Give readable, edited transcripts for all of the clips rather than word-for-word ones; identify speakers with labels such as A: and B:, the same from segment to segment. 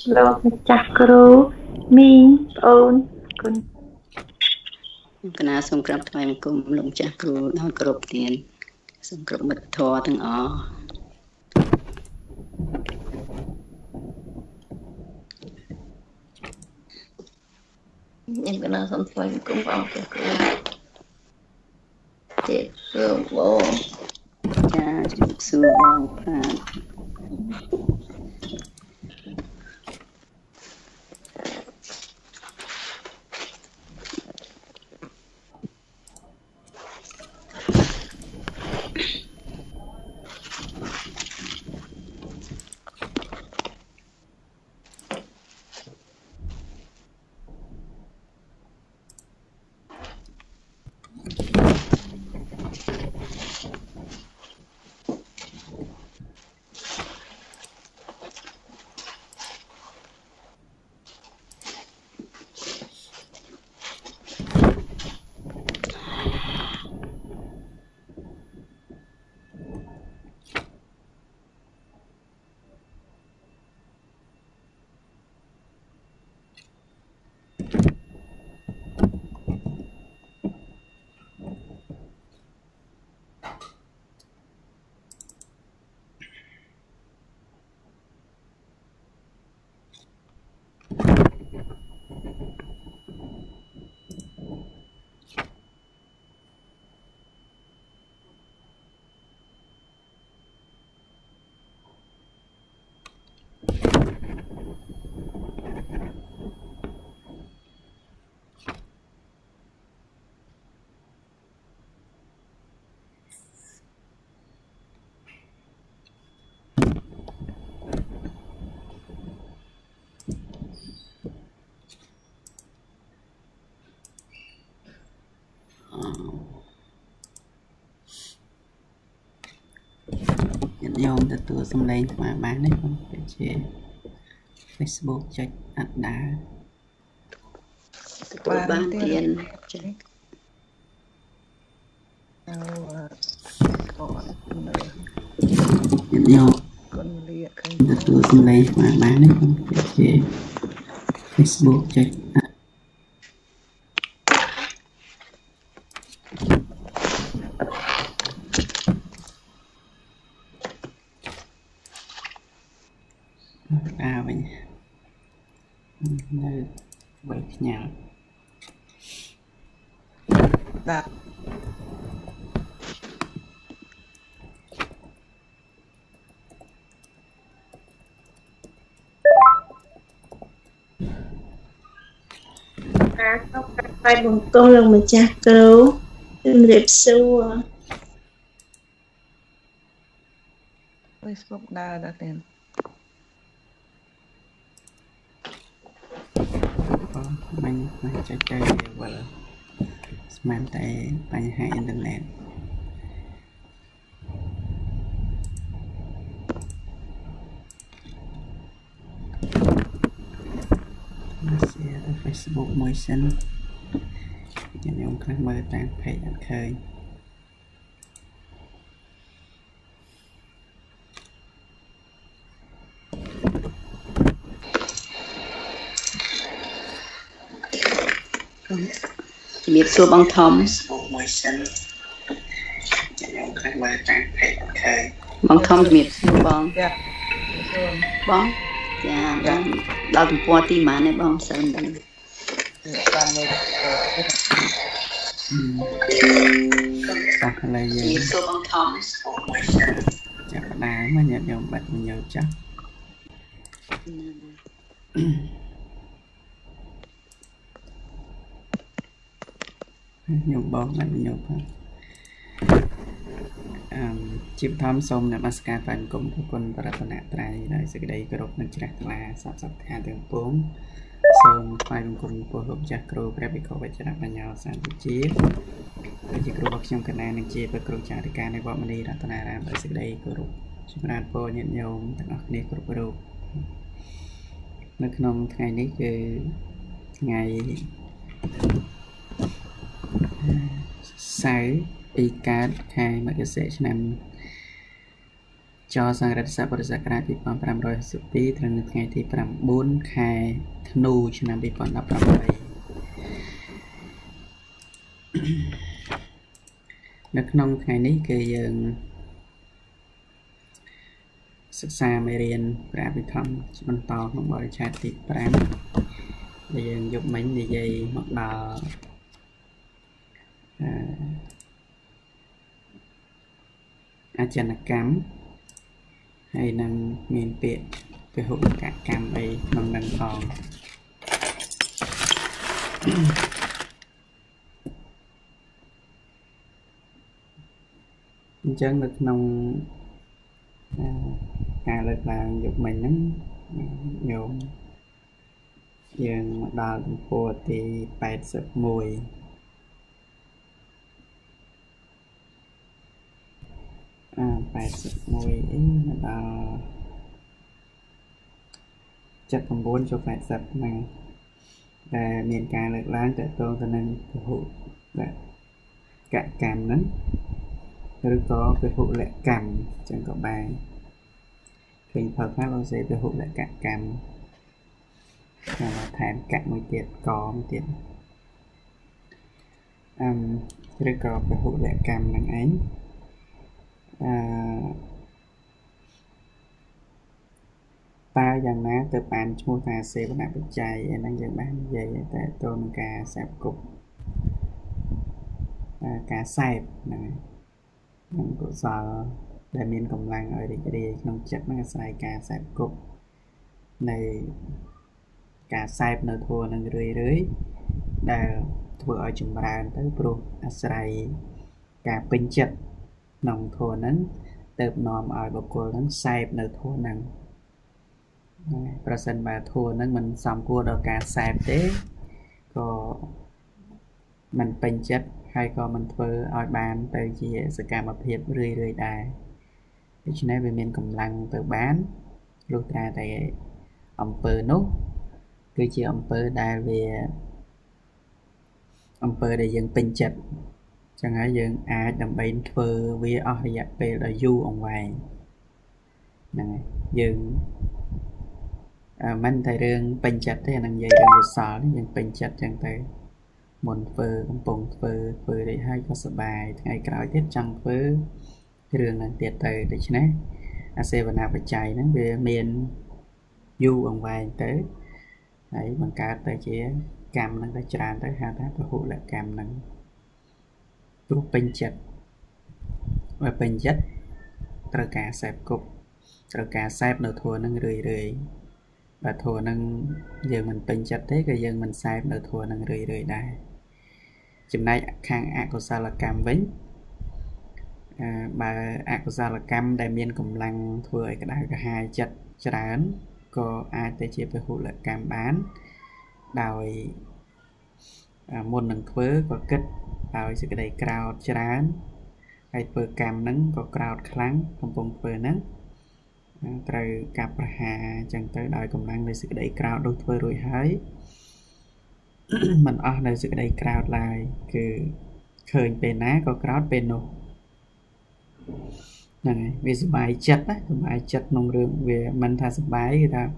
A: Lo chặt cừu mi ôn con
B: Kena sungkrap thai cùng lồng cha cừu nói cừu tiền sungkrap mật thò từng ó
C: nhưng kena thai cùng vào cha cừu chết rồi bố
B: cha su bong phan nhận dòng từ từ xung lên mà bán đấy không phải chế Facebook check ắt đá bán tiền nhận dòng từ từ xung lên mà bán đấy không phải chế Facebook check vậy nơi bởi nhà
D: Đạt
A: không phải bằng con lần mà chặt cừu đẹp xu
D: Facebook đa đã tiền
B: mình chơi và mang tay bài hai internet share Facebook mới sinh nhận ông khác mơ trang phải đặt khơi biết số băng thom băng thom biết số băng băng dạ đào tụi po ti mà này băng sơn đây sạc là gì biết số băng thom chắc đá mà nhận dòng bật nhiều chắc nhiều bóng mạnh nhiều chim thom sông là masca phần cùng của quân và đặt nạ trai đại sự đây có độc năng chặt là sắp sắp thả đường bốn sông phai cùng của hộp chặt cừu để bị khổ về chặt là nhau sang chiếc chỉ cừu bọc trong cái này năng chia với cừu chặt thì cả này bọn mình đi đặt nạ làm đại sự đây có độc chúng ta po nhận nhau tất cả này có độc nước nông ngàyนี้คือngày สายปีการขายมากระแสឆ្នាំ cho sangរដ្ឋស័ក្តិបរិស័ករាជ2562ត្រឹមនៅថ្ងៃទី9ខែធ្នូឆ្នាំ2018នៅក្នុងថ្ងៃនេះគឺយើងសិក្សាមេរៀនព្រះអភិធម្មបន្តក្នុងបរិច្ឆេទទី5ដែលយើងយកមិញនិយាយមកដល់អចនកម្មហើយនឹងមានពាក្យពហុលកកម្មអីក្នុងនឹងផងអញ្ចឹងនៅក្នុងការលើកឡើងយកមិញហ្នឹងយើងមកដល់ទំព័រទី8181អីមកដល់79ចូល80ហ្នឹងដែលមានការលើកឡើងតទៅទៅនឹងពហុលកកម្មហ្នឹងឬក៏ពហុលកម្មចឹងក៏បានឃើញផលខ្លះលោកសេពហុលកកម្មហើយថែមកៈមួយទៀតកមួយទៀតឬក៏ពហុលកម្មហ្នឹងឯងតើយ៉ាងណាទៅបានឈ្មោះថាសេវនបច្ច័យឯហ្នឹងយើងបាននិយាយតែទៅនឹងការសេពគប់ការសេពហ្នឹងនឹងកុសលដែលមានកម្លាំងឲ្យរីករាយក្នុងចិត្តហ្នឹងអាស្រ័យការសេពគប់នៃការសេពនៅធម៌នឹងរឿយដែលធ្វើឲ្យចម្រើនទៅព្រោះអាស្រ័យការពេញចិត្តក្នុងធម៌ហ្នឹងទៅនាំឲ្យបុគ្គលហ្នឹងសេពនៅធម៌ហ្នឹងប្រសិនបើធម៌ហ្នឹងមិនសមគួរដល់ការសេពទេក៏មិនពេញចិត្តហើយក៏មិនធ្វើឲ្យបានទៅជាសកម្មភាពរឿយដែរដូច្នេះវាមានកម្លាំងទៅបានលុះត្រាតែអំពើនោះគឺជាអំពើដែលយើងពេញចិត្តចឹងហើយយើងអាចដើម្បីធ្វើវាអស់រយៈពេលដ៏យូរអង្វែងហ្នឹងហើយយើងមិនតែរឿងពេញចិត្តទេអានឹងនិយាយរឿងវិសលយើងពេញចិត្តចឹងទៅមុនធ្វើកំពុងធ្វើរួចហើយក៏សប្បាយថ្ងៃក្រោយទៀតចង់ធ្វើរឿងហ្នឹងទៀតទៅដូច្នេះអាសេវនាបច្ច័យហ្នឹងវាមានយូរអង្វែងទៅហើយបង្កើតទៅជាកម្មហ្នឹងទៅច្រើនទៅហៅថាពហុលកម្មហ្នឹងព្រោះពេញចិត្តបើពេញចិត្តត្រូវការសេពគប់ត្រូវការសេពនៅធម៌ហ្នឹងរឿយបើធម៌ហ្នឹងយើងមិនពេញចិត្តទេក៏យើងមិនសេពនៅធម៌ហ្នឹងរឿយដែរចំណែកខាងអកុសលកម្មវិញបើអកុសលកម្មដែលមានកម្លាំងធ្វើឲ្យក្តៅក្រហាយចិត្តច្រើនក៏អាចទៅជាពហុលកម្មបានដោយមុននឹងធ្វើក៏គិតដោយសេចក្តីក្រោធច្រើនហើយធ្វើកម្មហ្នឹងក៏ក្រោធខ្លាំងកំពុងធ្វើហ្នឹងត្រូវកាប់ប្រហារអញ្ចឹងទៅដោយកម្លាំងនៃសេចក្តីក្រោធដូចធ្វើរួចហើយมันអស់នៅសេចក្តីក្រោធឡើយគឺឃើញពេលណាក៏ក្រោធពេលនោះហ្នឹងហើយវាសុបាយចិត្តណាសុបាយចិត្តក្នុងរឿងវាមិនថាសុបាយគឺថា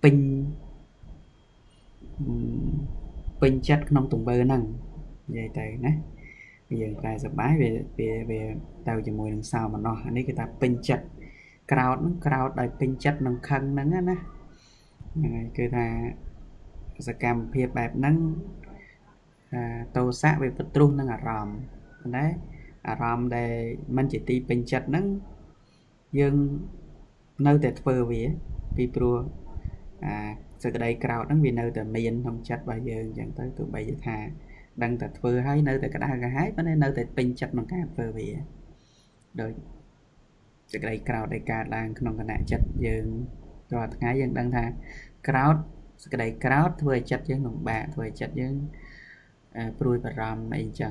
B: ពេញចិត្តក្នុងទង្វើហ្នឹងនិយាយទៅណាយើងតែសុបាយវាទៅជាមួយនឹងសោមនស្សអានេះគឺថាពេញចិត្តក្រោតហ្នឹងក្រោតដោយពេញចិត្តនឹងខឹងហ្នឹងណាហ្នឹងហើយគឺថាសកម្មភាពបែបហ្នឹងតោសៈវាប្រទ្រុសនឹងអារម្មណ៍ណាអារម្មណ៍ដែលមិនជាទីពេញចិត្តហ្នឹងយើងនៅតែធ្វើវាពីព្រោះសេចក្តីក្រោតហ្នឹងវានៅតែមានក្នុងចិត្តរបស់យើងអញ្ចឹងទៅទោះបីថាដឹងតែធ្វើហើយនៅតែក្តៅក្រហាយប៉ុន្តែនៅតែពេញចិត្តក្នុងការធ្វើវាដោយសេចក្តីក្រោតដែលកើតឡើងក្នុងគណៈចិត្តយើងរាល់ថ្ងៃយើងដឹងថាក្រោតសេចក្តីក្រោតធ្វើឲ្យចិត្តយើងលំបាកធ្វើឲ្យចិត្តយើងព្រួយបារម្ភអីចឹង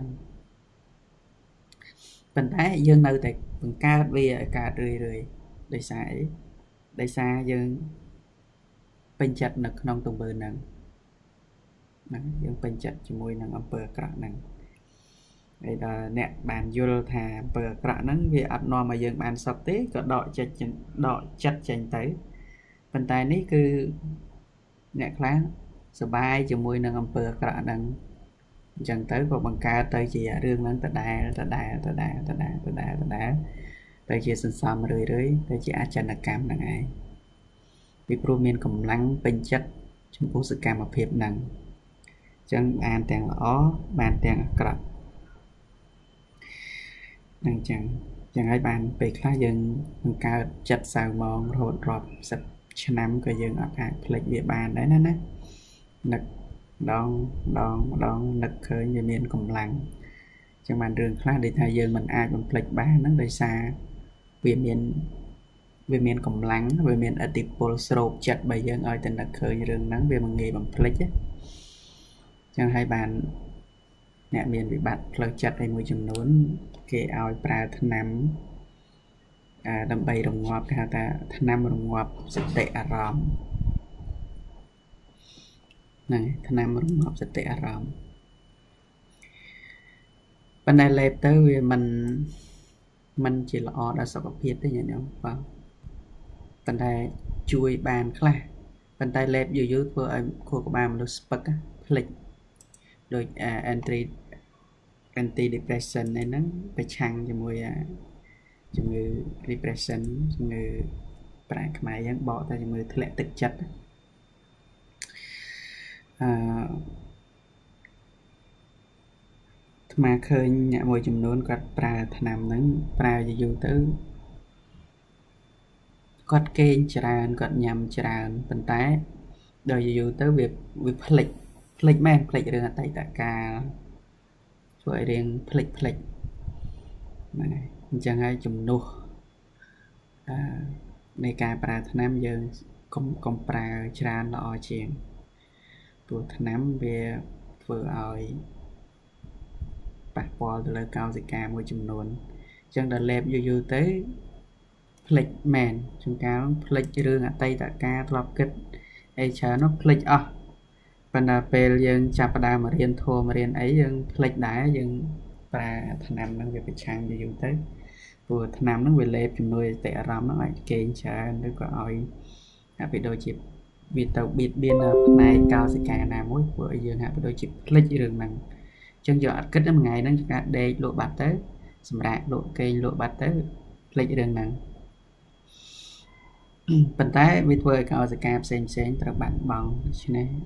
B: ប៉ុន្តែយើងនៅតែបង្កើតវាឲ្យកើតរឿយដោយសារអីដោយសារយើងពេញចិត្តនៅក្នុងទង្វើហ្នឹងយើងពេញចិត្តជាមួយនឹងអំពើអាក្រក់ហ្នឹងហើយដល់អ្នកបានយល់ថាអំពើអាក្រក់ហ្នឹងវាអត់នាំឲ្យយើងបានសុខទេក៏ដកចិត្តចេញទៅប៉ុន្តែនេះគឺអ្នកខ្លះសប្បាយជាមួយនឹងអំពើអាក្រក់ហ្នឹងអញ្ចឹងទៅក៏បង្កើតទៅជារឿងហ្នឹងដដែលទៅជាសន្សំរឿយទៅជាអចិន្នកម្មហ្នឹងឯងពីព្រោះមានកម្លាំងពេញចិត្តចំពោះសកម្មភាពហ្នឹងអញ្ចឹងបានទាំងល្អបានទាំងអាក្រក់ហ្នឹងអញ្ចឹងហើយបានពេលខ្លះយើងបង្កើតចិត្តសៅមងរហូតរាប់សិបឆ្នាំក៏យើងអត់អាចភ្លេចវាបានដែរណានឹកម្ដងនឹកឃើញវាមានកម្លាំងអញ្ចឹងបានរឿងខ្លះដែលថាយើងមិនអាចបំភ្លេចបានហ្នឹងដោយសារវាមានកម្លាំងវាមានឥទ្ធិពលស្រូបចិត្តរបស់យើងឲ្យតែនឹកឃើញរឿងហ្នឹងវាមិនងាយបំភ្លេចទេអញ្ចឹងហើយបានអ្នកមានវិបត្តិផ្លូវចិត្តឯមួយចំនួនគេឲ្យប្រើថ្នាំដើម្បីរងាប់គេហៅថាថ្នាំរងាប់សតិអារម្មណ៍ហ្នឹងថ្នាំរងាប់សតិអារម្មណ៍ប៉ុន្តែលេបទៅវាមិនជាល្អដល់សុខភាពទេញាតិញោមបាទប៉ុន្តែជួយបានខ្លះប៉ុន្តែលេបយូរធ្វើឲ្យខួរក្បាលមនុស្សស្ពឹកភ្លេចដូច anti depression ហ្នឹងប្រឆាំងជាមួយជំងឺ depression ជំងឺប្រាក់ខ្មែរយើងបកទៅជំងឺធ្លាក់ទឹកចិត្តថ្មឃើញអ្នកមួយចំនួនគាត់ប្រើថ្នាំហ្នឹងប្រើយូរទៅគាត់គេងច្រើនគាត់ញ៉ាំច្រើនប៉ុន្តែដល់យូរទៅវាភ្លេចមែនភ្លេចរឿងអតីតកាលធ្វើឲ្យរឿងភ្លេចហ្នឹងហើយអញ្ចឹងហើយជំនួសនៃការប្រើថ្នាំយើងកុំប្រើច្រើនល្អជាងព្រោះថ្នាំវាធ្វើឲ្យប៉ះពាល់ទៅលើកោសិកាមួយចំនួនអញ្ចឹងដល់លេបយូរទៅភ្លេចមែនជួនកាលភ្លេចរឿងអតីតកាលធ្លាប់គិតអីច្រើននោះភ្លេចអស់ប៉ុន្តែពេលយើងចាប់ផ្ដើមរៀនធម៌រៀនអីយើងភ្លេចដែរយើងប្រើថ្នាំហ្នឹងវាប្រឆាំងយូរទៅព្រោះថ្នាំហ្នឹងវាលេបជំនួយអតិអារម្មណ៍ហ្នឹងអាចគេងច្រើនឬក៏ឲ្យហាក់បីដូចជាវាទៅបៀតបៀនផ្នែកកោសិកាណាមួយព្រោះឲ្យយើងហាក់បីដូចជាភ្លេចរឿងហ្នឹងអញ្ចឹងយើងអត់គិតមួយថ្ងៃហ្នឹងការដេកលក់បាត់ទៅសម្រាប់លក់គេងលក់បាត់ទៅភ្លេចរឿងហ្នឹងប៉ុន្តែវាធ្វើឲ្យកោសិកាផ្សេងត្រូវបាត់បង់ដូច្នេះ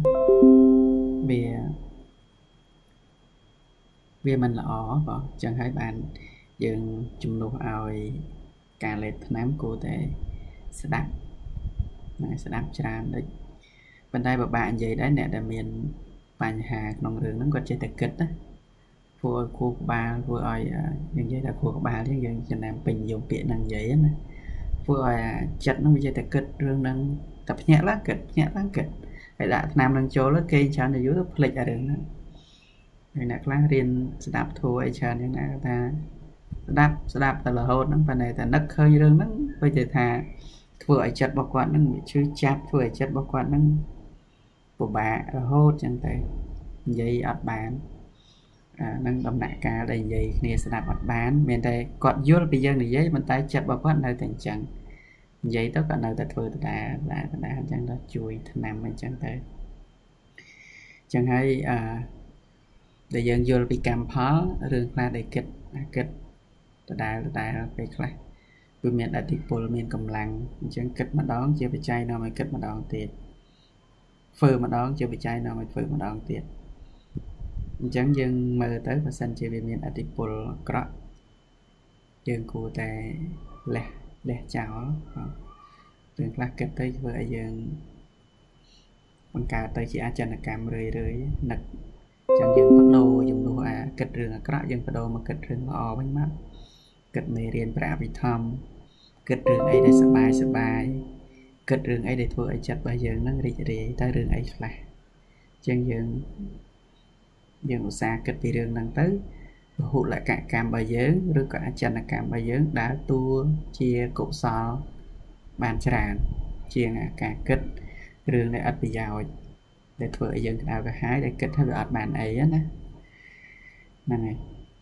B: វាមិនល្អបងអញ្ចឹងហើយបានយើងជំនួសឲ្យការលេបថ្នាំគួរតែស្ដាប់ច្រើនដូចប៉ុន្តែពិបាកនិយាយដែរអ្នកដែលមានបញ្ហាក្នុងរឿងហ្នឹងគាត់ចេះតែគិតណាធ្វើឲ្យខួរក្បាលធ្វើឲ្យយើងនិយាយថាខួរក្បាលយើងចំណាំពេញនិយមពាក្យហ្នឹងនិយាយណាធ្វើឲ្យចិត្តហ្នឹងវាចេះតែគិតរឿងហ្នឹងតែភ្ញាក់ឡើងគិតហើយដាក់ថ្នាំហ្នឹងចូលទៅគេច្រើនទៅយូរទៅភ្លេចអារឿងហ្នឹងហើយអ្នកខ្លះរៀនស្ដាប់ធัวអីច្រើនយ៉ាងណាថាស្ដាប់តែរហូតហ្នឹងប៉ុន្តែតែនឹកឃើញរឿងហ្នឹងដូចជាថាធ្វើឲ្យចិត្តរបស់គាត់ហ្នឹងវាឈឺចាប់ធ្វើឲ្យចិត្តរបស់គាត់ហ្នឹងពិបាករហូតចឹងទៅនិយាយអត់បាននឹងដំណាក់កាលដែលនិយាយគ្នាស្ដាប់អត់បានមានតែគាត់យល់ពីយើងនិយាយប៉ុន្តែចិត្តរបស់គាត់នៅតែអញ្ចឹងនិយាយទៅគាត់នៅតែធ្វើដដែលអញ្ចឹងទៅជួយថ្នាំអញ្ចឹងទៅអញ្ចឹងហើយដែលយើងយល់ពីកម្មផលរឿងខ្លះដែលគិតដដែលពេលខ្លះវាមានអតិពលមានកម្លាំងអញ្ចឹងគិតម្ដងជាបច្ច័យនាំឲ្យគិតម្ដងទៀតធ្វើម្ដងជាបច្ច័យនាំឲ្យធ្វើម្ដងទៀតអញ្ចឹងយើងមើលទៅបើសិនជាវាមានអតិពលអាក្រក់យើងគួរតែលះចោលរឿងខ្លះគិតទៅធ្វើឲ្យយើងបង្កើតទៅជាអចិន្នកម្មរឿយនឹកអញ្ចឹងយើងបដូរជំនួសគិតរឿងអាក្រក់យើងបដូរមកគិតរឿងល្អវិញមកគិតមេរៀនព្រះអភិធម្មគិតរឿងអីដែលសប្បាយគិតរឿងអីដែលធ្វើឲ្យចិត្តរបស់យើងនឹងរីករាយតែរឿងអីខ្លះអញ្ចឹងយើងឧស្សាហ៍គិតពីរឿងហ្នឹងទៅពហុលកកម្មរបស់យើងឬក៏អចិន្នកម្មរបស់យើងដើរតួជាកុសលបានច្រើនជាងការគិតរឿងដែលអត់ប្រយោជន៍ដែលធ្វើឲ្យយើងក្តៅក្រហាយដែលគិតថាវាអត់បានអីណាហ្នឹងហើយ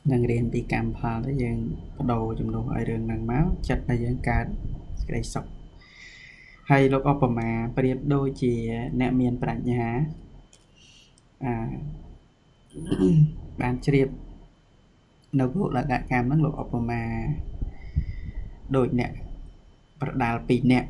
B: năng riêng bị cam phá đó dân đầu chùm đồ ở đường năng máu chặt là dân cả cái sọc hay lúc ốp mà bật đôi chỉ nẹ miền bạch nhà bạn triệp nấu bộ là đại cam năng lúc ốp mà đôi nẹ bật đào bị nẹ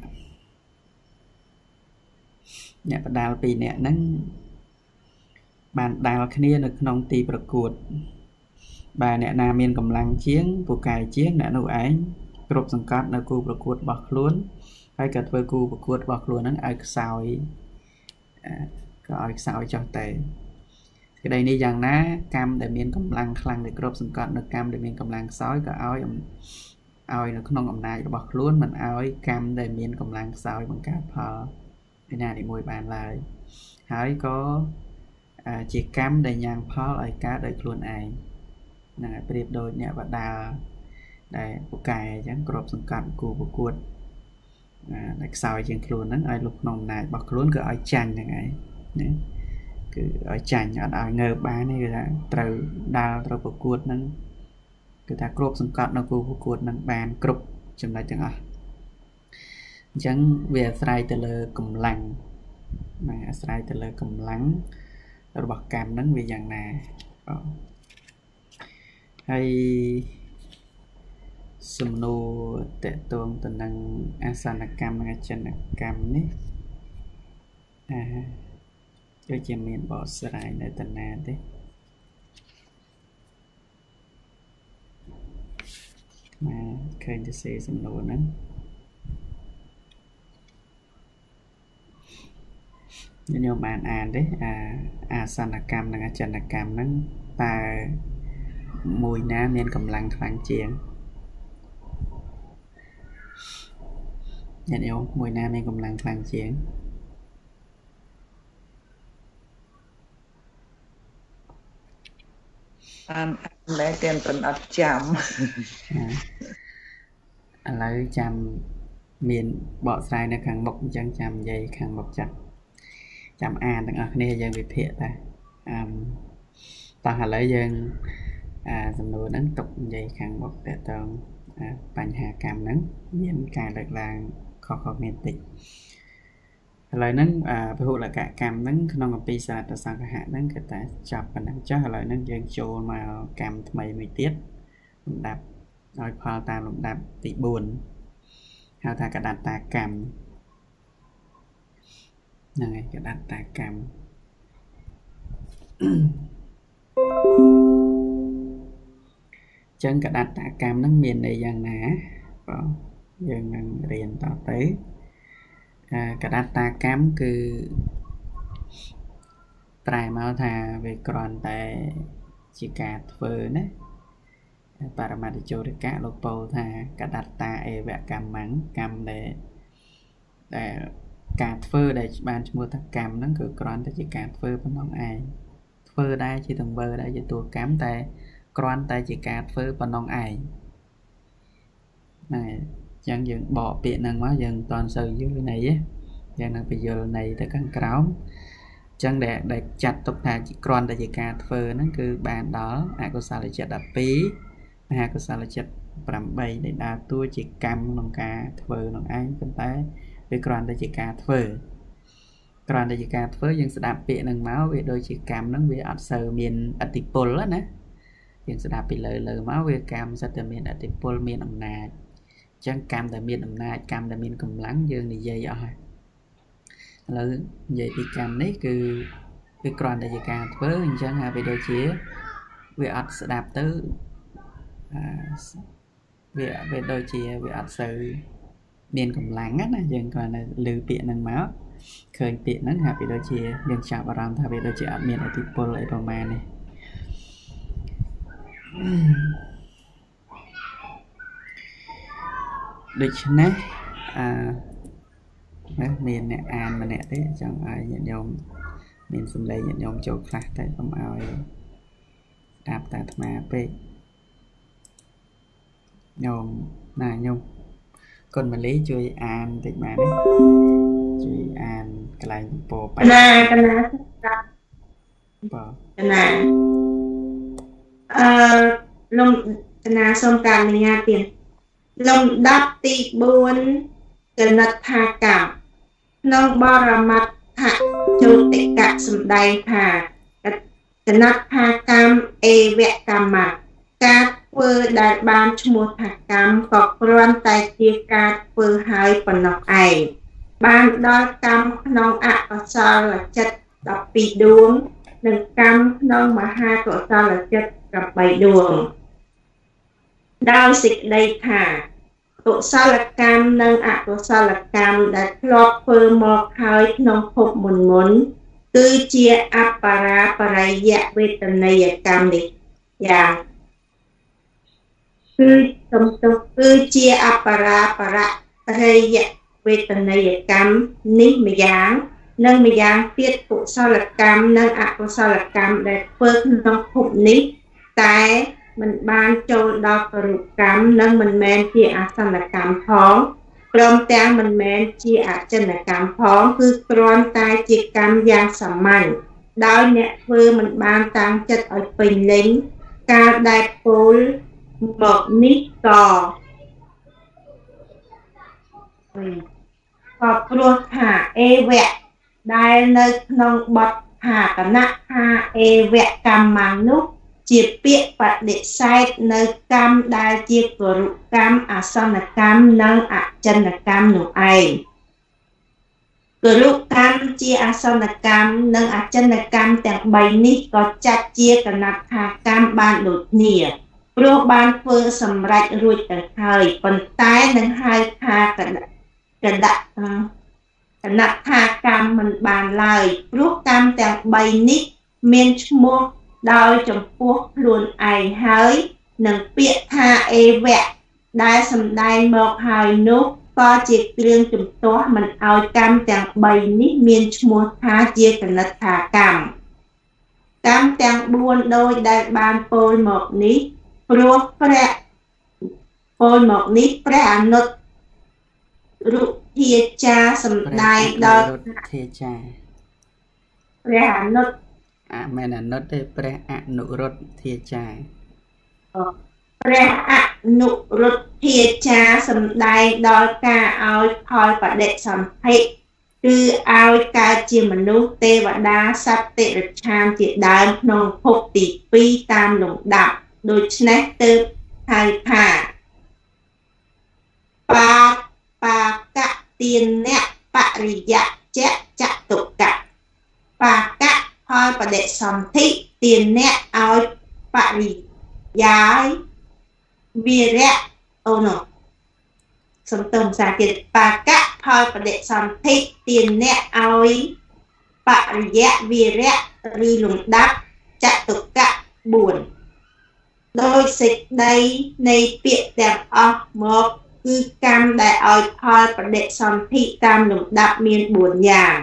B: nẹ bật đào bị nẹ năng bạn đào kia được nông tì bật cuột bà nẹ nam miền cầm lăng chiến bộ cài chiến nẹ nấu ấy group sẵn cát nấu cù bật cuột bọc luôn hay cả với cù bật cuột bọc luôn năng ai sao có ai sao cho tệ cái đây đi rằng ná cam để miền cầm lăng khăn để group sẵn cát được cam để miền cầm lăng sói có oi nó không ông này bọc luôn mình oi cam để miền cầm lăng sói bằng cá phở cái này thì mùi bàn lại hỏi có chỉ cam để nhang phở ở cá để luôn ai nè bếp đôi nhẹ và đà để bộ cài chẳng group sẵn cát cù bật cuột để sao trên luôn nó ai lục nồng này bọc luôn cứ ai chanh như này cứ ở chanh ở ngờ ba này là từ đào từ bậc cuột nó cứ ta group sẵn cát nó cù bậc cuột nó bàn group chừng này chẳng à chẳng về sai từ lơ cầm lăng mà sai từ lơ cầm lắng rồi bọc cam nó vì dạng này hay sum nô tệ tuông từ năng asana cam năng chân cam ní cho chị miền bỏ sải nơi tận nè đấy mà khơi thì sẽ sum nô nữa nhiều bạn đấy asana cam năng chân cam nó ta mùi ná miền cầm lăng phản chiến nhận yêu mùi nam em cùng làng phàn chiến
D: anh lấy tiền tuần ắt chạm
B: lấy chạm miền bỏ sai nó khẳng bọc chẳng chạm dây khẳng bọc chặt chạm an đang ở đây dân bị thiệt ta ta hãy lấy dân dùm đồ nắng tục dây khẳng bọc để tường bánh hà cam nắng miền cài được là khó miền tịch lời nắng ví dụ là cả cam nắng không có pizza ta sang cái hạ nắng cái ta chọc và nắng cho lời nắng dân trô mà cam mày mày tiết đạp nói khoa ta lụng đạp bị buồn hao ta cả đặt ta cam này cái đặt ta cam chân cả đặt ta cam nắng miền này dần ná dân năng riêng tỏ tới cả đặt ta cam cứ trai máu thà về còn tại chỉ cả phơ nè paramati cho được cả lục bầu thà cả đặt ta e vẽ cam mắng cam để cả phơ để ban mua thằng cam nó cứ còn tại chỉ cả phơ bên nông ai phơ đây chỉ thằng vơ đây chỉ tua cam tại còn tại chỉ cả phơ bên nông ai này chẳng dừng bỏ biển năng quá dừng toàn sự dưới này á chẳng năng bây giờ này tới căn cáo chẳng để chặt tục thà chỉ còn tại chỉ cả phơ nó cứ bàn đó có sao là chặt đập phí có sao là chặt làm bầy để đa tua chỉ cam nông cá phơ nông anh phân tay với còn tại chỉ cả phơ còn tại chỉ cả phơ dừng sẽ đạp biển năng máu về đôi chỉ cam nó bị áp sờ miền atipol á nè dừng sẽ đạp bị lời máu về cam sẽ từ miền atipol miền nông nà chẳng cam tại miền nằm na cam tại miền cầm lắng dương thì dây rồi là vậy thì cam đấy cứ cái còn tại vì cam với chẳng hạn về đôi chia về ắt sẽ đạp tới về đôi chia về ắt sự miền cầm lắng á nè dừng còn là lư biển năng máu khơi biển nắng hạ về đôi chia dừng chạm vào ram thay về đôi chia miền ở tiếp pol lại Roma này được nè miền nè an mà nè thế chẳng ai nhận nhôm miền xung lấy nhận nhôm chỗ khác tại không ai đạp tại mà pe nhôm này nhôm còn mà lấy chui an thì mà đấy chui an cái này bộ
A: cái này លំណាសូមការអនុញ្ញាតទៀតលំដាប់ទី4កណិតថាកម្មក្នុងបរមត្ថជោតិកៈសម្ដែងថាកណិតថាកម្មអេវកម្មការធ្វើដែលបានឈ្មោះថាកម្មក៏គ្រាន់តែជាការធ្វើហើយប៉ុណ្ណោះឯងបានដល់កម្មក្នុងអកុសលចិត្ត12ដួងនិងកម្មក្នុងមហាកុសលចិត្ត8ដួងដោយសេចក្តីថាកុសលកម្មនិងអកុសលកម្មដែលធ្លាប់ធ្វើមកហើយក្នុងភពមុនគឺជាអបរាបរិយវេទនីយកម្មនេះយ៉ាងគឺជាអបរាបរិយវេទនីយកម្មនេះម្យ៉ាងនិងម្យ៉ាងទៀតកុសលកម្មនិងអកុសលកម្មដែលធ្វើក្នុងភពនេះតែមិនបានចូលដល់ករុកម្មនិងមិនមែនជាអសនកម្មផងព្រមទាំងមិនមែនជាអចិនកម្មផងគឺគ្រាន់តែជាកម្មយ៉ាងសាមញ្ញដោយអ្នកធ្វើមិនបានតាំងចិត្តឲ្យពេញលេញការដែលពោលមកនេះក៏ព្រោះថាអេវៈដែលនៅក្នុងបទថាគណៈថាអេវៈកម្មនោះជាពាក្យបដិសេធនៅកម្មដែលជាគរុកម្មអសនកម្មនិងអចិនកម្មនោះឯងគរុកម្មជាអសនកម្មនិងអចិនកម្មទាំង3នេះក៏ចាត់ជាកណត្ថាកម្មបានដូចគ្នាព្រោះបានធ្វើសម្រេចរួចទៅហើយប៉ុន្តែនឹងហៅថាកណត្ថាកម្មមិនបានឡើយព្រោះកម្មទាំង3នេះមានឈ្មោះដោយចំពោះខ្លួនឯងហើយនឹងពាក្យថាអេវៈដែលសម្ដែងមកហើយនោះក៏ជាគ្រឿងជំទាស់មិនឲ្យកម្មទាំង3នេះមានឈ្មោះថាជាកណត្ថាកម្មកម្មទាំង4ដូចដែលបានពោលមកនេះព្រោះព្រះពោលមកនេះព្រះអនុត្តរុធាចារសម្ដែងដល់ធាចារព្រះអនុត្ត
B: មែនអនុត្តទេព្រះអនុរុទ្ធធាចារ
A: ព្រះអនុរុទ្ធធាចារសម្ដែងដល់ការឲ្យផលបដិសន្ធិគឺឲ្យកើតជាមនុស្សទេវតាសត្វតិរិច្ឆានជាដើមក្នុងភពទី2តាមលំដាប់ដូច្នេះទើបហៅថាបាកៈទានៈបរិយៈចតុកៈបាកៈផលបដិសន្ធិទានៈឲ្យបរិយាយវិរៈអូនសំទោសភាសាទៀតបាកៈផលបដិសន្ធិទានៈឲ្យបរិយៈវិរៈឬលំដាប់ចតុកៈ4ដោយសេចក្តីនៃពាក្យទាំងអស់មកគឺកម្មដែលឲ្យផលបដិសន្ធិតាមលំដាប់មាន4យ៉ាង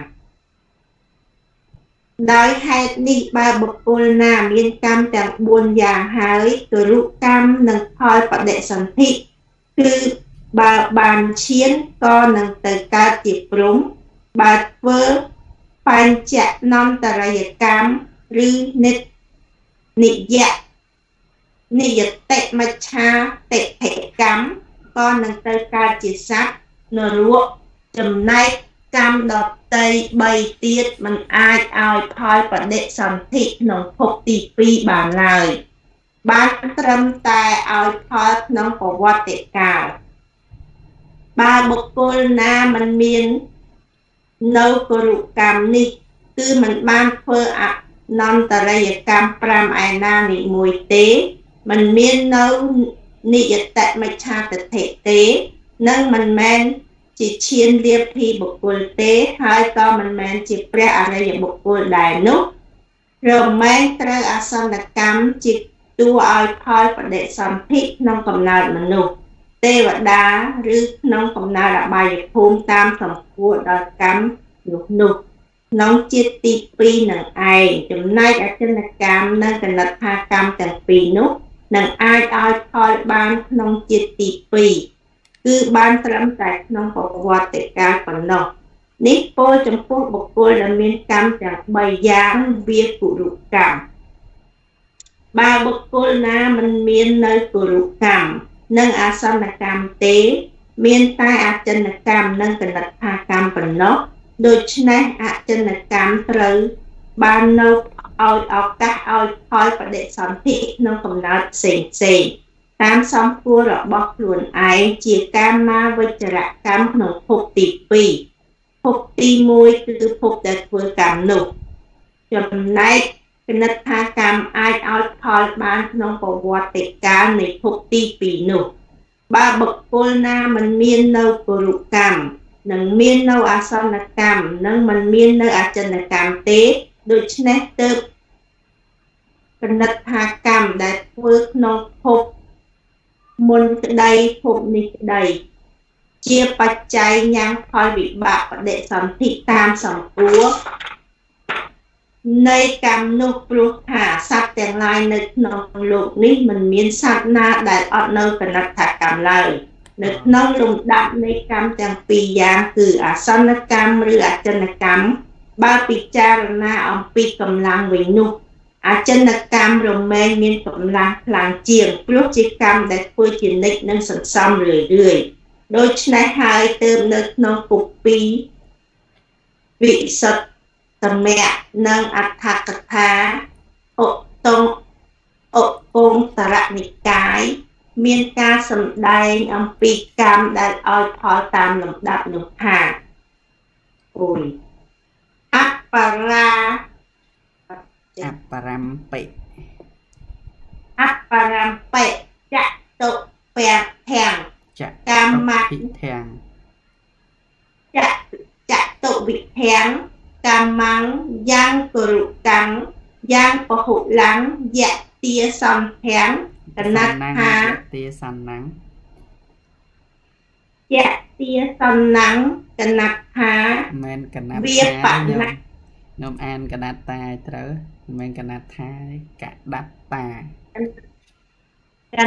A: ដោយហេតុនេះបើបុគ្គលណាមានកម្មទាំង4យ៉ាងហើយគរុកម្មនិងផលបដិសន្ធិគឺបើបានឈានក៏នឹងទៅកើតជាព្រំបើធ្វើបញ្ចនន្តរយកម្មឬនិយតិមច្ឆាតិថិកម្មក៏នឹងទៅកើតជាសត្វនរកចំណែកកម្មដតី3ទៀតមិនអាចឲ្យផលបដិសន្ធិក្នុងភពទី2បានឡើយបានត្រឹមតែឲ្យផលក្នុងប្រវត្តិកាលបើបុគ្គលណាមិនមាននៅគរុកម្មនេះគឺមិនបានធ្វើអនន្តរយកម្ម5ឯណានីមួយទេមិនមាននៅនិយតិមច្ឆាទិដ្ឋិទេនិងមិនមែនជាឈានលាភីបុគ្គលទេហើយក៏មិនមែនជាព្រះអរិយបុគ្គលដែរនោះរមែងត្រូវអសនកម្មជាតួឲ្យផលបដិសន្ធិក្នុងកំណើតមនុស្សទេវតាឬក្នុងកំណើតអបាយភូមិតាមសម្ពួរដល់កម្មនោះក្នុងជាតិទី2នឹងឯងចំណែកអចិនកម្មនិងកណិតថាកម្មទាំងពីរនោះនឹងអាចឲ្យផលបានក្នុងជាតិទី2គឺបានត្រឹមតែក្នុងប្រវត្តិកាលប៉ុណ្ណោះនេះពោលចំពោះបុគ្គលដែលមានកម្មទាំង3យ៉ាងវាគុរុកម្មបើបុគ្គលណាមិនមាននៅគរុកម្មនិងអាសន្នកម្មទេមានតែអចិន្នកម្មនិងកណិដ្ឋាកម្មប៉ុណ្ណោះដូច្នេះអចិន្នកម្មត្រូវបាននៅឲ្យឱកាសឲ្យផលបដិសន្ធិក្នុងកំណើតផ្សេងតាមសម្គាល់របស់ខ្លួនឯងជាកាមាវិជ្ជរកម្មក្នុងភពទី2ភពទី1គឺភពដែលធ្វើកម្មនោះចំណែកគណិដ្ឋាកម្មអាចឲ្យផលបានក្នុងប្រវត្តិកាលនៃភពទី2នោះបើបុគ្គលណាមិនមាននៅគរុកម្មនិងមាននៅអាសន្នកម្មនិងមិនមាននៅអចិន្នកម្មទេដូច្នេះទើបគណិដ្ឋាកម្មដែលធ្វើក្នុងភពមុនក្តីភពនេះក្តីជាបច្ច័យញ៉ាំងផលវិបាកបដិសន្ធិតាមសម្គាល់នៃកម្មនោះព្រោះថាសត្វទាំងឡាយនៅក្នុងលោកនេះមិនមានសត្វណាដែលអត់នៅគណិដ្ឋាកម្មឡើយនៅក្នុងលំដាប់នៃកម្មទាំងពីរយ៉ាងគឺអាសន្នកម្មឬអចិន្នកម្មបើពិចារណាអំពីកម្លាំងវិញនោះអចិន្នកម្មរមែងមានកម្លាំងខ្លាំងជាងព្រោះជាកម្មដែលធ្វើជានិច្ចនិងសន្សំរឿយដូច្នេះហើយទើបនៅក្នុងពុគពីវិសុទ្ធសមៈនិងអដ្ឋកថាឧគង្គតរនិកាយមានការសម្ដែងអំពីកម្មដែលឲ្យផលតាមលំដាប់នោះថាអបរា
B: អបរំពេ
A: ចតុពធាំងកម្ម
B: ពិធាំង
A: ចតុវិធាំងកម្មੰយ៉ាងគរុកម្មយ៉ាងពហុលੰយទាសន្ធាំងកណត្ថា
B: ទាសន្នាំង
A: យទាសន្នាំងកណត្ថា
B: មែនកណត្ថា
A: វាបណៈ
B: ខ្ញុំអានកណត្តាត្រូវមិនកណត្ថាកដត្តា
A: ក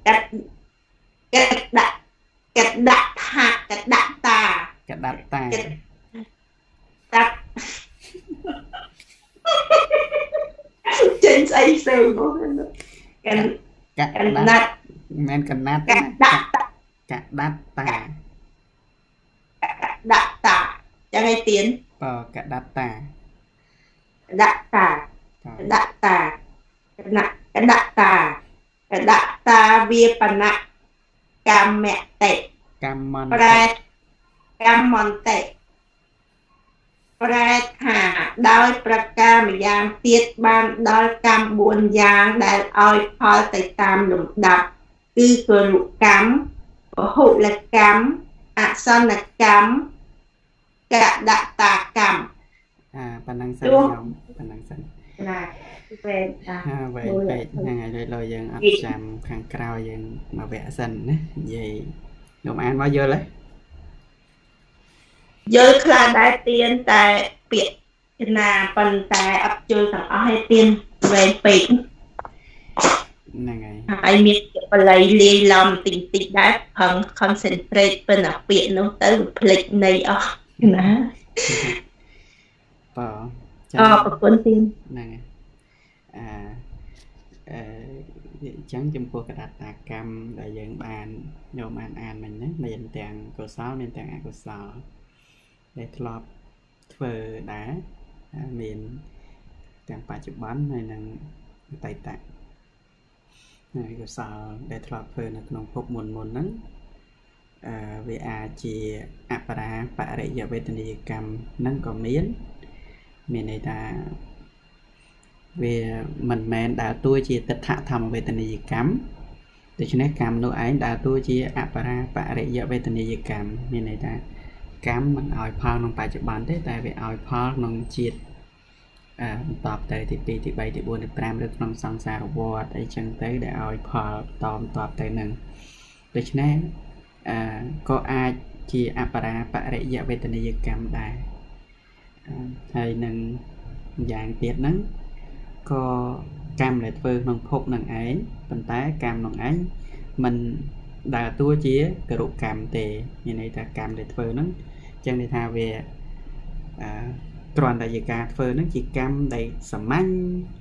A: ដត្តាចេញស្អីផ្សេងមក
B: កណាត់មិនកណាត់
A: កដត្តាចឹងឯទៀន
B: កដត្តា
A: វាបណៈកម្មតិ
B: កម្មន្ត
A: ប្រែកម្មន្តិប្រែថាដោយប្រការម្យ៉ាងទៀតបានដល់កម្ម4យ៉ាងដែលឲ្យផលទៅតាមលំដាប់គឺគរុកម្មពហុលកម្មអសន្នកម្មកដត្តាកម្ម
B: ប៉ុណ្ណឹងសិនខ្ញុំប៉ុណ្ណឹងសិន
A: ណាពេល
B: វែងពេកហ្នឹងហើយលើយើងអត់ចាំខាងក្រោយយើងមកវគ្គសិនណានិយាយខ្ញុំអានមកយល់ទេ
A: យល់ខ្លះដែរទៀនតែពាក្យណាប៉ុន្តែអត់យល់ទាំងអស់ឲ្យទៀនវែងពេក
B: ហ្នឹង
A: ហើយមានបល័យលាយឡំតិចដែរផឹង concentrate ប៉ុន្តែពាក្យនោះទៅភ្លេចន័យអស់ណាប្រគុណទៀន
B: ហ្នឹងចឹងចំពោះកដត្តាកម្មដែលយើងបានយកអានមិញណាមានទាំងកុសលមានទាំងអកុសលដែលធ្លាប់ធ្វើដែរមានទាំងបច្ចុប្បន្នហើយនិងអតីតហើយកុសលដែលធ្លាប់ធ្វើនៅក្នុងភពមុនហ្នឹងវាអាចជាអបរាបរិយវេទនីយកម្មហ្នឹងក៏មានន័យថាវាមិនមែនដើរតួជាទិដ្ឋធម្មវេទនីយកម្មដូច្នេះកម្មនោះឯងដើរតួជាអបរាបរិយវេទនីយកម្មមានន័យថាកម្មមិនឲ្យផលក្នុងបច្ចុប្បន្នទេតែវាឲ្យផលក្នុងជាតិបន្តទៅទី2ទី3ទី4ទី5ឬក្នុងសង្សារវដ្តអីចឹងទៅដែលឲ្យផលបន្តទៅនឹងដូច្នេះក៏អាចជាអបរាបរិយវេទនីយកម្មដែរហើយនឹងយ៉ាងទៀតហ្នឹងក៏កម្មដែលធ្វើក្នុងភពនឹងឯងប៉ុន្តែកម្មនោះឯងមិនដើរតួជាគរុកម្មទេមានន័យថាកម្មដែលធ្វើហ្នឹងចឹងន័យថាវាគ្រាន់តែជាការធ្វើហ្នឹងជាកម្មដែលសាមញ្ញ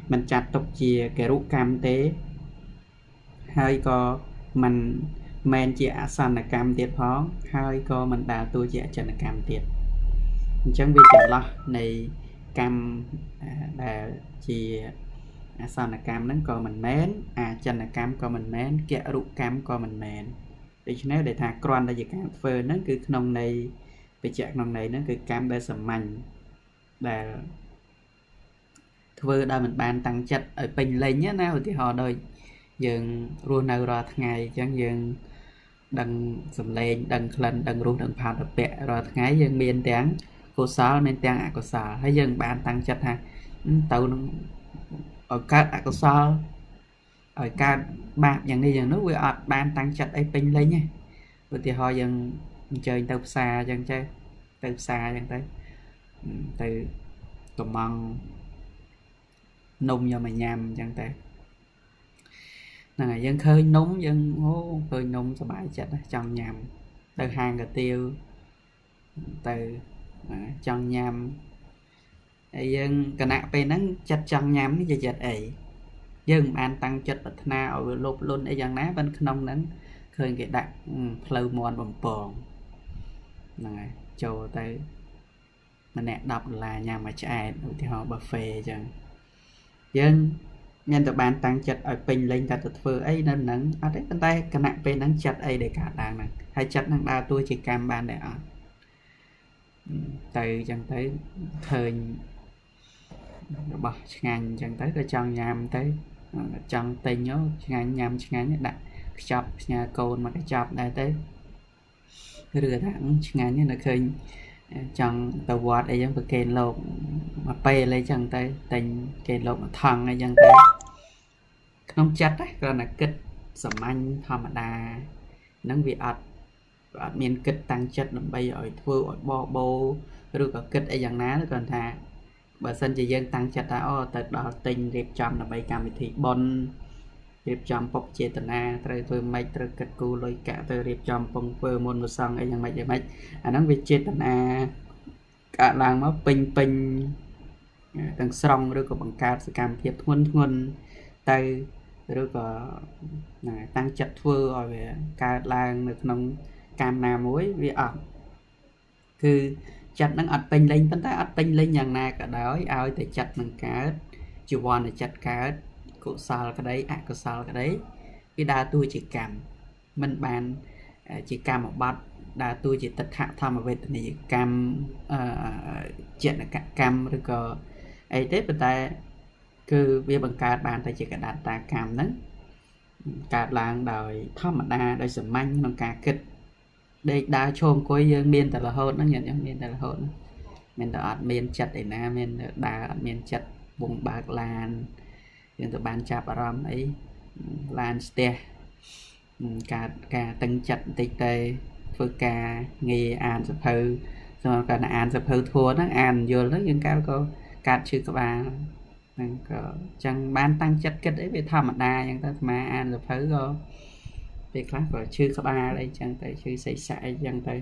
B: mình chặt tục chia cái rũ cam tế hai có mình men chia san là cam tiệt phó hai có mình đào tôi chia chân là cam tiệt chẳng vì chẳng lo này cam là chia san là cam nó còn mình mến chân là cam còn mình mến kẹo rũ cam còn mình mến để cho để thà con là gì cam phơi nó cứ nông này bị chạy nông này nó cứ cam đây sầm mạnh để thưa đây mình bàn tăng chất ở bình lên nhé nào thì họ đôi dừng luôn nào rồi ngày chẳng dừng đằng sầm lên đằng lần đằng luôn đằng phao tập bẹ rồi ngày dừng miền tiếng cô sáu miền tiếng cô sáu hay dừng bàn tăng chất ha tàu ở các cô sáu ở các bạnอย่างนี้อย่างนู้นvừa ở bàn tăng chất ấy bình lên nhé rồi thì họ dừng chơi tàu xa chẳng chơi tàu xa chẳng tới từ tụi măng nung cho mà nhằm chẳng tới này dân khơi núng dân hố khơi nung cho bãi chết trong nhằm từ hàng cái tiêu từ trong nhằm dân cái nạ về nó chặt trong nhằm cái chết ấy dân ban tăng chất bật nào lục luôn ở dân ná bên nông nắng khơi cái đặt phơi mòn bầm bòn này cho tới mà nè đọc là nhà mà chạy thì họ bật phê chẳng dân nhân tụi bạn tăng chặt ở bình lên ta tự phơi ấy nên nắng ở đấy bên tay cái nặng về nắng chặt ấy để cả đàn này hay chặt năng đa tôi chỉ cam ban để ở từ chẳng tới thời bỏ ngàn chẳng tới cái trong nhàm tới trong tay nhớ ngàn nhàm ngàn đặt chọc nhà cồn mà cái chọc này tới rửa thẳng ngàn như là khơi trong tàu vọt ấy giống cái kênh lộn mà pe lấy chẳng tới tình kênh lộn mà thằng ấy chẳng tới không chặt đấy còn là kịch sầm anh thầm đà nắng bị ạt miền kịch tăng chất làm bay ở thưa ở bo bô rồi có kịch ấy chẳng ná còn thà bà sân chỉ dân tăng chất đã từ đó tình đẹp chậm là bay cam thì bon đẹp chậm bọc chế tận a rồi tôi mấy rồi kịch cu lôi cả tôi đẹp chậm bông phơ môn một song ấy chẳng mấy nắng bị chế tận a cả làng nó pin pin đằng sông rồi có bằng cao sự cam thiệp thuần tay rồi có tăng chất thưa rồi về cả làng được nông cam nà muối vì ẩm cứ chặt nó ắt pin lên vấn tay ắt pin lên nhàng na cả đói ao thì chặt bằng cá chiều quan là chặt cá cụ sao cái đấy cụ sao cái đấy cái đa tôi chỉ cầm mình bàn chỉ cầm một bát đa tôi chỉ tất hạ tham về tình gì cam chuyện là cam rồi có ấy tết bên tay cứ việc bằng cả bàn tay chỉ cả đá ta cam nắng cả làng đời thăm mà đa đời sầm manh bằng cả kịch đây đá chôm coi dương miền tại là hơn nó nhận giống miền tại là hơn miền tại miền chặt để na miền đá miền chặt vùng bạc làn miền từ bàn chạp ram ấy làn ste cả từng chặt tây tây phơi cả nghề an sập hư rồi cả an sập hư thua nó an vô nó những cao có cắt chữ các bạn chẳng ban tăng chất kết đấy về thầm đa nhưng ta mà an sập hư rồi về khác rồi chữ các bạn đây chẳng tới chữ xây sải chẳng tới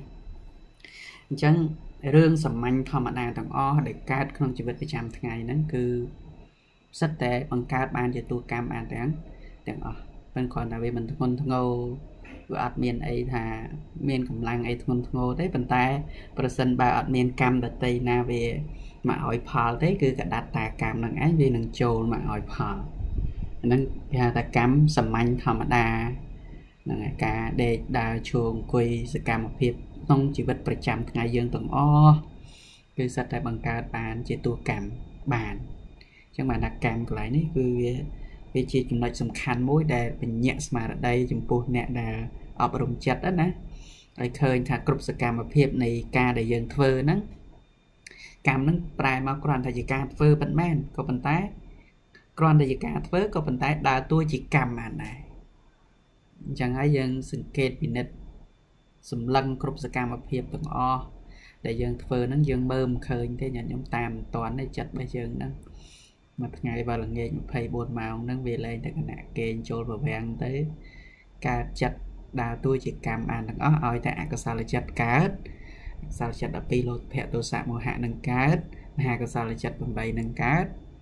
B: chẳng rương sầm manh thầm đa thằng o để cắt không chỉ biết trăm ngày nó cứ rất tệ bằng cắt ban cho tôi cam an tiếng o bên còn là vì mình thôn ngô vừa admin ấy thà miền cầm lăng ấy thôn ngô đấy bàn tay person ba admin cam đặt tay na về mà hỏi phò đấy cứ cả đặt tà cam năng ấy vì năng trồn mà hỏi phò năng ta cam sầm anh thầm đa là cả để đa chuồng quỳ sự cam một việc không chỉ vậtประจำ ngày dương tuần o cứ sát tại bằng cả bàn chỉ tu cam bàn chẳng mà đặt cam lại đấy cứ vì chỉ chúng nói sầm khăn mối để mình nhẹ mà ở đây chúng tôi nè là ở đồng chặt đó nè ai khơi thà cướp sự cam ở phía này ca để dừng phơi nắng cam nắng prai mà còn thay chỉ cam phơi bận men có bận tay còn thay chỉ cam phơi có bận tay đào tôi chỉ cam mà này chẳng ai dừng sự kết bị nứt sầm lăng cướp sự cam ở phía từng o để dừng phơi nắng dừng bơm khơi thế nhận nhóm tam toàn để chặt bây giờ nắng mà ngày vào là nghe thầy buồn màu nâng về lên để cái nạ kênh trôi vào vàng tới cá chặt đào tôi chỉ cầm ăn đằng ó oi tại có sao là chặt cá sao chặt đã pilot phe tôi xạ một hạ nâng cá hai có sao là chặt bằng bầy nâng cá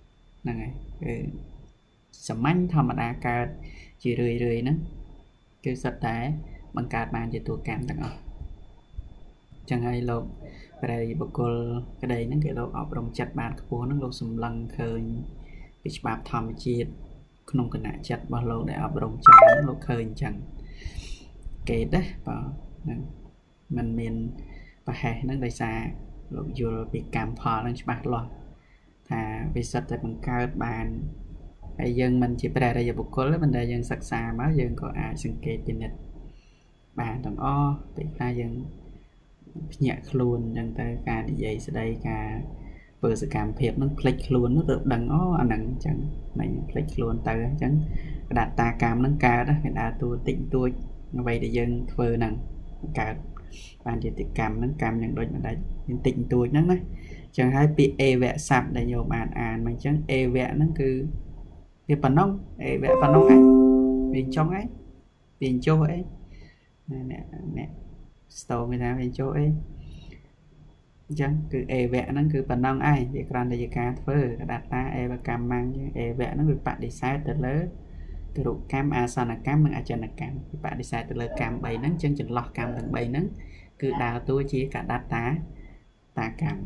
B: năng này sầm manh thầm mà cả chỉ rười nó cái sạch té bằng cả bàn chỉ tụ cảm tặng chẳng hay lộp đây bậc cô cái đây nó cái lộp ở trong chặt bàn của nó lộp sầm lăng khơi bị bạp thầm chiết không cần nãy chặt bao lâu để ở trong chặt lộp khơi chẳng kể đấy và mình và hè nó đây xa lộp vừa bị cảm phò lên bạc lo thà vì sạch tại bằng cao bàn bây giờ mình chỉ phải đây giờ bậc cô mình đây dân sắc xa máu dân có ai sinh kê trên net bàn thằng o bị ta dân nhẹ luôn dân ta cả đi dậy sẽ đây cả vừa sự cảm phiền nó click luôn nó được đằng ó anh đằng chẳng mình click luôn tới chẳng đặt ta cảm nó cao đó người ta tôi tịnh tôi vậy để dân vừa nằng cả bàn chỉ tiết cảm nó cảm nhận đôi mà đây tịnh tôi nó đấy chẳng hay bị e vẽ sạp để nhiều bạn mình chẳng e vẽ nó cứ cái phần nông e vẽ phần nông ấy bên trong ấy bên chỗ ấy nè store người ta bên chỗ ấy chẳng cứ e vẽ nó cứ phần nông ai để còn để cả phơi đặt ta e và cam mang e vẽ nó bị bạn đi sai từ lớn từ độ cam san là cam mình chân là cam bạn đi sai từ lớn cam bảy nắng chân chỉnh lọt cam tầng bảy nắng cứ đào tôi chỉ cả đặt ta cam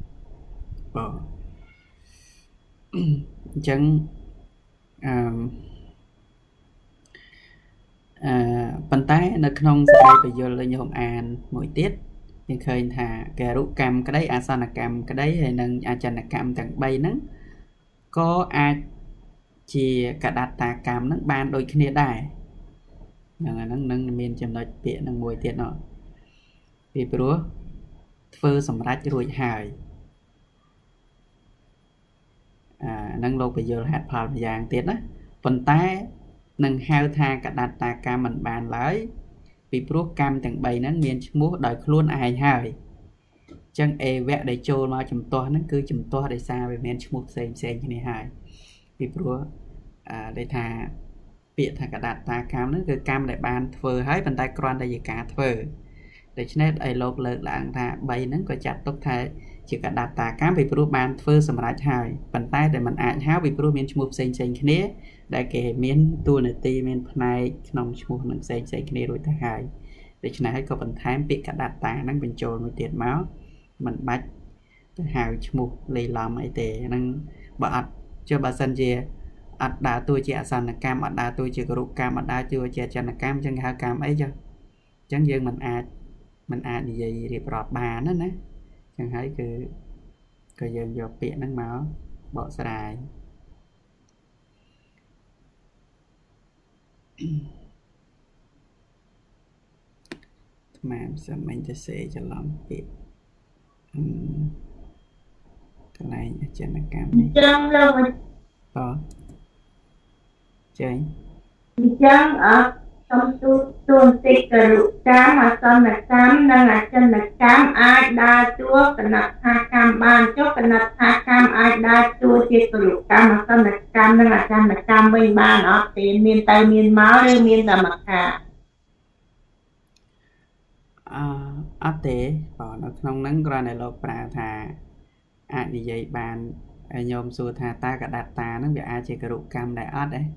B: chẳng bàn tay nó không sẽ đây bây giờ là nhôm an mỗi tiết nhưng khơi thà kẻ rũ cam cái đấy san là cam cái đấy hay nâng chân là cam tầng bay nắng có ai chỉ cả đặt ta cam nắng ban đôi khi đài nâng miền chấm nói tiện nâng mỗi tiết nọ vì bữa phơi sầm rách rồi hài nâng lô bây giờ hạt phao vàng tiết đó phần tay nâng hao tha cả đặt ta cam mình bàn lấy vì bữa cam tầng bầy nó miền múa đòi luôn ai hài chân e vẽ để trôi mà chấm to nó cứ chấm to để xa về miền múa xem như này hài vì bữa để thà biệt thà cả đặt ta cam nó cứ cam để bàn phơi hết bàn tay con đây gì cả phơi để cho nên ai lột lợn là thà bầy nó có chặt tốt thay chỉ cả đặt ta cam vì bữa bàn phơi sầm rách hài bàn tay để mình ai háo vì bữa miền múa xem kia đại kể miền tua này ti miền này nông múa mình xem kia rồi ta hài để cho nên có phần tham bị cả đặt ta năng bình trồn một tiền máu mình bắt hào múa lấy làm ấy để năng bỏ cho bà sân gì đã tôi chỉ sẵn là cam đã tôi chỉ có rụt cam đã chưa chỉ chân là cam chân hào cam ấy chứ chẳng dương mình gì gì thì bọt bà nó nè chẳng thấy cứ dương vô biển năng máu bỏ xài mà sao mìnhจะsẽ cho lắm biển cái này chân là cam đi đó chơi
A: chẳng ở trong tuôn tích cử cam mà son là cam đang là chân là cam ai đa chúa cần nạp tha cam ban chốt cần nạp tha cam ai đa chúa chỉ cử cam mà son là cam đang là chân là cam bên ban ở tiền miền tây miền máu rồi miền là mặt cả
B: tế bỏ nó không nắng ra này lột ra thà đi dậy bàn nhôm xua thà ta cả đặt ta nó bị ai chỉ cử cam đại ớt đấy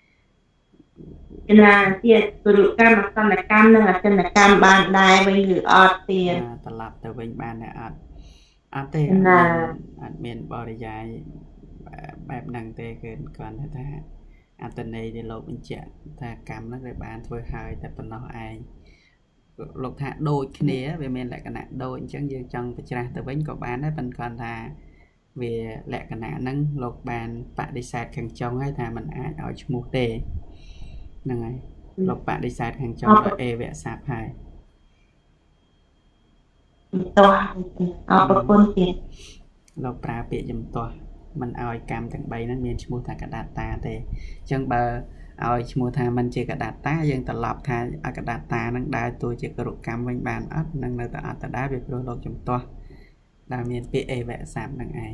A: là tiền cử cam mà son là cam đang là chân là cam ban đài với người ớt tiền
B: tập lập từ bên ban đại ớt tế là miền bò đi dài bẹp năng tê còn thà tình này thì lột bên chợ thà cam nó để bàn thôi hơi tại phần nó ai lục thả đôi kia về mình lại cái nạn đôi chẳng như trong cái tra từ bánh của bán đấy phần còn thà về lại cái nạn nâng lục bàn bạn đi sạch hàng trong hay thà mình ai ở một đề này lục bạn đi sạch hàng trong và e vẽ sạp hai lục ra bị dùm to mình oi cam thằng bay nó miền mua thằng cả đà ta thì chân bờ oi mua thằng mình chỉ cả đà ta dân tập lập thà cả đà ta nó đai tôi chỉ có rụt cam bên bàn ấp năng nơi ta đá việc rồi lột dùm to là miền bị e vẽ sạp thằng ai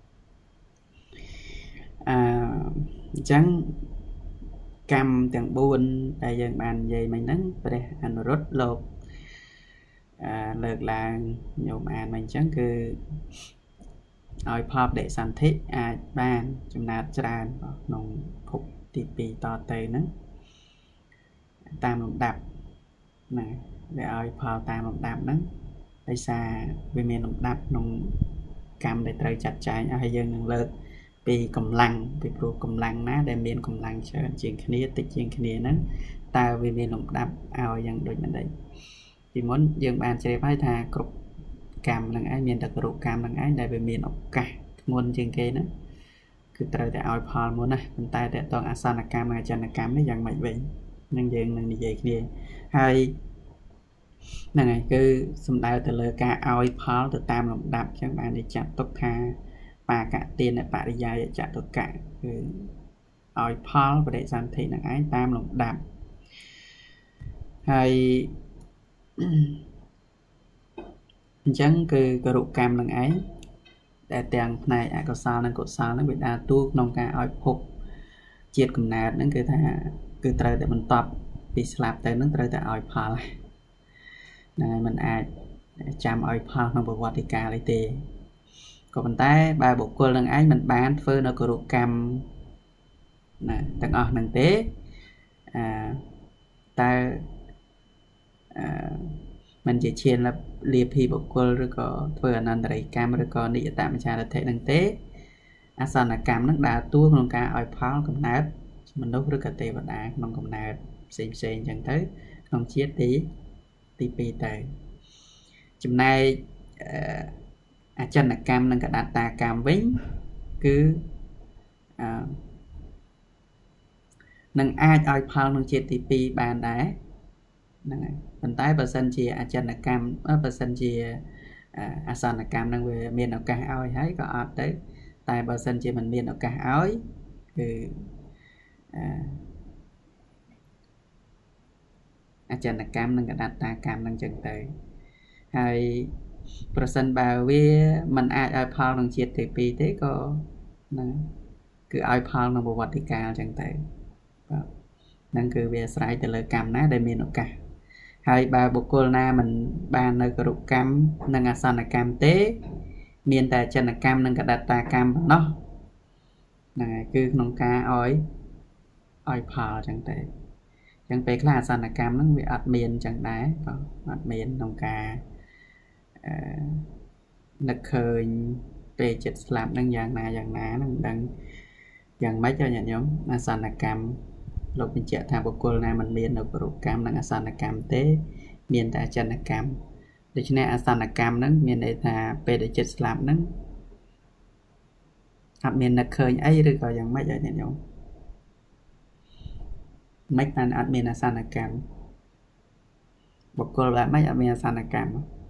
B: chẳng cam thằng buôn đại dân bàn gì mình nắng đây anh rút lột lượt là nhiều mà mình chẳng cứ ឲ្យផលបដិសន្ធិអាចបានចំណាត់ច្រើនក្នុងភពទី2តទៅហ្នឹងតាមលំដាប់ណាដែលឲ្យផលតាមលំដាប់ហ្នឹងដោយសារវាមានលំដាប់ក្នុងកម្មដែលត្រូវចាត់ចែងហើយយើងនឹងលើកពីកម្លាំងពីព្រោះកម្លាំងណាដែលមានកម្លាំងច្រើនជាងគ្នាតិចជាងគ្នាហ្នឹងតើវាមានលំដាប់ឲ្យយ៉ាងដូចម្ដេចពីមុនយើងបានជ្រាបហើយថាគ្រប់កម្មហ្នឹងឯងមានតែគរុកម្មហ្នឹងឯងដែលវាមានឱកាសធ្ងន់ជាងគេហ្នឹងគឺត្រូវតែឲ្យផលមុនណាប៉ុន្តែតើតងអសនកម្មនិងអចិន្នកម្មនេះយ៉ាងម៉េចវិញនឹងយើងនឹងនិយាយគ្នាហើយហ្នឹងហើយគឺសំដៅទៅលើការឲ្យផលទៅតាមលំដាប់អញ្ចឹងបានចាត់ទុកថាបាកទានបរិយាយចតុកៈគឺឲ្យផលបដិសន្ធិនឹងឯងតាមលំដាប់ហើយអញ្ចឹងគឺគរុកម្មនឹងឯងដែលទាំងផ្នែកអកុសលនិងកុសលនឹងវាដើរតួក្នុងការឲ្យភពជាតិកំណើតហ្នឹងគឺថាគឺត្រូវតែបន្តពីស្លាប់ទៅនឹងត្រូវតែឲ្យផលហ្នឹងហើយมันអាចចាំឲ្យផលក្នុងប្រវត្តិកាលអីទេក៏ប៉ុន្តែបើបុគ្គលនឹងឯងមិនបានធ្វើនៅគរុកម្មណាទាំងអស់ហ្នឹងទេតើมันជាឈានលាភីបុគ្គលឬក៏ធ្វើអនន្តរិយកម្មឬក៏និយតមច្ឆារថិនឹងទេអសនកម្មនឹងដើរតួក្នុងការឲ្យផលកំណើតមនុស្សឬក៏ទេវតាក្នុងកំណើតផ្សេងអញ្ចឹងទៅក្នុងជាតិទី2ទៅចំណែកអចិន្នកម្មនិងកដត្តាកម្មវិញគឺនឹងអាចឲ្យផលក្នុងជាតិទី2បានដែរហ្នឹងហើយប៉ុន្តែបើសិនជាអចិន្នកម្មបើសិនជាអសនកម្មនឹងវាមានឱកាសឲ្យហើយក៏អត់ទៅតែបើសិនជាមិនមានឱកាសឲ្យគឺអចិន្នកម្មនិងកដត្តាកម្មនឹងចឹងទៅហើយប្រសិនបើវាមិនអាចឲ្យផលក្នុងជាតិទី2ទេក៏ហ្នឹងគឺឲ្យផលក្នុងប្រវត្តិកាលចឹងទៅបាទហ្នឹងគឺវាអាស្រ័យទៅលើកម្មណាដែលមានឱកាសហើយបើបុគ្គលណាមិនបាននៅគរុកម្មនិងអសនកម្មទេមានតែអចិន្នកម្មនិងកដត្តាកម្មប៉ុណ្ណោះហ្នឹងហើយគឺក្នុងការឲ្យផលចឹងទៅចឹងពេលខ្លះអសនកម្មហ្នឹងវាអត់មានចឹងដែរបាទអត់មានក្នុងការនឹកឃើញពេលចិត្តស្លាប់ហ្នឹងយ៉ាងណាហ្នឹងមិនដឹងយ៉ាងម៉េចទេញាតិញោមអសនកម្មលោកបញ្ជាក់ថាបុគ្គលណាមិនមាននៅគរុកម្មនិងអសនកម្មទេមានតែអចិន្នកម្មដូច្នេះអសនកម្មហ្នឹងមានន័យថាពេលដែលចិត្តស្លាប់ហ្នឹងអត់មាននឹកឃើញអីឬក៏យ៉ាងម៉េចញាតិញោមមិនបានអត់មានអសនកម្មបុគ្គលបែបម៉េចអត់មានអសនកម្ម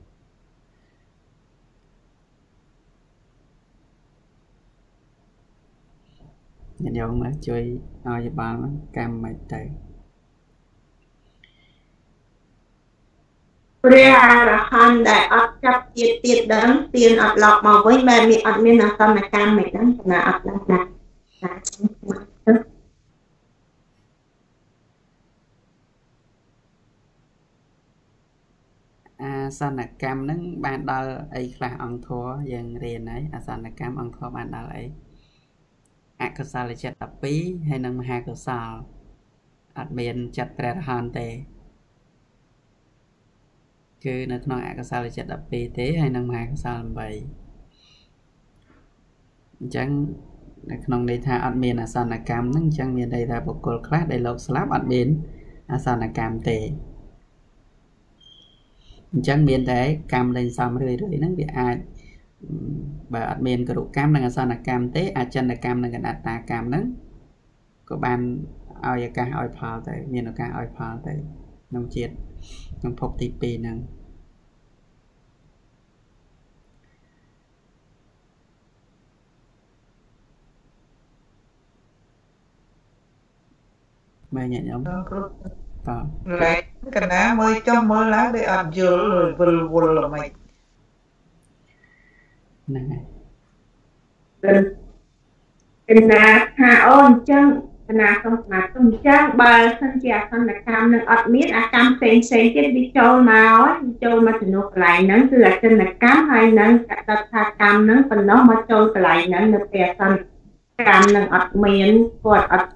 B: ញាតិញោមមើលជួយឲ្យយោបល់កម្មមិនទៅ
A: ព្រះអរហន្តដែលអត់ចាប់ទៀតដឹងទៀនអត់ឡប់មកវិញបែបមានអត់មានអសនកម្មមិនដឹងណាអត់ដឹងណា
B: អាសនកម្មហ្នឹងបានដល់អីខ្លះអង្គធរយើងរៀនហើយអាសនកម្មអង្គធរបានដល់អីអកុសលចិត្ត12ហើយនិងមហាកុសលអត់មានចិត្តព្រះរហន្តទេគឺនៅក្នុងអកុសលចិត្ត12ទេហើយនិងមហាកុសល8អញ្ចឹងនៅក្នុងន័យថាអត់មានអសនកម្មហ្នឹងអញ្ចឹងមានន័យថាបុគ្គលខ្លះដែលលោកស្លាប់អត់មានអសនកម្មទេអញ្ចឹងមានតែកម្មដែលសំរឿយហ្នឹងវាអាចបើអត់មានគរុកម្មនិងអសនកម្មទេអចិន្នកម្មនិងកដត្តាកម្មហ្នឹងក៏បានឲ្យឱកាសឲ្យផលទៅមានឱកាសឲ្យផលទៅក្នុងជាតិក្នុងភពទី2ហ្នឹងមើលញាតិញោមបាទ
D: ឡែកកណាមើលចុះមើលឡើងដូចអត់យល់វិលវល់ល្មិច
B: ហ្នឹងហើយ
A: គឺណាថាអូអញ្ចឹងណាសូមស្មាតអញ្ចឹងបើសិនជាអសនកម្មនឹងអត់មានអាកម្មផ្សេងទៀតវាចូលមកចូលមកជំនួសកន្លែងហ្នឹងគឺអចិន្នកម្មហើយនឹងកតថាកម្មហ្នឹងប៉ុណ្ណោះមកចូលកន្លែងហ្នឹងនៅពេលអសនកម្មនឹងអត់មានគាត់អត់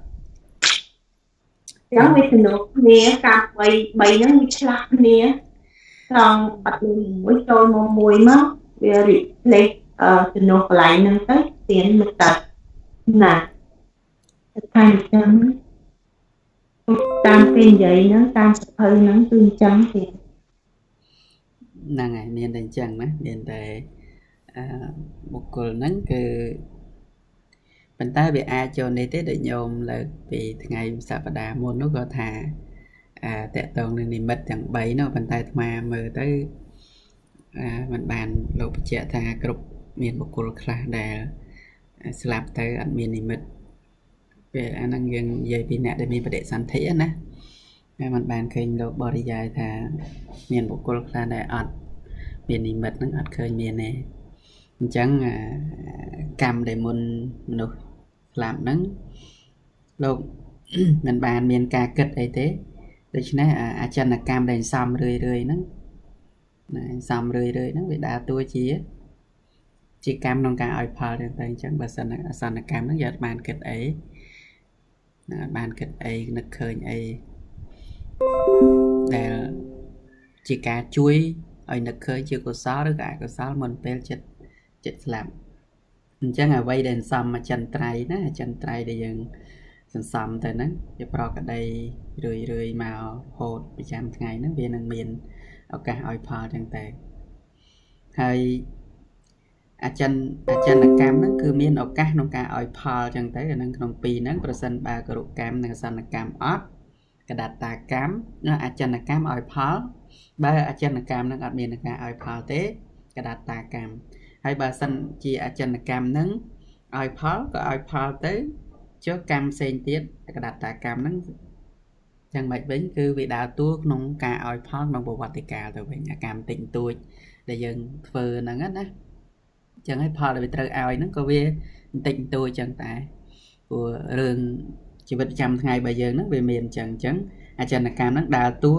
A: ចឹងវាជំនួសគ្នាកម្ម3ហ្នឹងវាឆ្លាស់គ្នាត្រង់អត់មានមួយចូលមកមួយមកវារីផ្លេចជំនួសកន្លែងហ្នឹងទៅទៀនមកតាណាថាអញ្ចឹងតាមគេនិយាយហ្នឹងតាមសភៅហ្នឹងគឺអញ្ចឹងទេ
B: ហ្នឹងហើយមានតែអញ្ចឹងណាមានតែបុគ្គលហ្នឹងគឺប៉ុន្តែវាអាចចូលនេះទេដូចញោមលើកពីថ្ងៃសប្តាហ៍មុននោះក៏ថាតកតងនឹងនិមិត្តទាំង3នោះប៉ុន្តែអាត្មាមើលទៅมันបានលោកបញ្ជាក់ថាគ្រប់មានបុគ្គលខ្លះដែលស្លាប់ទៅអត់មាននិមិត្តពេលអាហ្នឹងយើងនិយាយពីអ្នកដែលមានបដិសន្ធិណាហើយมันបានឃើញលោកបរិយាយថាមានបុគ្គលខ្លះដែលអត់មាននិមិត្តហ្នឹងអត់ឃើញមានទេអញ្ចឹងកម្មដែលមុនមនុស្សស្លាប់ហ្នឹងលោកមិនបានមានការគិតអីទេដូច្នេះអចិន្នកម្មដែលសំរឿយហ្នឹងសំរឿយហ្នឹងវាដើរតួជាកម្មក្នុងការឲ្យផលទៅអញ្ចឹងបើសិនអសនកម្មហ្នឹងយកបានគិតអីបានគិតអីនឹកឃើញអីដែលជាការជួយឲ្យនឹកឃើញជាកុសលឬក៏អកុសលមុនពេលចិត្តស្លាប់អញ្ចឹងអ្វីដែលសំអចិន្ត្រៃយ៍ណាអចិន្ត្រៃយ៍ដែលយើងសន្សំទៅហ្នឹងវាប្រកដីរឿយមករហូតប្រចាំថ្ងៃហ្នឹងវានឹងមានឱកាសឲ្យផលចឹងតែហើយអចិន្នកម្មហ្នឹងគឺមានឱកាសក្នុងការឲ្យផលចឹងទៅអានឹងក្នុងពីរហ្នឹងប្រសិនបើគរុកម្មនិងអសនកម្មអត់កដតាកម្មអចិន្នកម្មឲ្យផលបើអចិន្នកម្មហ្នឹងអត់មានការឲ្យផលទេកដតាកម្មហើយបើសិនជាអចិន្នកម្មហ្នឹងឲ្យផលក៏ឲ្យផលទៅចុះកម្មផ្សេងទៀតកដតាកម្មហ្នឹងចឹងមិនវិញគឺវាដើរតួក្នុងការឲ្យផលក្នុងប្រវត្តិកាលទៅវិញអាកម្មតិចតួចដែលយើងធ្វើហ្នឹងណាចឹងហើយផលដែលវាត្រូវឲ្យហ្នឹងក៏វាបន្តិចបន្តួចចឹងតែព្រោះរឿងជីវិតប្រចាំថ្ងៃរបស់យើងហ្នឹងវាមានចឹងអចិន្នកម្មហ្នឹងដើរតួ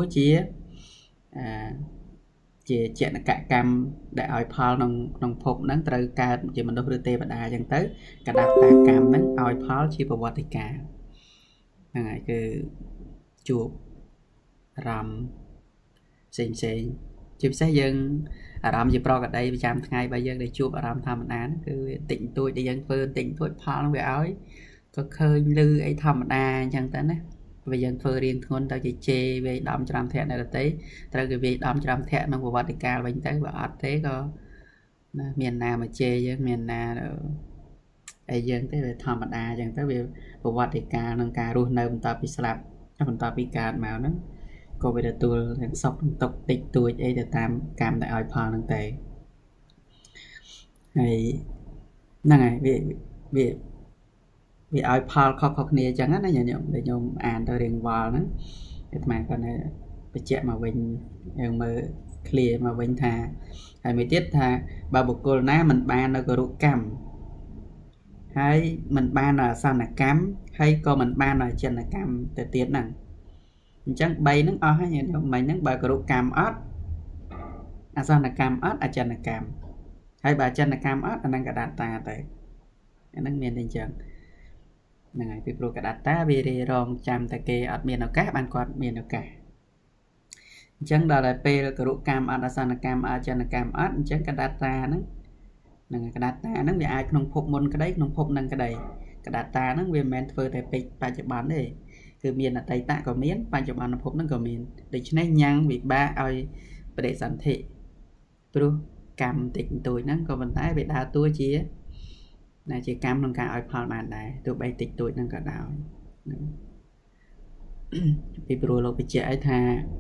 B: ជាចេតនកម្មដែលឲ្យផលក្នុងភពហ្នឹងត្រូវកើតជាមនុស្សឬទេវតាចឹងទៅកដតាកម្មហ្នឹងឲ្យផលជាប្រវត្តិកាលហ្នឹងហើយគឺជួបអារម្មណ៍ផ្សេងជាពិសេសយើងអារម្មណ៍ជាប្រកដីប្រចាំថ្ងៃរបស់យើងដែលជួបអារម្មណ៍ធម្មតាហ្នឹងគឺវាតិចតួចដែលយើងធ្វើតិចតួចផលហ្នឹងវាឲ្យក៏ឃើញឮអីធម្មតាអញ្ចឹងទៅណាពេលយើងធ្វើរៀងធ្ងន់ទៅជាជេរវាដំច្រាំធាក់នៅដទៃត្រូវគេវាដំច្រាំធាក់ក្នុងប្រវត្តិកាលវិញទៅបើអត់ទេក៏មានណាមកជេរយើងមានណាអីយើងទេវាធម្មតាអញ្ចឹងទៅវាប្រវត្តិកាលក្នុងការរស់នៅបន្តពីស្លាប់បន្តពីកើតមកហ្នឹងក៏វាទទួលទាំងសុខទាំងទុក្ខតិចតួចអីទៅតាមកម្មដែលឲ្យផលហ្នឹងតែហើយហ្នឹងហើយវាឲ្យផលខុសៗគ្នាអញ្ចឹងណាញោមដែលញោមអានទៅរៀងវល់ហ្នឹងអាត្មាគាត់នៅបញ្ជាក់មកវិញយើងមើល clear មកវិញថាហើយមួយទៀតថាបើបុគ្គលណាមិនបាននៅគរុកម្មហើយមិនបាននៅអសនកម្មហើយក៏មិនបាននៅអចិន្នកម្មទៅទៀតហ្នឹងអញ្ចឹង3ហ្នឹងអស់ហើយញោមមិញហ្នឹងបើគរុកម្មអត់អសនកម្មអត់អចិន្នកម្មហើយបើអចិន្នកម្មអត់អាហ្នឹងកដតាទៅអាហ្នឹងមានតែអញ្ចឹងហ្នឹងហើយពីព្រោះកដតាវារេរងចាំតែគេអត់មានឱកាសបានគាត់មានឱកាសអញ្ចឹងដល់តែពេលគរុកម្មអត់អសនកម្មអចិន្នកម្មអត់អញ្ចឹងកដតាហ្នឹងកដតាហ្នឹងវាអាចក្នុងភពមុនក្តីក្នុងភពហ្នឹងក្តីកដតាហ្នឹងវាមិនមែនធ្វើតែពេកបច្ចុប្បន្នទេគឺមានអតីតក៏មានបច្ចុប្បន្នភពហ្នឹងក៏មានដូច្នេះញ៉ាំងវិបាកឲ្យបដិសន្ធិព្រោះកម្មតិចតួចហ្នឹងក៏ប៉ុន្តែវាដើរតួជាកម្មក្នុងការឲ្យផលបានដែរទោះបីតិចតួចហ្នឹងក៏ដោយពីព្រោះលោកបញ្ជាក់ឲ្យថា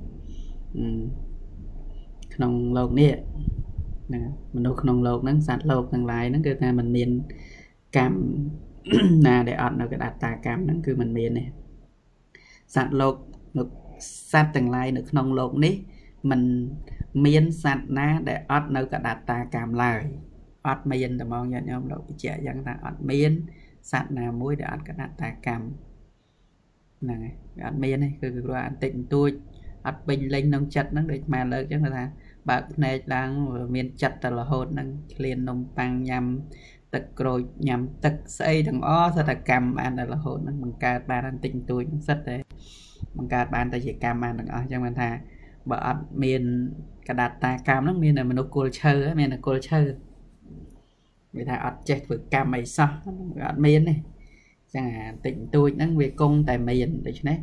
B: ក្នុងលោកនេះមនុស្សក្នុងលោកហ្នឹងសត្វលោកទាំងឡាយហ្នឹងគឺថាมันមានកម្មណាដែលអត់នៅកដតាកម្មហ្នឹងគឺมันមានទេសត្វលោកសត្វទាំងឡាយនៅក្នុងលោកនេះมันមានសត្វណាដែលអត់នៅកដតាកម្មឡើយអត់មានតែមកញាតិញោមលោកបញ្ជាក់យ៉ាងថាអត់មានសត្វណាមួយដែលអត់កដតាកម្ម này ăn miên này cứ rồi ăn tịnh tôi ăn bình linh nông chặt nó để mà lớn chứ người ta bạc này đang miên chặt là hốt năng liền nông băng nhằm tật rồi nhằm tật xây thằng ó thật là cầm ăn là hốt năng bằng cả bàn ăn tịnh tôi rất đấy bằng cả bàn ta chỉ cầm ăn được ở trong bàn thà bờ miền cả đạt ta cam nó miền này mình nó cồn chơi á miền là cồn chơi người ta ọt chết với cam mày sao ọt miền này chẳng hạn tịnh tôi nó về công tại miền được chứ đấy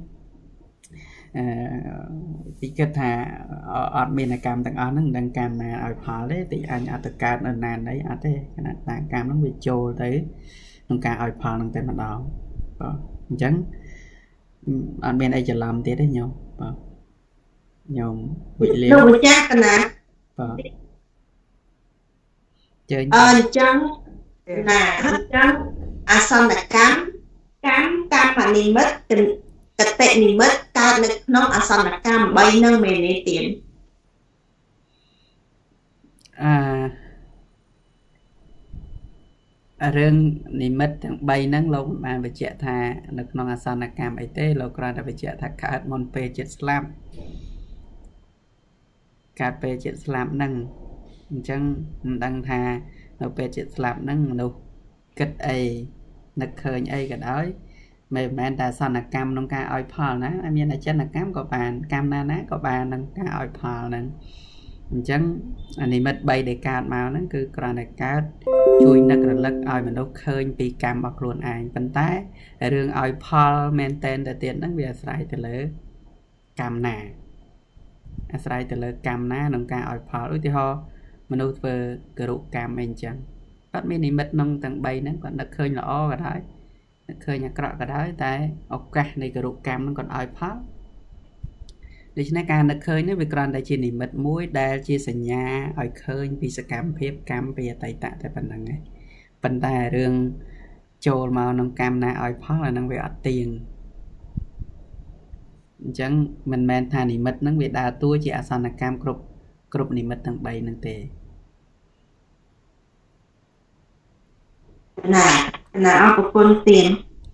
B: thì kết thà ọt miền là cam tặng ọt nó đang cam là ở phá đấy thì anh ở tất cả ở nàn đấy ở thế cái này ta cam nó bị trôi tới nó cả ở phá nó tại mặt đó chẳng ở bên đâyจะlàm thế đấy nhau nhom bị liệt
A: đâu có chắc nè
B: chơi
A: trắng nè trắng son là cam mà mình mất tình tệ mình mất ta được nó son là cam bay nâng mình lấy tiền
B: rừng mình mất bay nâng lâu mà về chuyện thà được nó son là cam ấy tê lâu còn là về chuyện thà cả môn pe chết slam cà phê chết slam nâng chẳng đăng thà nó pe chết slam nâng nó kết ấy nực khơi ấy cái đó mày mà ta son là cam nông ca oi phò ná anh em là chân là cam của bạn cam na ná của bạn nông ca oi phò nè chẳng anh ấy mất bay để cát màu nó cứ còn là cát chui nực là lực oi mà nó khơi bị cam bọc luôn ai vấn tái đường oi phò men tên để tiền nó bây giờ từ lỡ cam nà sai từ lỡ cam ná nông ca oi phò đối thì ho mình đâu về cái độ cam anh chẳng bắt mấy này mất nông tầng bay nó còn được khơi là o rồi đấy khơi nhà cọ cái đó tại ok này cái độ cam nó còn oi phò để cho nên càng được khơi nếu việc còn đại chỉ niệm mật mũi đa chia sẻ nhà oi khơi vì sẽ cam phép cam bây giờ tay tạ tại phần này phần tài đường trôi màu nông cam na oi phò là năng về ở tiền chẳng mình men thà niệm mật năng về đa tua chỉ asan là cam cục niệm mật tầng bay năng tề
A: là ông có con tiền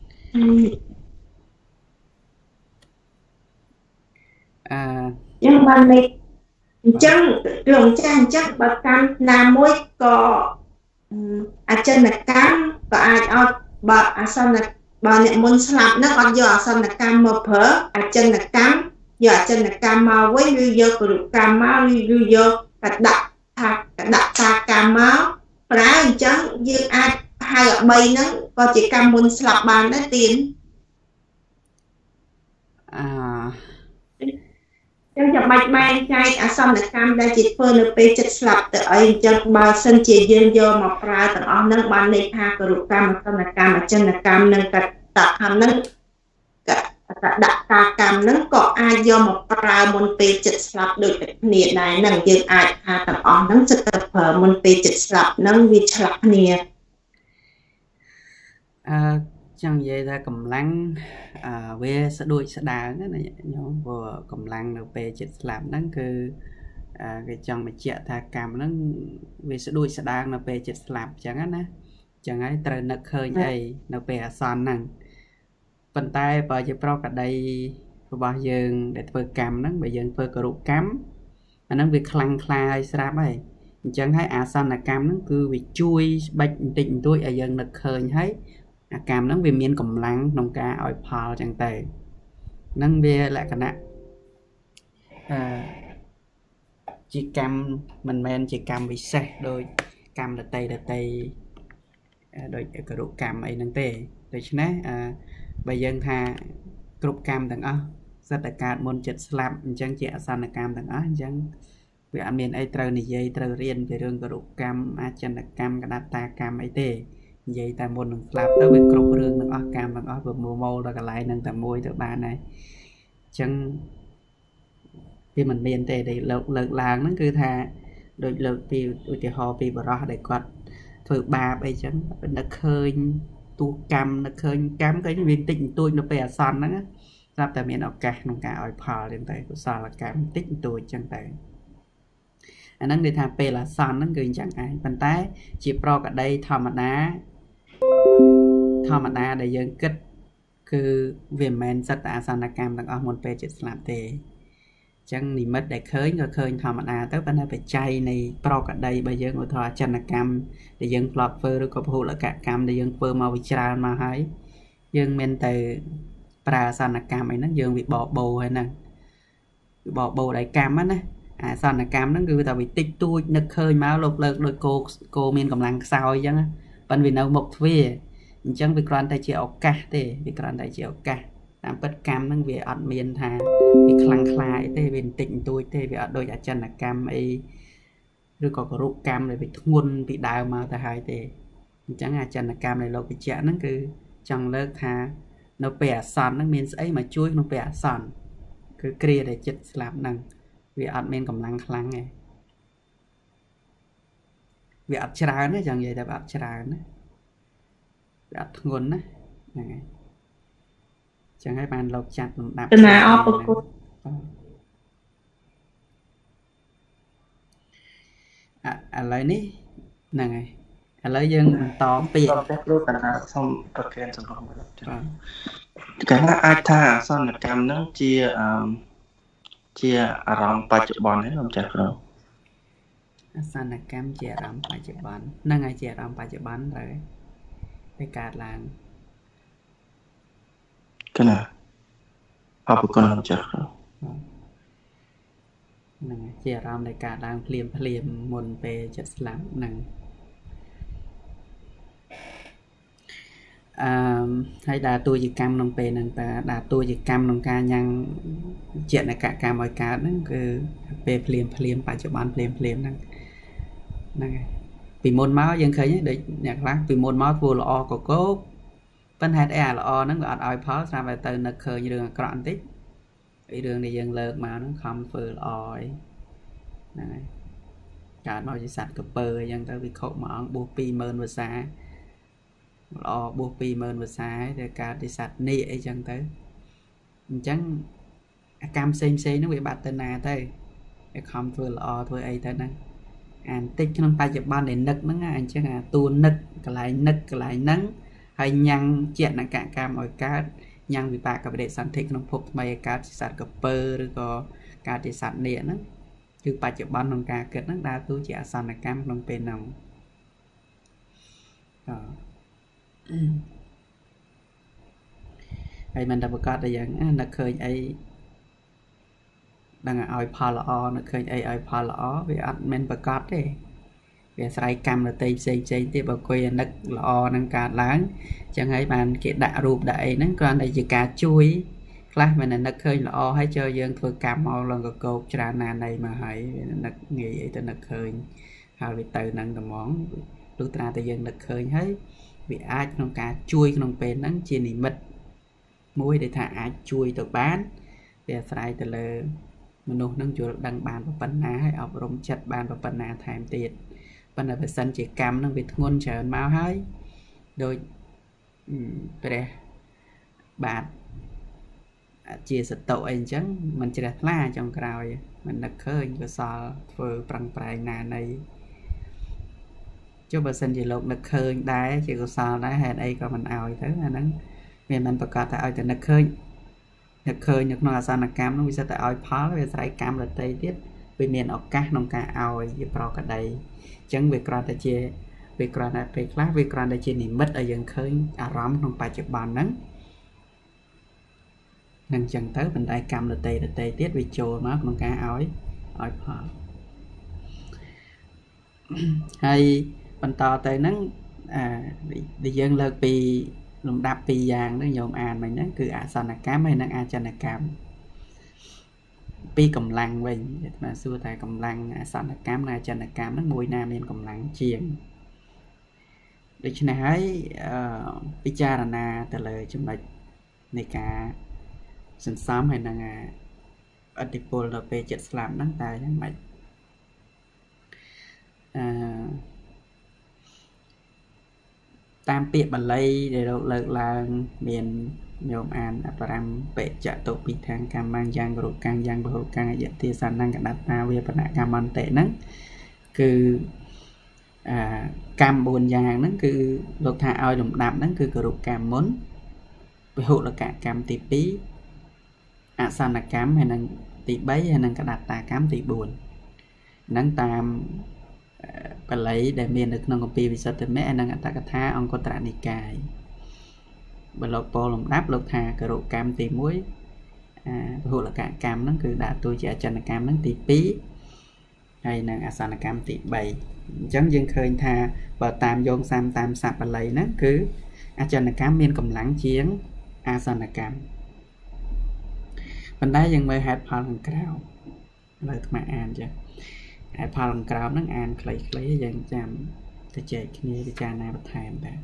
A: nhưng mà mình chẳng trường trang chắc bà cam là mỗi có chân là cam có ai bà xong là bà nhận môn slap nó còn giờ xong là cam mờ phở chân là cam giờ chân là cam màu với lưu dơ của được cam máu lưu dơ cả đặt ta cam máu ra chẳng như ai hai ở bay nó có chỉ cam môn slap bàn đó tiền trong chập bạch mai trai xong là cam đã chỉ phơi được pe chất slap từ ấy trong bao sân chỉ dương do mà ra từ ông nâng ban này tha của được cam xong là cam ở chân là cam nâng cả tập hàm nâng đặt ta cam nâng có ai do một ra môn pe chất slap được nhiệt này nâng dương ai tha từ ông nâng sẽ tập hợp môn pe chất slap nâng vì slap nhiệt
B: chẳng vậy ta cầm lăng về sẽ đuổi sẽ đá cái này nhóm vừa cầm lăng được về chết làm nó cứ cái chồng mà chạy ta cầm nó về sẽ đuổi sẽ đá nó về chết làm chẳng á nè chẳng ấy trời nó khơi vậy nó về son nè phần tay vào cho pro cả đây bao giờ để vừa cầm nó bây giờ vừa có độ cắm nó việc khăng khai ra vậy chẳng thấy son là cam nó cứ bị chui bệnh tình tôi ở dân nó khơi thấy cam nó về miền cầm lăng nông ca oi phò chẳng tệ nâng về lại cả nè chỉ cam mình men chỉ cam bị xe đôi cam là tây đôi cái độ cam ấy nâng tệ để chứ nè bây giờ thà cục cam thằng ó rất là cả môn chất slap chẳng chị san là cam thằng ó chẳng vì anh miền ấy trời này dây trời riêng về đường cái độ cam chân là cam cái data cam ấy tệ vậy ta muốn slap tới việc cục rương nó cam nó vừa mùa mô là cái lại nâng tầm môi từ ba này chẳng khi mình miền tây để lợn làng nó cứ thà đôi lợn thì họ vì bỏ ra để quạt thử ba bây chẳng nó khơi tu cam nó khơi cam cái viên tịnh tôi nó bè son đó ra tại miền ok nông cả ỏi phò lên tới của sao là cam tịnh tôi chẳng tới anh đang đi tham pe là son nó gửi chẳng ai bàn tay chỉ pro cả đây thò mặt đá để dân kết cứ vì mình rất là sẵn cam đang ở một bề chết làm thế chẳng nỉ mất để khơi thầm à tới bên đây phải chay này pro cả đây bây giờ ngồi thọ chân là cam để dân lọt phơ rồi có phụ là cả cam để dân phơ màu trà mà hãy dân men từ pra sẵn là cam ấy nó dân bị bỏ bầu hay nè bỏ bầu đại cam á à sẵn là cam nó cứ tao bị tích tôi nực khơi máu lột lợt đôi cô miền cầm lăng sao chứ bên vì đâu một phía chẳng vì con tay chịu cả thế vì con tay chịu cả làm bất cam nó về ở miền thà vì khăng khai thế bên tịnh tôi thế vì ở đôi giả chân là cam ấy rồi có rụng cam này bị thun bị đào mà ta hai thế chẳng là chân là cam này lâu bị chả nó cứ trong lớp thà nó bẻ sòn nó miền ấy mà chuối nó bẻ sòn cứ kia để chết làm năng vì ở miền cầm lăng khăng này vì ở trà nó chẳng vậy là ở trà nó đặt nguồn á chẳng hay bàn lộc chặt đạp lấy ní này lấy dân to bây giờ
E: xong cái là ai tha xong là cam nó chia rong ba chục bòn đấy không chặt rồi
B: xong là cam chia rong ba chục bòn năng ngày chia rong ba chục bòn rồi cái card là
E: cái nào học con làm chắc rồi
B: nè chia làm cái card đang phliềm môn về chất làm nè hay là tôi chỉ cam nông về nè ta đã tôi chỉ cam nông ca nhang chuyện là cả mọi cá nó cứ về phliềm phải cho bạn phliềm nè vì môn máu dân khởi để nhạc lát vì môn máu vừa là của cố vấn hết là nó gọi oi phó ra về từ nực khởi như đường cạn tích cái đường này dân lợt mà nó không vừa oi này cả màu chỉ sạch cặp bờ dân tới vì khổ mà ông buộc pi mơn vừa xa buộc pi mơn vừa xa thì cả đi sạch nị dân tới chẳng cam xem nó bị bạt tên nào thôi không vừa là thôi ấy thôi nè anh tích trong tay chụp ban để nực nó anh chứ là tu nực cái lại nắng hay nhăn chuyện là cả cam mọi cá nhăn vì bà cả để sản thích nó phục mày cá sạt cặp bơ rồi có cá để sạt điện đó chứ bà chụp ban trong cá kết nó đa tu chỉ sản là cam trong bên nào hay mình đã có là dạng nó khơi ấy đang oi phá lõ nó khơi ai phá lõ vì ăn men bạc cát đấy vì sai cam là tây xây thì bảo quê đất lõ năng cả láng chẳng hay bàn cái đạ rụp đại nó còn đây chỉ cá chuối là mình là nó khơi lõ hay chơi dân thôi cam màu lần có cột trà nà này mà hãy nó nghĩ tên nó khơi hay vì từ nâng tầm món lúc ta từ dân nó khơi hết vì ai trong cá chuối trong bên nắng chia nỉ mật muối để thả ai chuối từ bán để sai từ lơ mình nông chuột đăng bàn và bánh ná hay ọc rong chặt bàn và bánh ná thèm tiệt bánh là phải sân chỉ cam nó bị ngôn trở máu hơi đôi về bạn chia sẻ tội anh chẳng mình chỉ đặt la trong cào mình đặt khơi cho sao vừa bằng bài nà này cho bà sân chỉ lột đặt khơi đá chỉ có sao đá hay đây có mình ảo thế là nắng vì mình phải có tại từ đặt khơi nước nó sao là cam nó bị sao tại oi phá về sai cam là tây tiết vì miền ở các nông ca oi gì pro cả đây chẳng việc ra tại chia việc ra tại việc lá việc ra tại chia niệm mất ở dân khơi rắm trong bài chụp bàn nắng nâng chân tới bên đây cam là tây tiết vì trồ nó nông ca oi phá hay bên to tới nắng đi dân lợt vì lồng đạp pi vàng nó nhôm an mình nó cứ sàn là cám hay năng chân là cam pi cầm lăng mình mà xưa tại cầm lăng sàn là cám na chân là cam nó mùi nam nên cầm lăng chiên để cho này hãy pi cha là na từ lời chúng mày này cả sinh xóm hay năng ở địa phương là về chết làm nắng tài chẳng mày tam tiệp bản lây để đầu lực là miền nhôm an Abraham bệ trợ tổ bị thang cam mang giang rồi càng bầu càng dẫn tia sản năng cả đặt ta về phần cam ăn tệ nắng cứ cam buồn giang nắng cứ lột thả ao đồng đạp nắng cứ cột cam muốn ពហុលកកម្មទី2អសនកម្មហើយនឹងទី3ហើយនឹងកដត្តាកម្មទី4ហ្នឹងតាមបាលីដែលមាននៅក្នុងគម្ពីរវិសុទ្ធិមគ្គហើយនឹងអត្តកថាអង្គត្រនិកាយបើលោកពោលលំដាប់លោកថាគរុកម្មទី1ពហុលកកម្មហ្នឹងគឺដាក់តួជាអចិន្នកម្មហ្នឹងទី2ហើយនឹងអសនកម្មទី3អញ្ចឹងយើងឃើញថាបើតាមយោងសាមតាមស័ព្ទបាលីហ្នឹងគឺអចិន្នកម្មមានកម្លាំងជាងអសនកម្មប៉ុន្តែយើងមើលហេតុផលខាងក្រៅលើថ្មអានចឹងហេតុផលខាងក្រៅហ្នឹងអានខ្លីៗយើងចាំទៅចែកគ្នាពិចារណាបន្ថែមដែរ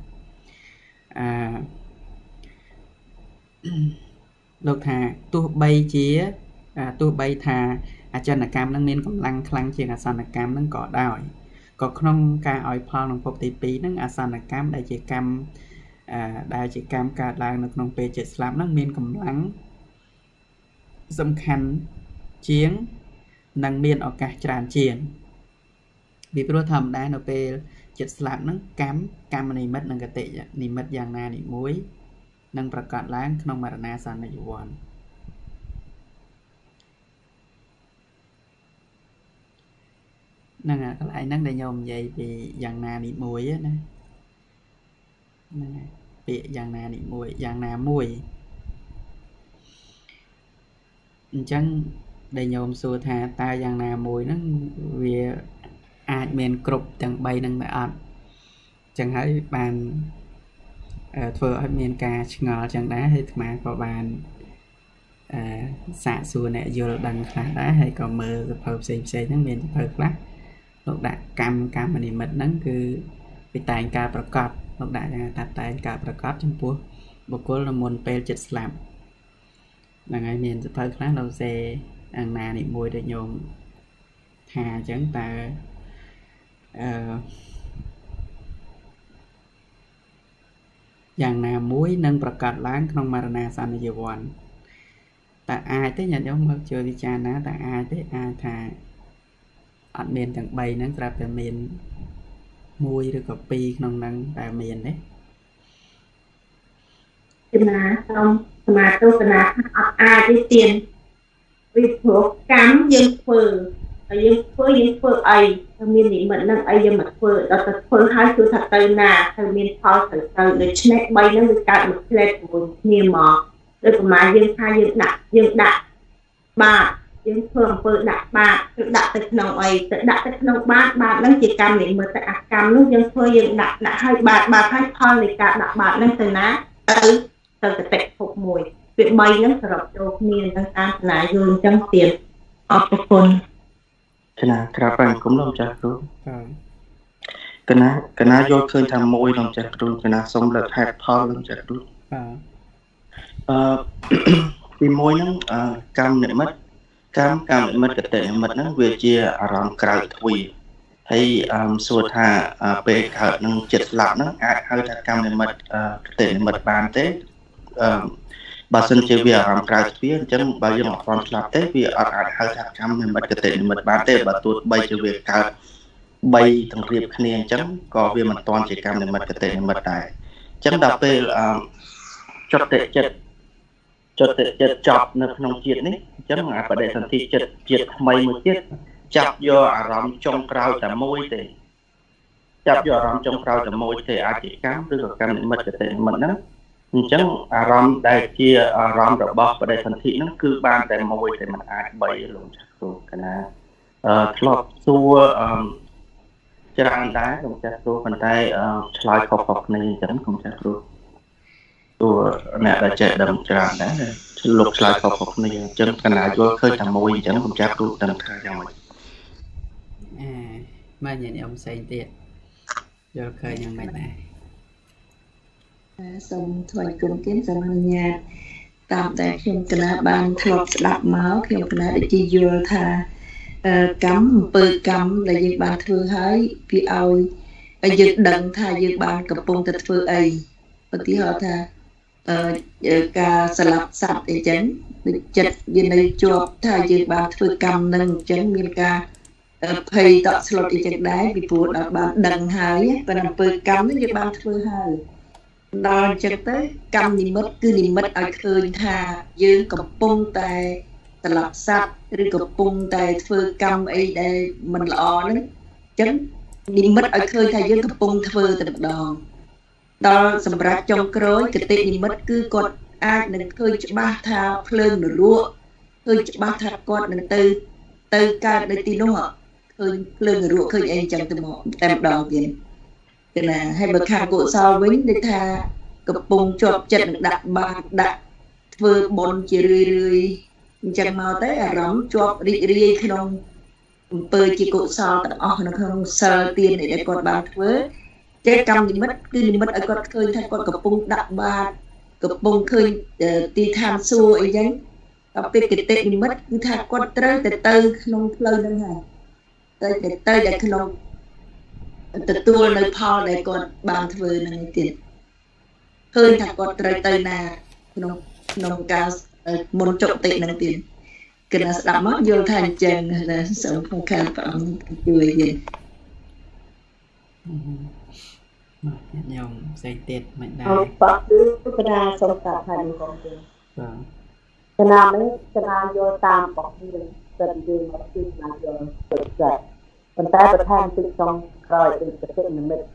B: លោកថាទោះបីថាអចិន្នកម្មនឹងមានកម្លាំងខ្លាំងជាងអសនកម្មនឹងក៏ដោយក៏ក្នុងការឲ្យផលក្នុងភពទី2ហ្នឹងអសនកម្មដែលជាកម្មកើតឡើងនៅក្នុងពេលចិត្តស្លាប់ហ្នឹងមានកម្លាំងសំខាន់ជាងនិងមានឱកាសច្រើនជាងពីព្រោះធម្មតានៅពេលចិត្តស្លាប់ហ្នឹងកម្មនិមិត្តនិងកតិនិមិត្តយ៉ាងណានីមួយនឹងប្រកាសឡើងក្នុងមរណាសន្និវ័នហ្នឹងកន្លែងហ្នឹងដែលញោមនិយាយពីយ៉ាងណានីមួយណាហ្នឹងពាក្យយ៉ាងណានីមួយយ៉ាងណាមួយអញ្ចឹងដែលញោមសួរថាតើយ៉ាងណាមួយហ្នឹងវាអាចមានគ្រប់ទាំង3ហ្នឹងដែរអត់អញ្ចឹងហើយបានធ្វើឲ្យមានការឆ្ងល់ចឹងដែរហើយអាត្មាក៏បានសាកសួរអ្នកយល់ដឹងខ្លះដែរហើយក៏មើលសភៅផ្សេងហ្នឹងមានសភៅខ្លះលោកដាក់កម្មនិមិត្តហ្នឹងគឺពីតែងការប្រកាសលោកដាក់ថាតែងការប្រកាសចំពោះបុគ្គលនៅមុនពេលចិត្តស្លាប់ហ្នឹងហើយមានសភៅខ្លះលោកសេអង្គណានីមួយដែលញោមថាអញ្ចឹងតើយ៉ាងណាមួយនឹងប្រកាសឡើងក្នុងមរណាសន្និវ័នតើអាចទេញាតិញោមមើលជួយវិចារណាតើអាចទេអាចថាអត់មានទាំង3ហ្នឹងស្រាប់តែមាន1ឬក៏2ក្នុងហ្នឹងតែមានទេ
A: ចំណាខ្ញុំសមាទស្សនាអត់អាចទេទៀនពីព្រោះកម្មយើងធ្វើហើយយើងធ្វើអីถ้าមាននិមិត្តនឹងអីយើងមកធ្វើដល់ទៅធ្វើហើយគឺថាទៅណាទៅមានផលទៅដូច្នេះ3ហ្នឹងវាកើតមួយផ្លែតជាមួយគ្នាមកដូចប្រមាណយើងថាយើងដាក់បាតយើងធ្វើអំពើដាក់បាតគឺដាក់ទៅក្នុងអីទៅដាក់ទៅក្នុងបាតហ្នឹងជាកម្មនិមិត្តតែអាកម្មនោះយើងធ្វើយើងដាក់ឲ្យបាតហើយផលនៃការដាក់បាតហ្នឹងទៅណាទៅកតិភពមួយវា3ហ្នឹងសរុបចូលគ្នាទាំងតាមស្នាយល់អញ្ចឹងទៀតអរគុណ
E: កណាក្រាបអង្គគុំលោកចាស់គ្រូកណាយល់ឃើញថាមួយលោកចាស់គ្រូកណាសូមលើកហេតុផលលោកចាស់គ្រូទី1ហ្នឹងកម្មនិមិត្តកម្មនិមិត្តកតិនិមិត្តហ្នឹងវាជាអារម្មណ៍ក្រៅទ្វារហើយសួរថាពេលកើតនឹងចិត្តស្លាប់ហ្នឹងអាចហៅថាកម្មនិមិត្តកតិនិមិត្តបានទេបើសិនជាវាអារម្មណ៍ក្រៅទ្វារអញ្ចឹងបើយើងអត់ទាន់ស្លាប់ទេវាអត់អាចហៅថាកម្មនិមិត្តកតិនិមិត្តបានទេបើទោះបីជាវាកើត3ទាំងរៀបគ្នាអញ្ចឹងក៏វាមិនទាន់ជាកម្មនិមិត្តកតិនិមិត្តដែរអញ្ចឹងដល់ពេលចុតចិត្តចប់នៅក្នុងជាតិនេះអញ្ចឹងបដិសន្ធិជាតិថ្មីមួយទៀតចាប់យកអារម្មណ៍ចុងក្រោយតែមួយទេចាប់យកអារម្មណ៍ចុងក្រោយតែមួយទេអាចជាកម្មឬក៏កម្មនិមិត្តកតិនិមិត្តហ្នឹងអញ្ចឹងអារម្មណ៍ដែលជាអារម្មណ៍របស់បដិសន្ធិហ្នឹងគឺបានតែមួយតែមិនអាច3លោកចាស់គ្រូកណាធ្លាប់សួរច្រើនដែរលោកចាស់គ្រូប៉ុន្តែឆ្លើយខុសៗគ្នាអញ្ចឹងលោកចាស់គ្រូតួអ្នកដែលចេះដឹងច្រើនដែរលោកឆ្លើយខុសៗគ្នាអញ្ចឹងកណាយល់ឃើញតែមួយអញ្ចឹងលោកចាស់គ្រូដឹងថាយ៉ាងម៉េច
B: មកញ៉ាំអ៊ំផ្សេងទៀតយល់ឃើញយ៉ាងម៉េចដែរ
C: សូមថ្លែងគុំគៀនសូមអនុញ្ញាតតាមតែខ្ញុំកណាបានធ្លាប់ស្ដាប់មកខ្ញុំកណាដូចជាយល់ថាកម្មអំពើកម្មដែលយើងបានធ្វើហើយវាឲ្យយើងដឹងថាយើងបានកំពុងតែធ្វើអីឧទាហរណ៍ថាការស្លាប់សត្វអីចឹងដូចចិត្តវានៅជាប់ថាយើងបានធ្វើកម្មនឹងអញ្ចឹងមានការភ័យតក់ស្លុតអីចឹងដែរពីព្រោះដល់បានដឹងហើយប៉ុន្តែអំពើកម្មនេះយើងបានធ្វើហើយដល់ចឹងទៅកម្មនិមិត្តគឺនិមិត្តឲ្យឃើញថាយើងកំពុងតែត្រឡប់សត្វឬកំពុងតែធ្វើកម្មអីដែលមិនល្អហ្នឹងចឹងនិមិត្តឲ្យឃើញថាយើងកំពុងធ្វើតែម្ដងដល់សម្រាប់ចុងក្រោយគតិនិមិត្តគឺគាត់អាចនឹងឃើញច្បាស់ថាភ្លើងនរកឃើញច្បាស់ថាគាត់នឹងទៅកើតនៅទីនោះឃើញភ្លើងនរកឃើញអីចឹងទៅមកតែម្ដងទៀតគឺណាហើយបើខាងកុសលវិញដូចថាកំពុងជាប់ចិត្តនឹងដាក់បាតដាក់ធ្វើបុណ្យជារឿយអញ្ចឹងមកទៅអារម្មណ៍ជាប់រីករាយក្នុងអំពើជាកុសលទាំងអស់នៅក្នុងសិលទានដែលគាត់បានធ្វើចេះកម្មនិមិត្តគឺនិមិត្តឲ្យគាត់ឃើញថាគាត់កំពុងដាក់បាតកំពុងឃើញទីឋានសួគ៌អីចឹងដល់ពេលគតិនិមិត្តគឺថាគាត់ត្រូវទៅក្នុងផ្លូវហ្នឹងហើយទៅក្នុងទទួលនៅផលដែលគាត់បានធ្វើហ្នឹងទៀតឃើញថាគាត់ត្រូវទៅណាក្នុងការមុនចុតិហ្នឹងទៀតគណៈស្ដាប់មកយល់ថាអញ្ចឹងសូមផងខាងព្រះអង្គជួយទៀត
B: មកញោមផ្សេងទៀតមិនដែរ
F: បាទគឺគណៈសូមកាត់ហើយខ្ញុំទេ
B: បាទ
F: គណៈនេះគណៈយល់តាមរបស់យើងចិត្តយើងមកគឺគណៈយល់ចិត្តប៉ុន្តែបន្ថែមពីក្នុងក្រោយដូចគតិនិមិត្ត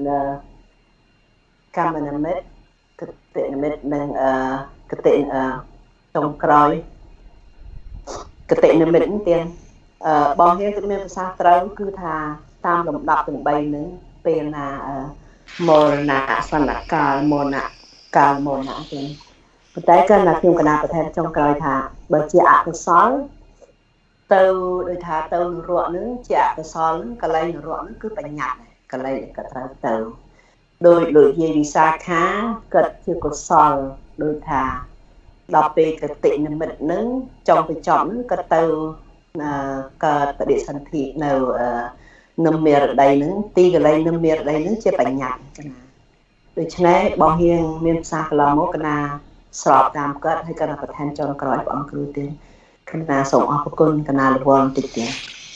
F: កម្មនិមិត្តគតិនិមិត្តនិងគតិចុងក្រោយគតិនិមិត្តទៀតបងយើងគឺមានភាសាត្រូវគឺថាតាមលំដាប់ទាំង3ហ្នឹងពេលណាមរណៈសនកាលមរណៈកាលមរណៈទៀតប៉ុន្តែក៏ណាខ្ញុំកណាបន្ថែមចុងក្រោយថាបើជាអកុសលទៅដូចថាទៅនរកហ្នឹងជាអកុសលកលែងនរកហ្នឹងគឺបញ្ញត្តិកលែងក៏ត្រូវទៅដោយយាយវិសាខាគិតជាកុសលដូចថាដល់ពេលគតិនិមិត្តហ្នឹងចុងបញ្ចប់ហ្នឹងក៏ទៅកើតបដិសន្ធិនៅនឹមមេរដីហ្នឹងទីកន្លែងនឹមមេរដីហ្នឹងជាបញ្ញត្តិកណាដូច្នេះបងហៀងមានភាសាកន្លងមកកណាស្របតាមគាត់ហើយកណាបន្ថែមចុងក្រោយព្រះអង្គគ្រូទៀតកណាសូមអរគុណកណារវល់បន្តិចទៀត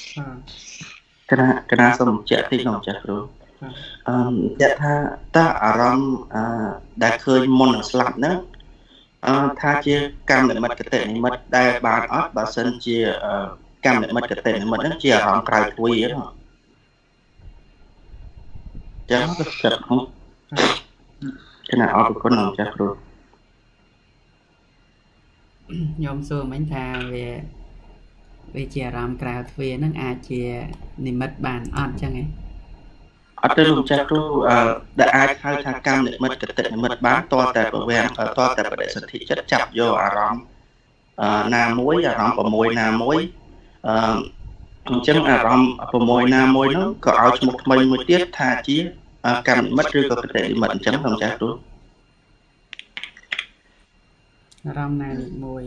E: កណាសូមបញ្ជាក់តិចក្នុងចាស់គ្រូនិយាយថាតើអារម្មណ៍ដែលឃើញមុននឹងស្លាប់ហ្នឹងថាជាកម្មនិមិត្តគតិនិមិត្តដែលបានអត់បើសិនជាកម្មនិមិត្តគតិនិមិត្តហ្នឹងជាអារម្មណ៍ក្រៅទ្វីហ្នឹងចឹងទៅចិត្តហ្នឹងគណៈអរគុណអង្គចាស់គ្រូ
B: ញោមសួរមិញថាវាជាអារម្មណ៍ក្រៅទ្វារហ្នឹងអាចជានិមិត្តបានអត់ចឹងហ៎
E: អត់ទេលោកចាស់គ្រូដែលអាចហៅថាកម្មនិមិត្តគតិនិមិត្តបានតតែប្រវាំងតតែបដិសន្ធិចិត្តចាប់យកអារម្មណ៍ណាមួយអារម្មណ៍6ណាមួយអញ្ចឹងអារម្មណ៍6ណាមួយនោះក៏ឲ្យឈ្មោះថ្មីមួយទៀតថាជាកម្មនិមិត្តឬក៏គតិនិមិត្តអញ្ចឹងលោកចាស់គ្រូ
B: អារម្មណ៍ណាមួយ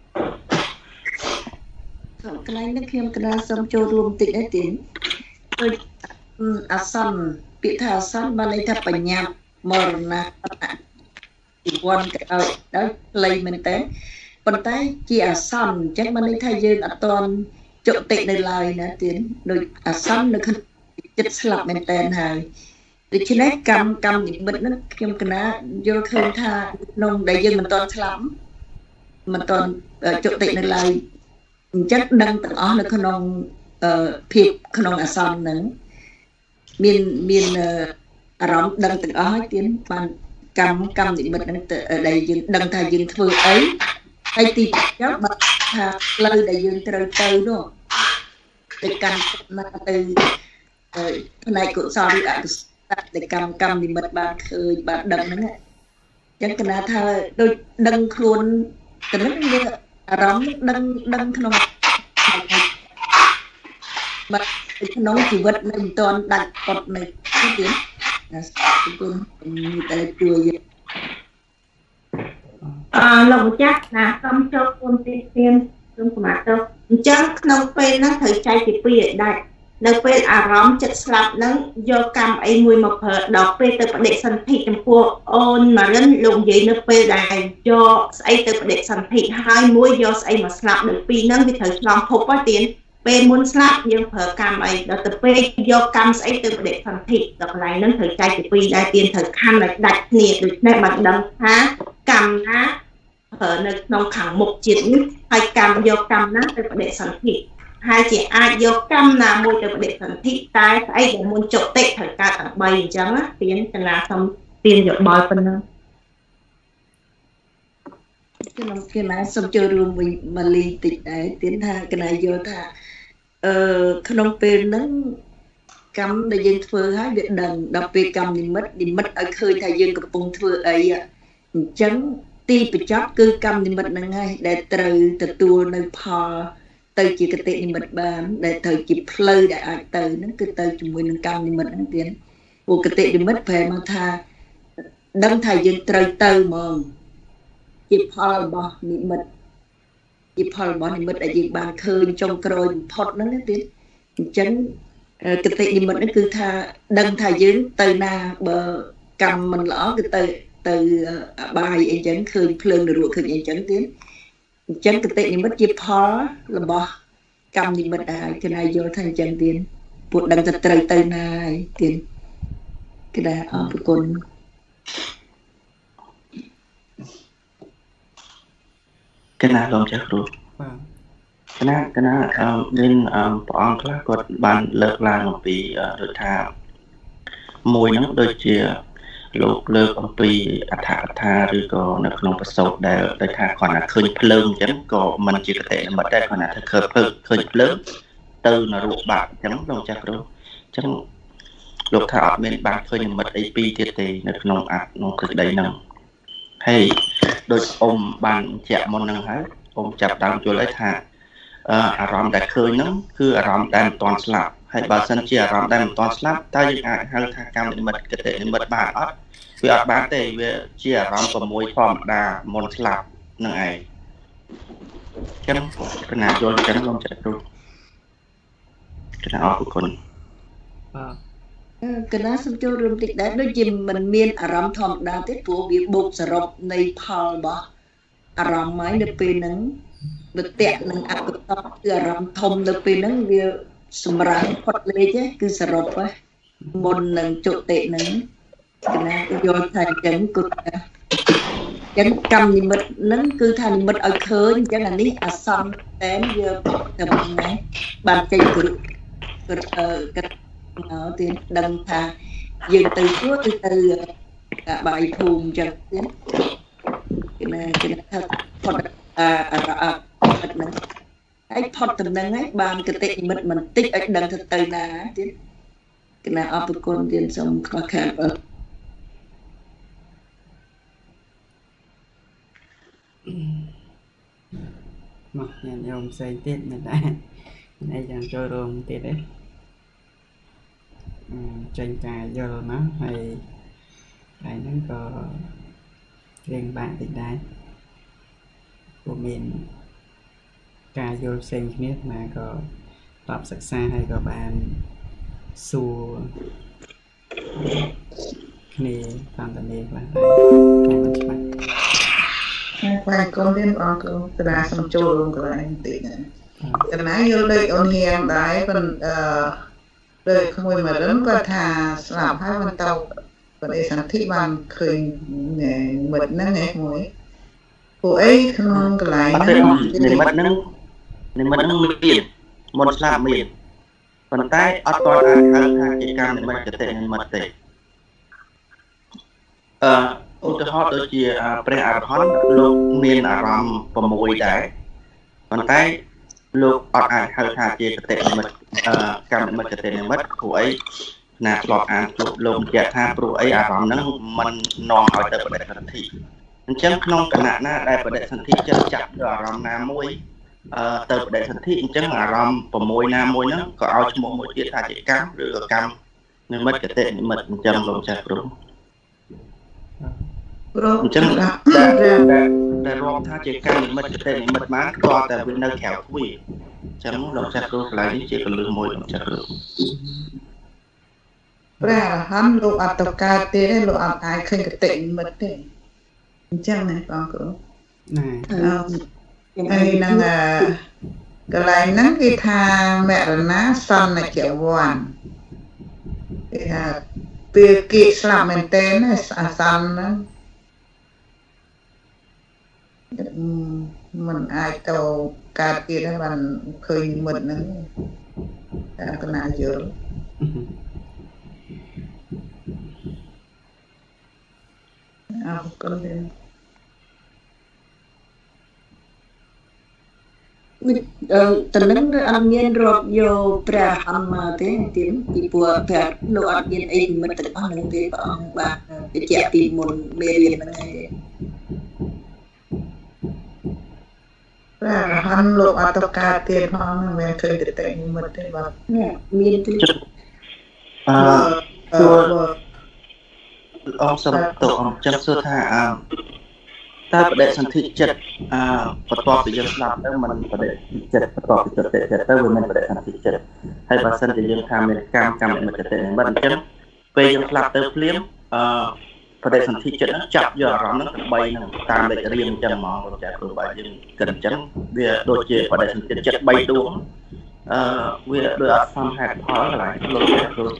C: កន្លែងនេះខ្ញុំកណាសូមចូលរួមបន្តិចដែរទៀតដូចអាសន្នពាក្យថាអាសន្នបានន័យថាបញ្ញាប់មរណៈជីវ័នក៏ដោយផ្លេមែនតើប៉ុន្តែជាអាសន្នអញ្ចឹងបានន័យថាយើងអត់ទាន់ជុតិនៅឡើយណាទៀតដូចអាសន្ននៅក្នុងចិត្តស្លាប់មែនតើហើយដូច្នេះកម្មនិមិត្តហ្នឹងខ្ញុំកណាយល់ឃើញថាក្នុងដែលយើងមិនទាន់ស្លាប់មិនទាន់ជុតិនៅឡើយអញ្ចឹងដឹងទាំងអស់នៅក្នុងភាពក្នុងអាសន្នហ្នឹងមានអារម្មណ៍ដឹងទាំងអស់ហើយទៀតបានកម្មនិមិត្តហ្នឹងដែលយើងដឹងថាយើងធ្វើអីហើយទីចុងបើថាផ្លូវដែលយើងត្រូវទៅនោះទៅកាន់ណាទៅផ្នែកកុសលឬអកុសលដែលកម្មនិមិត្តបានឃើញបានដឹងហ្នឹងអញ្ចឹងគណៈថាដូចដឹងខ្លួនទៅនឹងមានអារម្មណ៍ដឹងក្នុងបាទក្នុងជីវិតនៅមិនទាន់ដាច់ផុតនៅទៀតណាគុណតែជួយ
A: លោកម្ចាស់ណាសូមចូលគុណទីទានខ្ញុំសមាទិអញ្ចឹងក្នុងពេលហ្នឹងត្រូវចែកជាពីរឲ្យដាច់នៅពេលអារម្មណ៍ចិត្តស្លាប់ហ្នឹងយកកម្មអីមួយមកប្រើដល់ពេលទៅបដិសន្ធិចំពោះអូនម៉ារិនលោកនិយាយនៅពេលដែលយកស្អីទៅបដិសន្ធិហើយមួយយកស្អីមកស្លាប់ដល់ពីរហ្នឹងវាត្រូវឆ្លងភពហើយទៀតពេលមុនស្លាប់យើងប្រើកម្មអីដល់ទៅពេលយកកម្មស្អីទៅបដិសន្ធិដល់កន្លែងហ្នឹងត្រូវចែកជាពីរដែរទៀនត្រូវខណ្ឌឲ្យដាច់គ្នាដូច្នេះបានដឹងថាកម្មណាប្រើនៅក្នុងខាងមុខជាតិនេះហើយកម្មយកកម្មណាទៅបដិសន្ធិហើយជាអាចយកកម្មណាមួយទៅបដិសន្ធិតែស្អីដែលមុនចុតិត្រូវកើតទាំង3អញ្ចឹងណាទៀនកណាសុំទៀនយោបល់ប៉ុណ្ណឹង
C: ខ្ញុំគេណាសុំចូលរួមវិញមកលីតិចដែរទៀនថាកណាយល់ថាក្នុងពេលហ្នឹងកម្មដែលយើងធ្វើហើយវាដឹងដល់ពេលកម្មនិមិត្តឲ្យឃើញថាយើងកំពុងធ្វើអីអញ្ចឹងទីបញ្ចប់គឺកម្មនិមិត្តហ្នឹងហើយដែលត្រូវទទួលនៅផលទៅជាកតិនិមិត្តបានដែលត្រូវជាផ្លូវដែលអាចទៅហ្នឹងគឺទៅជាមួយនឹងកម្មនិមិត្តហ្នឹងទៀតពួកកតិនិមិត្តប្រែមកថាដឹងថាយើងត្រូវទៅហ្មងជាផលរបស់និមិត្តជាផលរបស់និមិត្តដែលយើងបានឃើញចុងក្រោយបំផុតហ្នឹងទៀតអញ្ចឹងកតិនិមិត្តហ្នឹងគឺថាដឹងថាយើងទៅណាបើកម្មមិនល្អគឺទៅអបាយអីចឹងឃើញភ្លើងនរកឃើញអីចឹងទៀតអញ្ចឹងកតិនិមិត្តជាផលរបស់កម្មនិមិត្តដែរគេណាយល់ថាអញ្ចឹងទៀតពួកដឹងថាត្រូវទៅណាហើយទៀតគេដែរអរគុណ
E: កណាលោកចាស់គ្រូបាទកណាមានព្រះអង្គខ្លះគាត់បានលើកឡើងអំពីដូចថាមួយហ្នឹងដូចជាលោកលើកអំពីអដ្ឋកថាឬក៏នៅក្នុងប្រសូតដែលដូចថាគាត់ណាឃើញភ្លើងអញ្ចឹងក៏មិនជាកតិនិមិត្តដែរគាត់ណាថាឃើញភ្លើងទៅនរកបាក់អញ្ចឹងលោកចាស់គ្រូអញ្ចឹងលោកថាអត់មានបានឃើញនិមិត្តអីពីរទៀតទេនៅក្នុងក្នុងសេចក្តីហ្នឹងហើយដូចអ៊ំបានជាក់មុនហ្នឹងហើយអ៊ំចាប់ដើមយល់ឲ្យថាអារម្មណ៍ដែលឃើញហ្នឹងគឺអារម្មណ៍ដែលមិនទាន់ស្លាប់ហើយបើសិនជាអារម្មណ៍ដែលមិនទាន់ស្លាប់តើយើងអាចហៅថាកម្មនិមិត្តកតិនិមិត្តបានអត់វាអត់បានទេវាជាអារម្មណ៍6ធម្មតាមុនស្លាប់នឹងឯងចឹងកណាយល់ចឹងលោកចាស់គ្រូកណាអរគុណ
C: កណាសំចូលរួមតិចដែរដូចជាមិនមានអារម្មណ៍ធម្មតាទេព្រោះវាបូកសរុបនៃផលរបស់អារម្មណ៍ហើយនៅពេលហ្នឹងវាតេនឹងអកុសលគឺអារម្មណ៍ធំនៅពេលហ្នឹងវាសម្រាប់ផុតលេខគឺសរុបហ្នឹងមុននឹងចុតិហ្នឹងកណាយល់ថាអញ្ចឹងគឺចឹងកម្មនិមិត្តហ្នឹងគឺថានិមិត្តឲ្យឃើញអញ្ចឹងអានេះអាសន្នតែវាតែហ្នឹងបានចេញគឺទៀតដឹងថាយើងទៅជួទៅបាយភូមិអញ្ចឹងទៀតគេថាផុតហ្នឹងហើយផុតតំណែងហើយបានកតិនិមិត្តបន្តិចឲ្យដឹងទៅណាទៀតគេណាអរគុណទៀតសូមខ្វះខាត
B: មកញ៉ាំញោមផ្សេងទៀតមិនដែរអីយ៉ាងចូលរួមទៀតទេចេញការយល់ណាហើយហើយហ្នឹងក៏រៀងបាក់តិចដែរព្រោះមានការយល់ផ្សេងគ្នាmàក៏តបសិក្សាហើយក៏បានសួរគ្នាតាមតានេះខ្លះដែរតែមិនច្បាស់
D: ហើយកូនទៀតអរគុណតារាសំចូលរួមកន្លែងបន្តិចណាកណាយល់ដូចអូនហៀងដែរប៉ុន្តែដូចក្មួយមករឿងគាត់ថាស្លាប់ហើយមិនទៅបដិសន្ធិបានឃើញមិត្តហ្នឹងឯងមួយពួកអីក្នុងកន្លែងហ្នឹង
E: និមិត្តហ្នឹងមានមុនស្លាប់មានប៉ុន្តែអត់ទាន់អាចហៅថាជាកម្មនិមិត្តកតិនិមិត្តទេឧទាហរណ៍ដូចជាព្រះអរហន្តលោកមានអារម្មណ៍6ដែរប៉ុន្តែលោកអត់អាចហៅថាជាកតិនិមិត្តកម្មនិមិត្តកតិនិមិត្តព្រោះអីណាធ្លាប់អានលោកបញ្ជាក់ថាព្រោះអីអារម្មណ៍ហ្នឹងมันនាំឲ្យទៅបដិសន្ធិអញ្ចឹងក្នុងគណៈណាដែលបដិសន្ធិចិត្តចាក់ទៅអារម្មណ៍ណាមួយទៅបដិសន្ធិអញ្ចឹងអារម្មណ៍6ណាមួយហ្នឹងក៏ឲ្យឈ្មោះមួយទៀតថាជាកម្មឬក៏កម្មនិមិត្តកតិនិមិត្តអញ្ចឹងលោកចាស់គ្រូអញ្ចឹងដែលរាប់ថាជាកម្មនិមិត្តកតិនិមិត្តបានក៏តែវានៅក្រៅទ្វារអញ្ចឹងលោកចាស់គ្រូកន្លែងនេះជាកលឹះមួយលោកចាស់គ្រូ
D: ព្រះអរហន្តលោកអត់ទៅកើតទេលោកអត់អាចឃើញកតិនិមិត្តទេអញ្ចឹងណាបងគ្រូ
B: ណា
D: ហើយនឹង cái này nó cái tha mẹ là ná son là chẹo vòn việc kỵ làm mình tên này son nó mình ai tàu cà kia đó bạn khơi mình nữa cái nào giữa con đi
C: tình nắng ăn miên rọt vô pra ăn mà thế tiếng chỉ bùa pra lô ăn miên ấy mình tự ăn được thế bọn bạn để chẹt tìm một bề biển này
D: là ăn lô ăn tao cà tiền hoang mình khơi được tại mình thế bạn
C: miên thứ
E: ông sầm tổ ông chân sơ tha taประเด็นสันติจัดประกอบที่จะสลับแล้วมันประเด็นจัดประกอบที่จะเตะแต่ว่ามันประเด็นสันติจัดให้บางสันติยังทำในกรรมมันจะเตะมันจังไปยังสลับเติมเลี้ยงประเด็นสันติจัดนั้นจับยอดร้อนนั้นใบนั้นตามเลยจะเรียงจังหมอจากตัวใบยังกันจังเวียโดยเฉพาะประเด็นสันติจัดใบดวงเวียโดยอัดฟังหักพออะไรลงจากตัว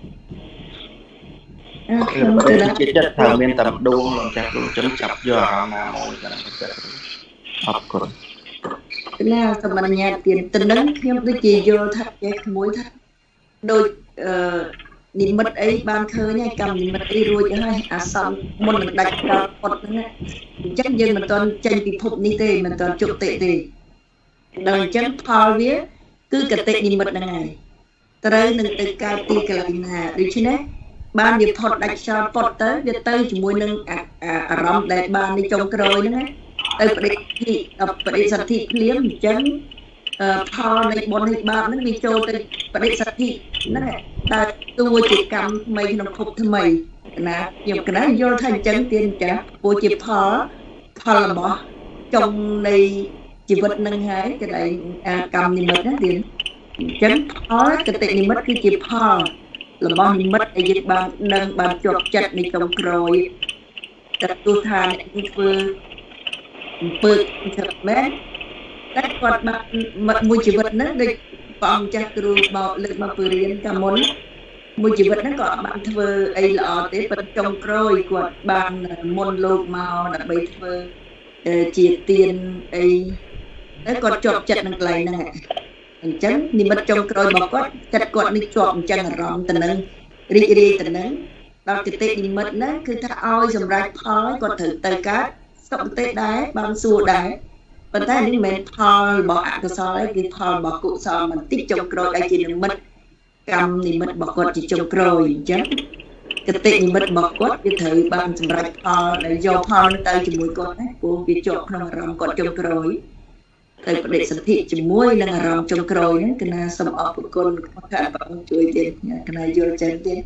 E: ประเด็นที่จะทำเป็นตับดวงลงจากดวงจนจับยอดเรามาโอยกันจะขอบคุณ
C: แล้วสมัยนี้เปลี่ยนตึ้งนั้นยังได้จีโยทัดแยกมวยทัดโดยนิมิตไอ้บางเคยเนี่ยกำนิมิตไอ้รวยจะให้อาสามมนต์ดักดาวปดนั่นแหละจังยังมันตอนใจปิภพนี้เตมันตอนจุกเตะเตดังจังพอเวียคือกระเตนิมิตยังไงแต่เรื่องหนึ่งตึกการตีกันเลยนะดิฉันเนี่ยบ้านเดี๋ยวถอดดักชาปดเตยเดี๋ยวเตยจมูกนึงอารมณ์ได้บ้านในจงกรอยนั่นไงเตยประเดี๋ยวสัตธิเลี้ยงจังพอในบนในบ้านนั้นมีโจเตยประเดี๋ยวสัตธินั่นแหละแต่ตัวจิตกรรมไม่นำพบทำไมนะอย่างกันนั้นโยทันจังเตียนจ้ะปูจิตพอละบ่จงในชีวิตนั่งหายจะได้กรรมนิมิตนั่นเดียนจังพอกระตินิมิตคือจิตพอlà bao nhiêu mất để dịch bàn nâng bàn chọt chặtในตรงกรอยแต่ตัวทานนี่คือเปิดจับแม่แต่ก่อนมามือชีวิตนั้นได้ปองจักรูบอกเลยมาเปิดเรียนกับมนมือชีวิตนั้นก็บางเธอไอ้หล่อเตะเป็นตรงกรอยกว่าบางมนโลกมาดับไปเธอเจียเตียนไอ้แต่ก่อนจอดจัดนั่งไกลนั่งไงจังนี่มันจงกรอยบอกว่าจัดกอดนี่จอบจังร้องแต่นั้นรีแต่นั้นเราจะเตะนี่มันนะคือถ้าเอาสำหรับพอยก็ถือเตะการ์ดส่งเตะได้บางส่วนได้ปัจจัยนี้มันพอบอกอักษรอะไรคือพอบอกกุศลมันติดจงกรอยได้จีนมันกรรมนี่มันบอกว่าจีจงกรอยจังกระเตะนี่มันบอกว่าจะถือบางสำหรับพอในโยพอเตะจมูกก่อนนะกูจะจบขนมรำก่อนจงกรอยแต่ประเด็นสันติจมวยนั่งรำจงกรอยนั่นก็น่าสมอภุคนมาขาดบางช่วยเด่นเนี่ยก็น่าโยนใจเด่น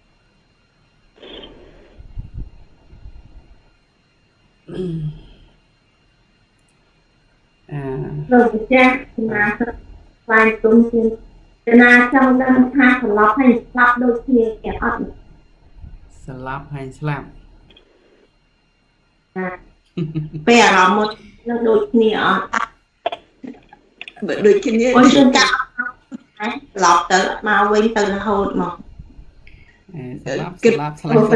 A: เราจะแจ้งมาลายตรงนี้จะน่าจังดังท่าสลับให้สลับโดยเทียแก่อัด
B: สลับให้สลับ
A: ไปอารมณ์หมดแล้วโดยเนี่ย
C: โดยที่นี้
A: คนจนจับหลอกเต๋อมาเว้นเต๋อโหดหมด
B: สลับไปหมด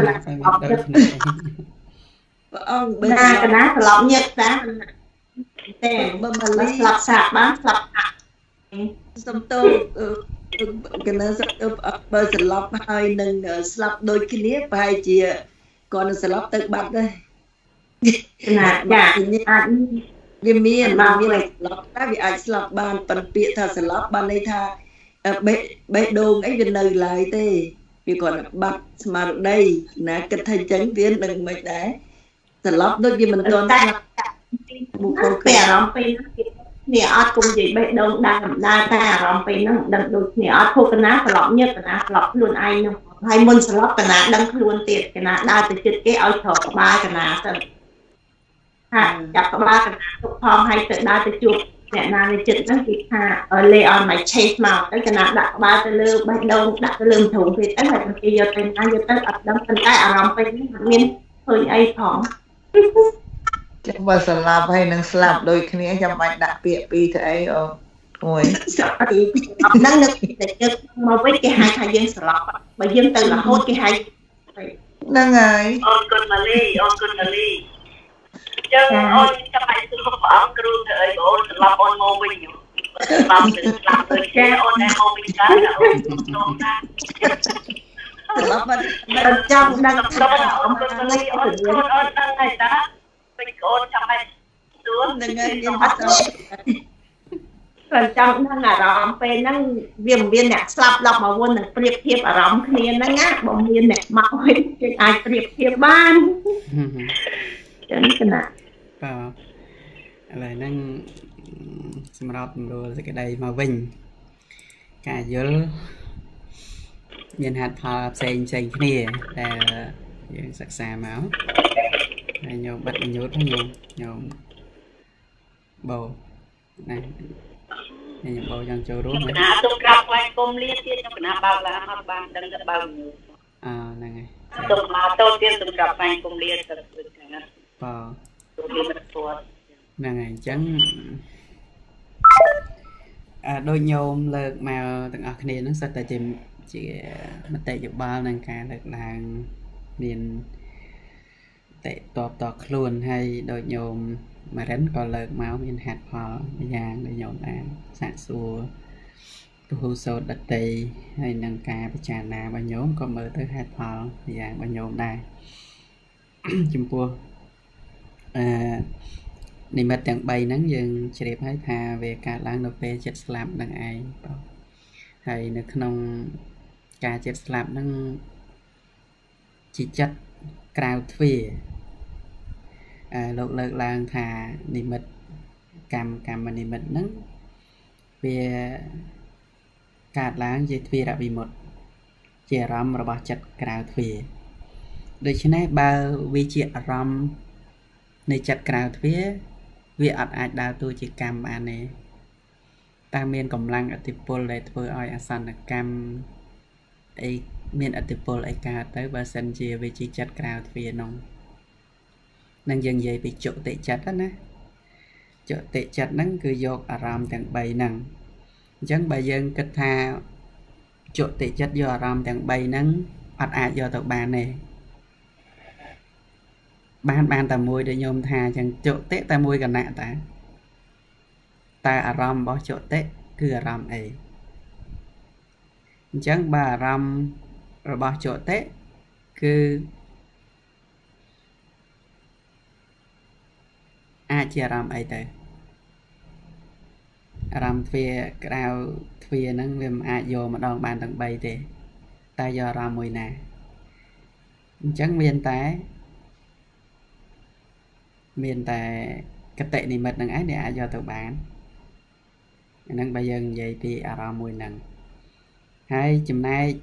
A: เลยน่ากันนะสลับเยอะจ้ะแต่เมื่อมันสลับสาบบ้างสลับ
C: สมโตกันนะสมเบอร์สลับให้หนึ่งสลับโดยที่นี้ไปเจียก่อนสลับเต๋อบัดเลย
A: น่าอยาก
C: วิมีนบางวิเลยสลับถ้าวิไอสลับบานปันเปียถ้าสลับบานในท่าเบดงไอ้เป็นเลยลายเต้vì còn bắt mà đây nè cái thay tránh tiến đừng mệt đấyสลับด้วยมันโดน
A: บุคคลแต่ร้องไปเนี่ยอดcùng gì bây đông đa taร้องไปนั่งดังดูเนี่ยอดพวกกันนะสลับเนี่ยกันนะสลับล้วนไอ้เนาะให้มนสลับกันนะดังล้วนเตียดกันนะได้แต่จุดแกเอาถอดกระบากันนะสิฮะจับกระบากันนะทุกพร้อมให้เกิดได้แต่จุดเนี่ยนาในจุดนั่นคือฮะเลยเอาไม่เช็ดมาตั้งกันนะดักกระบาจะเลือกbây đôngดักจะลืมถุงไปตั้งแต่เมื่อกี้โยนเป็นอันโยนตั้งอัดดังเป็นใต้อารมณ์ไปนี่มินเฮ้ยไอ้ของ
D: จะมาสลับให้นังสลับโดยคืนนี้จะมาดักเปียปีเถอะไอ้ Ôi.
A: Năng lực để cho mà với cái hai thằng dân sờ lọc mà dân từ là hốt cái hai
D: Năng ơi.
G: Ôn con mà ly chân ôn cho mày sự không có kêu thời ôn làm ôn mô bình làm người che ôn này mô bình cái là ôn tôm ra
A: trong đang
G: ôn con ly ôn đang này ta mình ôn cho mày xuống
A: phần trong năng là rõm về năng viêm viên nè slap lọc mà vốn là priệp thiệp ở rõm kia năng á bóng viên nè mặc hơi cái ai priệp thiệp ban chân cái nào
B: lại năng xem rọt rồi cái đây mà vinh cả dữ nhìn hạt phò xanh kia là sạc xà máu này nhiều bắt nhốt nhiều bầu này nhiều bầu trong châu đúng
G: này tôi gặp quanh công liên tiên trong cái bao là họ ban đang rất bao nhiêu
B: này
G: tôi mà tôi tiên tôi gặp quanh công liên thật sự
B: này chẳng đôi nhôm lực mà từng ở kia nó sẽ tại chỉ mất tệ dụng bao năng cả được là miền tệ tọt luôn hay đôi nhôm mà đánh còn lực máu miền hạt phò vàng đôi nhôm là sạn xua tu sâu đất tây hay năng cả với trà nà và nhóm có mở tới hạt phò vàng và nhôm đây chim pua niệm mật chẳng bay nắng dừng chỉ đẹp hãy thà về cả làng nộp về chết làm đằng ai hay nước nông cả chết làm nâng chỉ chất cào thuê lột lợt làng thà niệm mật cầm mà niệm mật nắng về cả làng chỉ thuê đã bị một chỉ rắm rồi bỏ chất cào thuê để cho nên bao vi chuyện rắmในจัดกราวทวีวิอัดอาจดาวตัวจิกรรมอันนี้ตาเมียนกำลังอติปลเลยเพื่ออ้อยอสันกรรมไอเมียนอติปลไอกาเตอร์บาสันเจียวิจิจัดกราวทวีนงนั่งยังใหญ่ไปโจเตจัดนะโจเตจัดนั่นคือยกอารามแต่งใบนั่งจังใบยังกระทาโจเตจัดยออารามแต่งใบนั่งอัดอาจยอตัวบานเนี่ยban tà mùi để nhôm thà chẳng chỗ tết tà mùi gần nạ ta aram bỏ chỗ tết cứ aram ấy chẳng bà aram rồi bỏ chỗ tết cứ chỉ aram ấy tới aram phía cao phía nâng viêm vô mà đòn bàn tầng bay thì ta do aram mùi nè chẳng miền tái miền tại cái tệ này mật năng ái để ai do tự bán năng bây giờ vậy thì aram mùi nặng hay chùm nay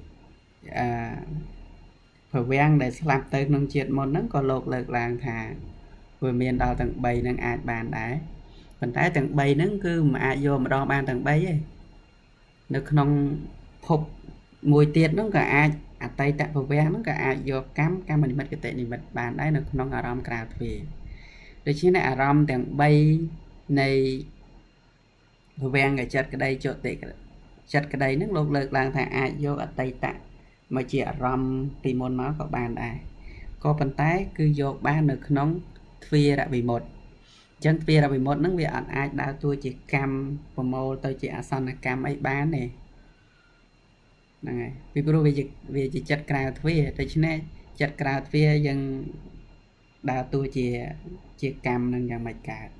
B: phải quen để làm tới nông chuyện một nắng có lột lực làng thà vừa miền đào tầng bầy năng ai bàn đấy phần tái tầng bầy nắng cứ mà ai vô mà đo ban tầng bầy ấy nó không phục mùi tiệt nó cả ai tay tại phải quen nó cả ai vô cam mình mất cái tệ này mật bàn đấy nó không aram cào thì để chứ này aramទាំងbay này vang cái chặt cái đây chỗ tệ chặt cái đây nước lột lợt lang thà ai vô ở tây tạ mà chỉ aram thì môn máu của bạn đây có phần tái cứ vô ba nước nóng phia đã bị một chân phia đã bị một nước vì ăn ai đã tôi chỉ cam và màu tôi chỉ ăn là cam ấy bán này này vì pro về chỉ chặt cào phia để chứ này chặt cào phia dân đào tôi chỉ cam nâng ra mạch cả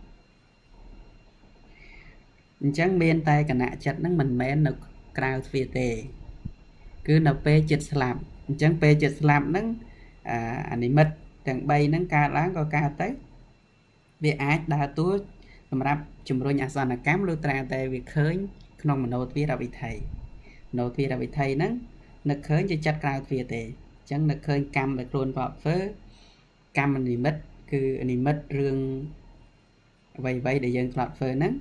B: chẳng bên tay cả nạ chặt nó mình mến nó cào phía tề cứ nó phê chật làm chẳng phê chật làm nó anh ấy mất chẳng bay nó ca láng có ca tới vì ai đào tôi mà rạp chùm rồi nhà sản là cám lưu tra tề vì khơi không mà nốt phía ra bị thầy nốt phía ra bị thầy nó khơi cho chặt cào phía tề chẳng nó khơi cam được luôn vào phớ cam anh ấy mất cứ anh ấy mất rương vậy để dân lọt phơi nắng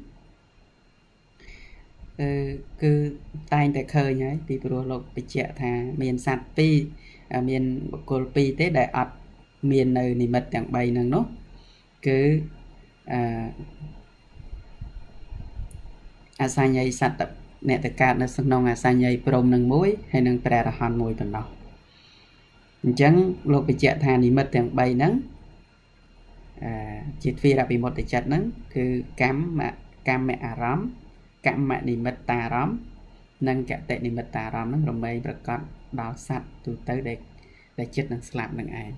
B: cứ tay tại khơi nhái vì pro lộc bị chẹt thà miền sạt pi miền cồn pi tế đại ọt miền nơi này mất chẳng bay năng nốt cứ អាសាញ័យសត្វអ្នកតកើតនៅក្នុងអាសាញ័យព្រមនឹងមួយហើយនឹងព្រះរហន្តមួយប៉ុណ្ណោះអញ្ចឹងលោកបញ្ជាក់ថានិមិត្តទាំង3ហ្នឹងជាទ្វារវិមុតចិត្តហ្នឹងគឺកម្មអារម្មណ៍កម្មនិមិត្តអារម្មណ៍និងកតនិមិត្តអារម្មណ៍ហ្នឹងរមែងប្រកបដល់សត្វទូទៅដែលចិត្តនឹងស្លាប់នឹងឯង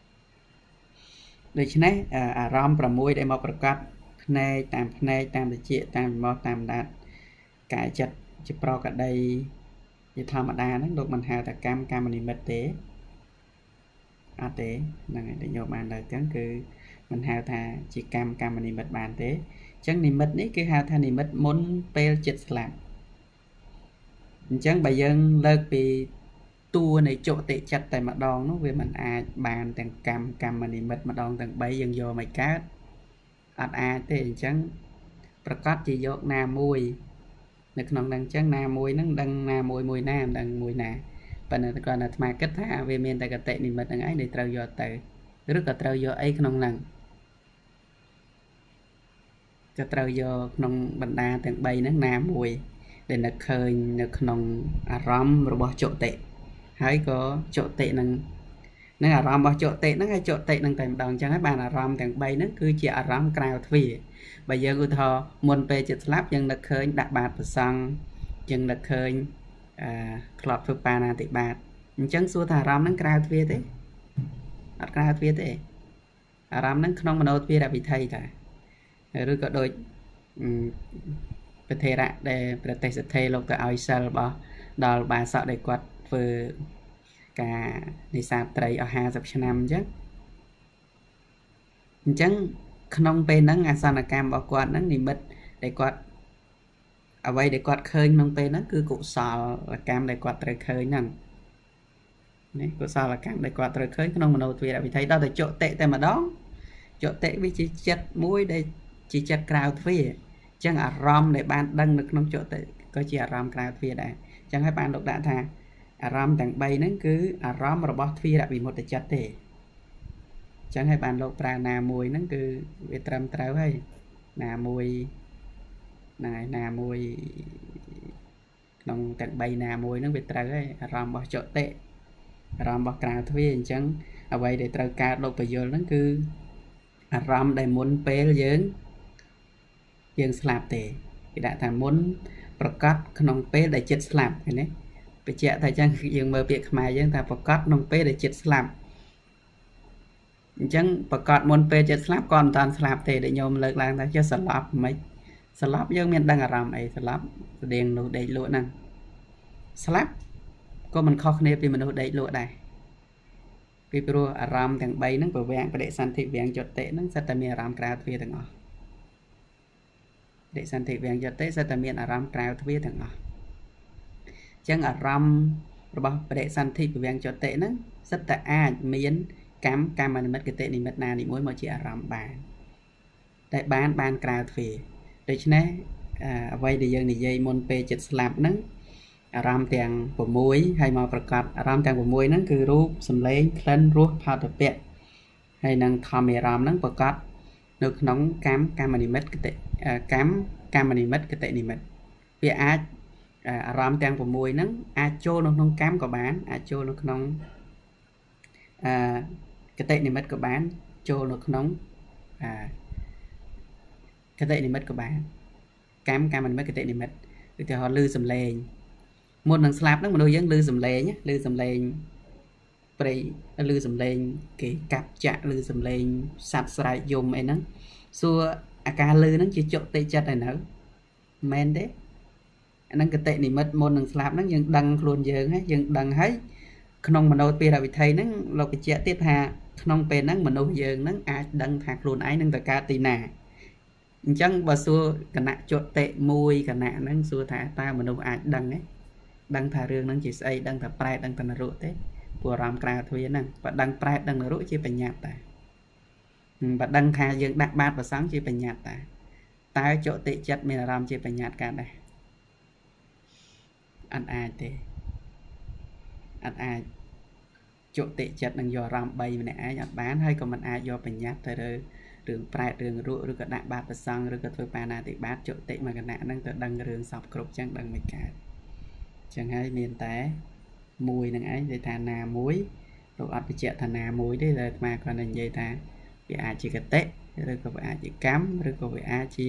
B: ដូច្នេះអារម្មណ៍6ដែលមកប្រកបភ្នែកតាមភ្នែកតាមតិចតាមវិមោះតាមដាតកាយចិត្តជាប្រកដីជាធម្មតាហ្នឹងលោកមិនហៅថាកម្មនិមិត្តទេអត់ទេហ្នឹងហើយដែលយកបានលើកចឹងគឺមិនហៅថាជាកម្មនិមិត្តបានទេអញ្ចឹងនិមិត្តនេះគឺហៅថានិមិត្តមុនពេលចិត្តស្លាប់អញ្ចឹងបើយើងលើកពីតួនៃចុតិចិត្តតែម្ដងនោះវាមិនអាចបានទាំងកម្មនិមិត្តម្ដងទាំង3យើងយកមកកើតអត់អាចទេអញ្ចឹងប្រកាសជាយកណាមួយនៅក្នុងហ្នឹងអញ្ចឹងណាមួយហ្នឹងដឹងណាមួយណាមិនដឹងមួយណាប៉ុន្តែគាត់អាត្មាគិតថាវាមានតែកតិនិមិត្តហ្នឹងឯងដែលត្រូវយកទៅឬក៏ត្រូវយកអីក្នុងហ្នឹងក៏ត្រូវយកក្នុងបណ្ដាទាំង3ហ្នឹងណាមួយដែលនឹកឃើញនៅក្នុងអារម្មណ៍របស់ចុតិហើយក៏ចុតិនឹងអារម្មណ៍របស់ចុតិហ្នឹងហើយចុតិនឹងតែម្ដងអញ្ចឹងហើយបានអារម្មណ៍ទាំង3ហ្នឹងគឺជាអារម្មណ៍ក្រៅទ្វារបើយើងឧទាហរណ៍មុនពេលចិត្តស្លាប់យើងនឹកឃើញដាក់បាតប្រសង់យើងនឹកឃើញធ្លាប់ធ្វើបាណាតិបាតអញ្ចឹងសួរថាអារម្មណ៍ហ្នឹងក្រៅទ្វារទេអត់ក្រៅទ្វារទេអារម្មណ៍ហ្នឹងក្នុងមโนទ្វារវិធ័យតែឬក៏ដូចប្រធេរៈដែលប្រទេសសទ្ធេលោកទៅឲ្យសិលរបស់ដល់បាសកដែលគាត់ធ្វើការនេសាទត្រីអស់50ឆ្នាំអញ្ចឹងក្នុងពេលហ្នឹងអាសនកម្មរបស់គាត់ហ្នឹងនិមិត្តដែលគាត់អ្វីដែលគាត់ឃើញក្នុងពេលហ្នឹងគឺកុសលកម្មដែលគាត់ត្រូវឃើញហ្នឹងនេះកុសលកម្មដែលគាត់ត្រូវឃើញក្នុងមโนទ្វារវិធ័យដល់តែចុតិតែម្ដងចុតិវាជាចិត្តមួយដែលជាចិត្តក្រៅទ្វារអញ្ចឹងអារម្មណ៍ដែលបានដឹងនៅក្នុងចុតិក៏ជាអារម្មណ៍ក្រៅទ្វារដែរអញ្ចឹងហើយបានលោកដាក់ថាអារម្មណ៍ទាំង3ហ្នឹងគឺអារម្មណ៍របស់ទ្វារវិមុតចិត្តទេអញ្ចឹងហើយបានលោកប្រើណាមួយហ្នឹងគឺវាត្រឹមត្រូវហើយណាមួយណាមួយក្នុងទាំង3ណាមួយហ្នឹងវាត្រូវហើយអារម្មណ៍របស់ចុតិអារម្មណ៍របស់ក្រៅទ្វារអញ្ចឹងអ្វីដែលត្រូវកើតលោកបញ្យលហ្នឹងគឺអារម្មណ៍ដែលមុនពេលយើងស្លាប់ទេគេដាក់ថាមុនប្រកាសក្នុងពេលដែលចិត្តស្លាប់ឃើញទេបញ្ជាក់ថាអញ្ចឹងយើងមើលពាក្យខ្មែរយើងថាប្រកាសក្នុងពេលដែលចិត្តស្លាប់អញ្ចឹងប្រកាសមុនពេលចិត្តស្លាប់ក៏មិនតាន់ស្លាប់ទេដែលញោមលើកឡើងថាចេះស្លាប់មិនស្លាប់យើងមានដឹងអារម្មណ៍អីស្លាប់ស្តៀងនោះដេកលក់ហ្នឹងស្លាប់ក៏មិនខុសគ្នាពីមនុស្សដេកលក់ដែរពីព្រោះអារម្មណ៍ទាំង3ហ្នឹងប្រវាំងបដិសន្ធិវាំងចុតិហ្នឹងសិតតែមានអារម្មណ៍ក្រៅទ្វារទាំងអស់បដិសន្ធិវាំងចុតិសិតតែមានអារម្មណ៍ក្រៅទ្វារទាំងអស់អញ្ចឹងអារម្មណ៍របស់បដិសន្ធិវាំងចុតិហ្នឹងសិតតែអាចមានកម្មនិមិត្តកតិនិមិត្តណានីមួយមកជាអារម្មណ៍បានតែបានក្រៅទ្វារដូច្នេះអ្វីដែលយើងនិយាយមុនពេលចិត្តស្លាប់ហ្នឹងអារម្មណ៍ទាំង6ហើយមកប្រកាសអារម្មណ៍ទាំង6ហ្នឹងគឺរូបសម្លេងក្លិនរសផាតពៈហើយនឹងធម្មអារម្មណ៍ហ្នឹងប្រកាសនៅក្នុងកម្មនិមិត្តកតិកម្មនិមិត្តកតិនិមិត្តវាអាចអារម្មណ៍ទាំង6ហ្នឹងអាចចូលនៅក្នុងកម្មក៏បានអាចចូលនៅក្នុងកតិនិមិត្តក៏បានចូលនៅក្នុងកតិនិមិត្តក៏បានកម្មនិមិត្តកតិនិមិត្តឧទាហរណ៍ឮសំឡេងមុននឹងស្លាប់ហ្នឹងមនុស្សយើងឮសំឡេងព្រៃឮសំឡេងគេកាប់ចាក់ឮសំឡេងសត្វស្រែកយំអីហ្នឹងសួរអាការឮហ្នឹងជាចុតិចិត្តហើយនៅមែនទេអាហ្នឹងកតិនិមិត្តមុននឹងស្លាប់ហ្នឹងយើងដឹងខ្លួនយើងហើយយើងដឹងហើយក្នុងមโนទ្វារវិធ័យហ្នឹងលោកបញ្ជាក់ទៀតថាក្នុងពេលហ្នឹងមនុស្សយើងហ្នឹងអាចដឹងថាខ្លួនឯងនឹងទៅកើតទីណាអញ្ចឹងបើសួរគណៈចុតិមួយគណៈហ្នឹងសួរថាតើមនុស្សអាចដឹងទេដឹងថារឿងហ្នឹងជាស្អីដឹងថាប្រែតដឹងថានរកទេព្រោះអារម្មណ៍ក្រៅទ្វារហ្នឹងបើដឹងប្រែតដឹងនរកជាបញ្ញត្តិតែបើដឹងថាយើងដាក់បាតប្រសង់ជាបញ្ញត្តិតើចុតិចិត្តមានអារម្មណ៍ជាបញ្ញត្តិកើតដែរអត់អាចទេអត់អាចជក់តិចិត្តនឹងយកអារម្មណ៍3ម្នាក់ឯងអត់បានហើយក៏មិនអាចយកបញ្ញត្តិទៅលើរឿងប្រែតរឿងរੂឬក៏ដាក់បាតប្រសង់ឬក៏ធ្វើបាណាតិបាតជក់តិមកគណៈហ្នឹងទៅដឹងរឿងសពគ្រប់ចឹងដឹងមិនកើតចឹងហើយមានតែមួយនឹងឯងនិយាយថាណាមួយលោកអត់បញ្ជាក់ថាណាមួយទេតែអាត្មាគាត់និយាយថាវាអាចជាកតិឬក៏វាអាចជាកម្មឬក៏វាអាចជា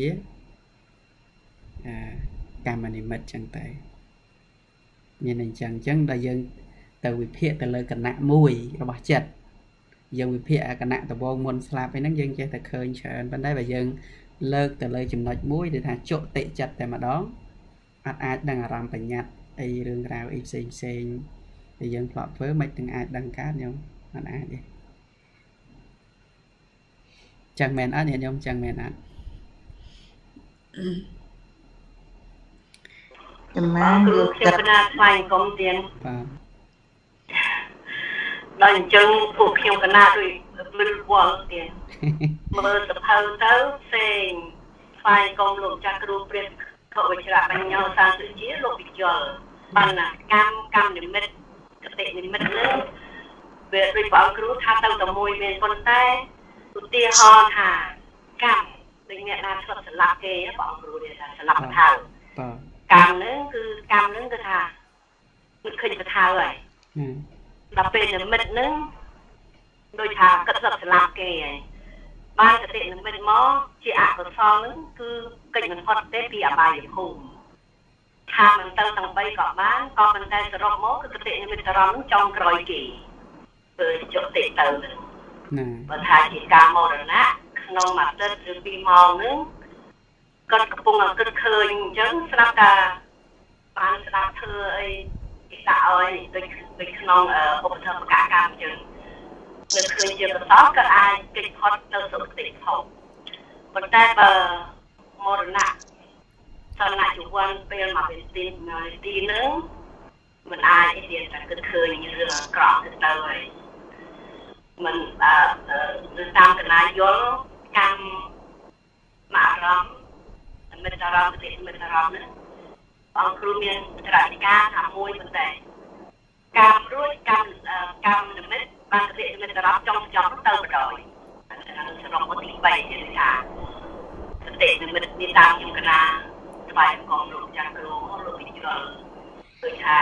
B: កម្មនិមិត្តចឹងតែមានអញ្ចឹងដល់យើងទៅវិភាគទៅលើគណៈមួយរបស់ចិត្តយើងវិភាគគណៈដំបងមុនស្លាប់ហ្នឹងយើងចេះតែឃើញច្រើនប៉ុន្តែបើយើងលើកទៅលើចំណុចមួយដែលថាជក់តិចិត្តតែម្ដងអត់អាចដឹងអារម្មណ៍បញ្ញត្តិអីរឿងរ៉ាវអីផ្សេងដែលយើងធ្លាប់ធ្វើមិនទាំងអាចដឹងកើតញោមអត់អាចទេចឹងមែនអត់ញោមចឹងមែនអត់
D: ចំណានយក
G: ខ្ញុំកណាថ្វាយកុំទៀត
B: បាទ
G: ដល់អញ្ចឹងពួកខ្ញុំកណាដូចលឺវល់ទៀតមើលសភៅទៅផ្សេងថ្វាយកុំលោកចាស់គ្រូព្រះខវិជ្រៈបញ្ញោសាសុជាលោកវិយលបានណាកម្មនិមិត្តកតិនិមិត្តនឹងវាដូចព្រះអង្គគ្រូថាទៅតែមួយមានប៉ុន្តែឧទាហរណ៍ថាកម្មដូចអ្នកណាឆ្លប់ស្លាប់គេព្រះអង្គគ្រូនិយាយថាស្លាប់ថៅកម្មនឹងគឺថាគឺឃើញបថៅហើយដល់ពេលនិមិត្តនឹងដូចថាគិតស្លាប់ស្លាប់គេហើយបានកតិនិមិត្តមកជាអកុសលនឹងគឺកិច្ចមិនផុតទេពីអបាយភូមិថាមិនទៅទាំង3ក៏បានក៏ប៉ុន្តែសរុបមកគឺកតិនិមិត្តរំនឹងចុងក្រោយគេធ្វើចុតិទៅបើថាជាការមរណៈក្នុងមួយទឹកឬ2ម៉ោងនឹងគាត់កំពុងគិតឃើញអញ្ចឹងស្រាប់តែបានស្ដាប់ធ្វើអីដាក់ឲ្យដូចក្នុងឧបធម្មកម្មអញ្ចឹងនៅឃើញជាកសលក៏អាចគេចផុតទៅសុគតិភពប៉ុន្តែបើមរណៈសរណជីវ័នពេលមកវិញទីនឹងមិនអាចទៀតតែគិតឃើញរឿងអាក្រក់ទៅហើយមិនតាមកណាយល់កម្មមកអារម្មណ៍មិត្តអារម្មណ៍ទៅមិត្តអារម្មណ៍នេះអង្គគ្រូមានត្រាធិការថាមួយប៉ុន្តែកម្មរួចកម្មនិមិត្តបានទៅនិមិត្តអារម្មណ៍ចង់ទៅបដ යි សរុបមកទី3ទៀតថាកតិនិមិត្តនេះតាមខ្ញុំកណាថ្វាយកុំលោកចាស់គ្រូលោកវិជ្ជាដូចថា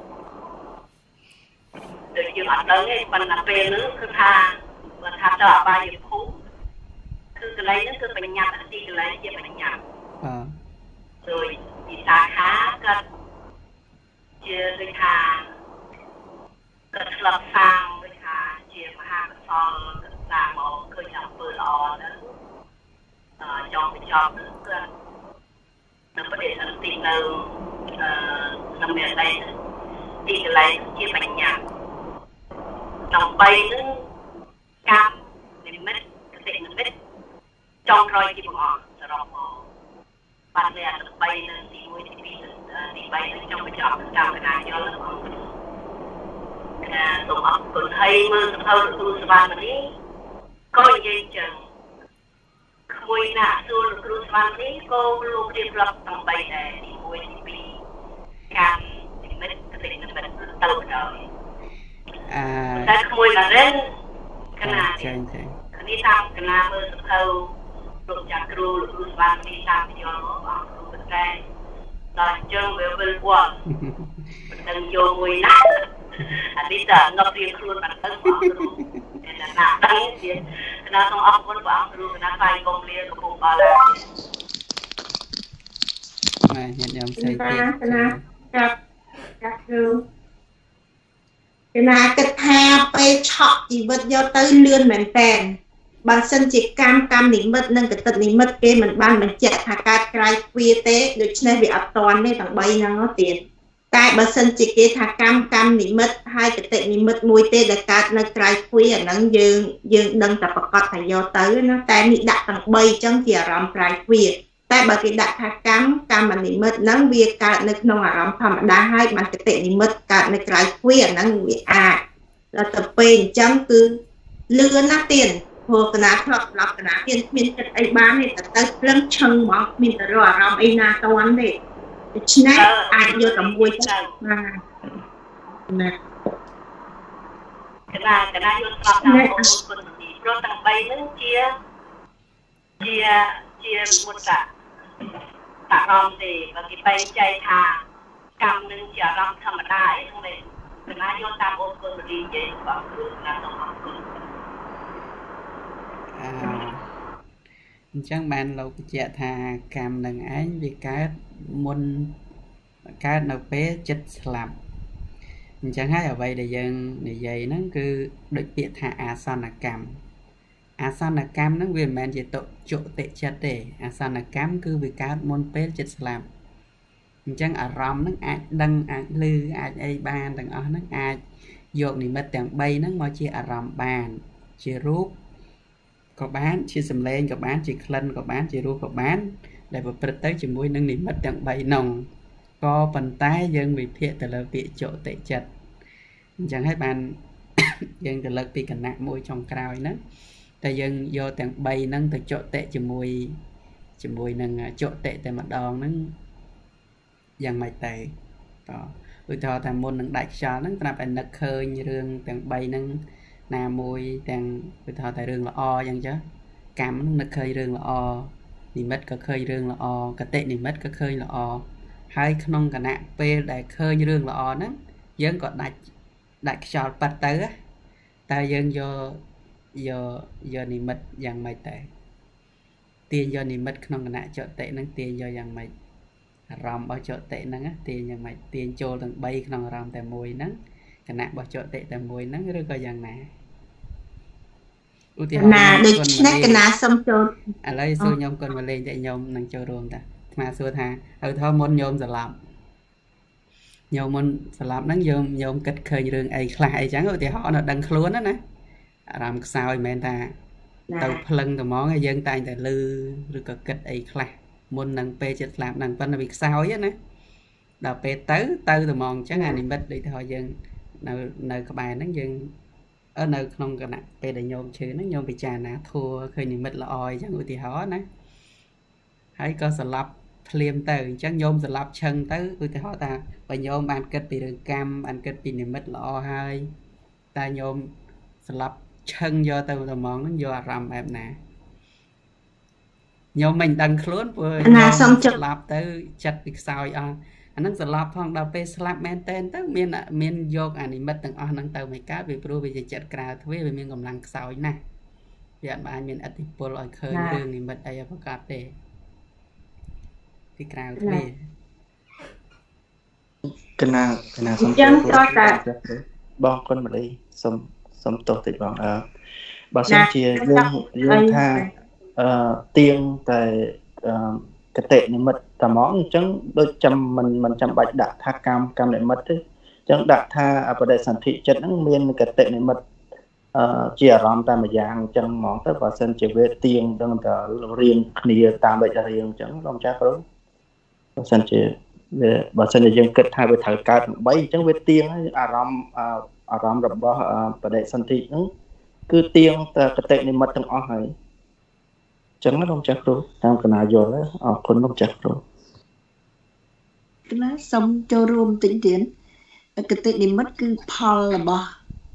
G: ដូចយើងអត់ដឹងទេប៉ុន្តែពេលនោះគឺថាបើថាទៅអបាយភូមិគឺកន្លែងហ្នឹងគឺបញ្ញត្តិទីកន្លែងជាបញ្ញត្តិដោយវិសាខាគាត់ជាដូចថាគាត់ឆ្លប់សាងដូចថាជាមហាកុសលសាងមកឃើញអំពើល្អទៅចង់បញ្ចប់គាត់នៅប្រទេសអន្តរនៅនៅមានដៃទីកន្លែងជាបញ្ញត្តិដើម្បីនឹងកម្មនិមិត្តកតិនិមិត្តចុងក្រោយទីបងអស់សរុបមកបានតែ3នៅទី1ទី2ទី3នឹងចង់បញ្ចប់កម្មកណាយល់របស់សូមអរគុណហើយមើលសភៅលោកគ្រូសវណ្ណនេះក៏និយាយចឹងក្មួយណាសួរលោកគ្រូសវណ្ណនេះក៏លោករៀបរាប់ទាំង3ដែរទី1ទី2កម្មនិមិត្តកតិនិមិត្តទៅដល់តែក្មួយណារិនកណាចា៎នេះតាមកណាមើលសភៅលោកចាស់គ្រូលោកគ្រូស្វាមីតាមយល់មកបងគ្រូប៉ុន្តែដល់អញ្ចឹងវាវិលវល់មិនដឹងយកមួយណាអានេះតើងប់រៀនខ្លួនបានទៅបងគ្រូតែណាដឹងទៀតកណាសូមអរគុណបងគ្រូកណាថ្វាយកុំលាកំពុងបលា
B: បាទញាតិញោមផ្សេងទៀត
A: កណាចាស់គ្រូកណាគិតថាពេលឆក់ជីវិតយកទៅលឿនមែនតើបើសិនជាកម្មនិមិត្តនិងកតិនិមិត្តគេមិនបានបញ្ជាក់ថាកើតក្រោយទ្វាទេដូច្នេះវាអត់តាន់ទេទាំង3ហ្នឹងទៀតតែបើសិនជាគេថាកម្មនិមិត្តហើយកតិនិមិត្តមួយទេដែលកើតនៅក្រោយទ្វាអាហ្នឹងយើងដឹងតែប្រកាសថាយកទៅណាតែនេះដាក់ទាំង3អញ្ចឹងជាអារម្មណ៍ក្រោយទ្វាតែបើគេដាក់ថាកម្មនិមិត្តហ្នឹងវាកើតនៅក្នុងអារម្មណ៍ធម្មតាហើយបានកតិនិមិត្តកើតនៅក្រោយទ្វាអាហ្នឹងវាអាចដល់ទៅពេលអញ្ចឹងគឺលឿនណាស់ទៀតព្រោះកណាធ្លាប់ស្លាប់កណាមានចិត្តអីបានទេតែទៅព្រឹងឈឹងហ្មងមានតែរកអារម្មណ៍អីណាតន់ទេដូច្នេះអាចយកតែមួយទៅ
G: ណាកកណាយល់ស្រាប់តាមអូនគុណទីព្រោះទាំង3ហ្នឹងជាមុតតាអារម្មណ៍ទេបើគេបែងចែកថាកម្មនឹងជាអារម្មណ៍ធម្មតាអីហ្នឹងមែនកណាយល់តាមអូនគុណទីនិយាយបងគ្រូណាសូមអរគុណ
B: អញ្ចឹងបានលោកបញ្ជាក់ថាកម្មនឹងឯងវាកើតមុនកើតនៅពេលចិត្តស្លាប់អញ្ចឹងហើយអ្វីដែលយើងនិយាយហ្នឹងគឺដូចពាក្យថាអាសនកម្មហ្នឹងវាមិនមែនជាតុជុតិចិត្តទេអាសនកម្មគឺវាកើតមុនពេលចិត្តស្លាប់អញ្ចឹងអារម្មណ៍ហ្នឹងអាចដឹងអាចឮអាចអីបានទាំងអស់ហ្នឹងអាចយកនិមិត្តទាំង3ហ្នឹងមកជាអារម្មណ៍បានជារូបក៏បានជាសម្លេងក៏បានជាក្លិនក៏បានជារសក៏បានដែលប្រព្រឹត្តទៅជាមួយនឹងនិមិត្តទាំង3ហ្នឹងក៏ប៉ុន្តែយើងវិភាគទៅលើពាក្យចុតិចិត្តអញ្ចឹងហើយបានយើងទៅលើកពីគណៈមួយចុងក្រោយហ្នឹងតែយើងយកទាំង3ហ្នឹងទៅចុតិជាមួយនឹងចុតិតែម្ដងហ្នឹងយ៉ាងម៉េចទៅឧទាហរណ៍ថាមុននឹងដាច់ខ្យល់ហ្នឹងត្រាប់តែនឹកឃើញរឿងទាំង3ហ្នឹងណាមួយទាំងឧទាហរណ៍តែរឿងល្អអញ្ចឹងចុះកម្មនឹងនឹកឃើញរឿងល្អនិមិត្តក៏ឃើញរឿងល្អកតិនិមិត្តក៏ឃើញល្អហើយក្នុងគណៈពេលដែលឃើញរឿងល្អហ្នឹងយើងក៏ដាច់ខ្យល់ប៉ាត់ទៅតែយើងយកនិមិត្តយ៉ាងម៉េចទៅទាញយកនិមិត្តក្នុងគណៈចតិហ្នឹងទាញយកយ៉ាងម៉េចអារម្មណ៍របស់ចតិហ្នឹងទាញយ៉ាងម៉េចទាញចូលទាំង3ក្នុងអារម្មណ៍តែមួយហ្នឹងគណៈរបស់ចតិតែមួយហ្នឹងឬក៏យ៉ាងណាឧទាហរណ៍ណា
A: ដូចនេះគណៈសុំចូល
B: ឥឡូវសួរខ្ញុំគាត់មកលេងតែខ្ញុំនឹងចូលរួមតាអាត្មាសួរថាឧទាហរណ៍មុនញោមស្លាប់ហ្នឹងញោមគិតឃើញរឿងអីខ្លះអីចឹងឧទាហរណ៍នៅដឹងខ្លួនណាអារម្មណ៍ខ្សោយមិនមែនថាទៅភ្លឹងត្មងហើយយើងតែងតែលឺឬក៏គិតអីខ្លះមុននឹងពេលចិត្តស្លាប់ហ្នឹងប៉ុន្តែវាខ្សោយណាដល់ពេលទៅត្មងចឹងអានិមិត្តដូចថាយើងនៅក្បែរហ្នឹងយើងនៅក្នុងគណៈពេលដែលញោមឈឺហ្នឹងញោមពិចារណាធัวឃើញនិមិត្តល្អអញ្ចឹងឧទាហរណ៍ណាហើយក៏ស្លាប់ភ្លាមទៅអញ្ចឹងញោមស្លាប់ឈឹងទៅឧទាហរណ៍ថាបើញោមបានគិតពីរឿងកម្មបានគិតពីនិមិត្តល្អហើយតែញោមស្លាប់ឈឹងយកទៅត្មងហ្នឹងយកអារម្មណ៍បែបណាញោមមិនដឹងខ្លួនព្រោះញោមស្លាប់ទៅចិត្តវាខ្សោយអស់អាហ្នឹងស្លាប់ផងដល់ពេលស្លាប់មែនតែនទៅមានយកអានិមិត្តទាំងអស់ហ្នឹងទៅមិនកើតវាព្រោះវាជាចិត្តក្រៅទ្វេវាមានកម្លាំងខ្សោយណាស់វាអត់បានមានឥទ្ធិពលឲ្យឃើញរឿងនិមិត្តអីឲ្យប្រកាសទេពីក្រៅទ្វេ
E: កណាសុំចូលបងគុណម្ល៉េះសុំទោសតិចបងបើសិនជាយើងថាទៀងតែកតិនិមិត្តតែហ្មងអញ្ចឹងដូចចាំមិនចាំបាច់ដាក់ថាកម្មនិមិត្តទេអញ្ចឹងដាក់ថាបដិសន្ធិចិត្តហ្នឹងមានកតិនិមិត្តជាអារម្មណ៍តែមួយយ៉ាងអញ្ចឹងហ្មងទៅបើសិនជាវាទៀងដឹងតែរៀងគ្នាតាមវិជ្ជារៀងអញ្ចឹងលោកម្ចាស់គ្រូបើសិនជាយើងគិតថាវាត្រូវកើត3អញ្ចឹងវាទៀងអារម្មណ៍របស់បដិសន្ធិហ្នឹងគឺទៀងតែកតិនិមិត្តទាំងអស់ហើយចឹងណាលោកចាស់គ្រូតាមកណាយល់អរគុណលោកចាស់គ្រូ
C: កណាសូមចូលរួមតិចទៀតកតិនិមិត្តគឺផលរបស់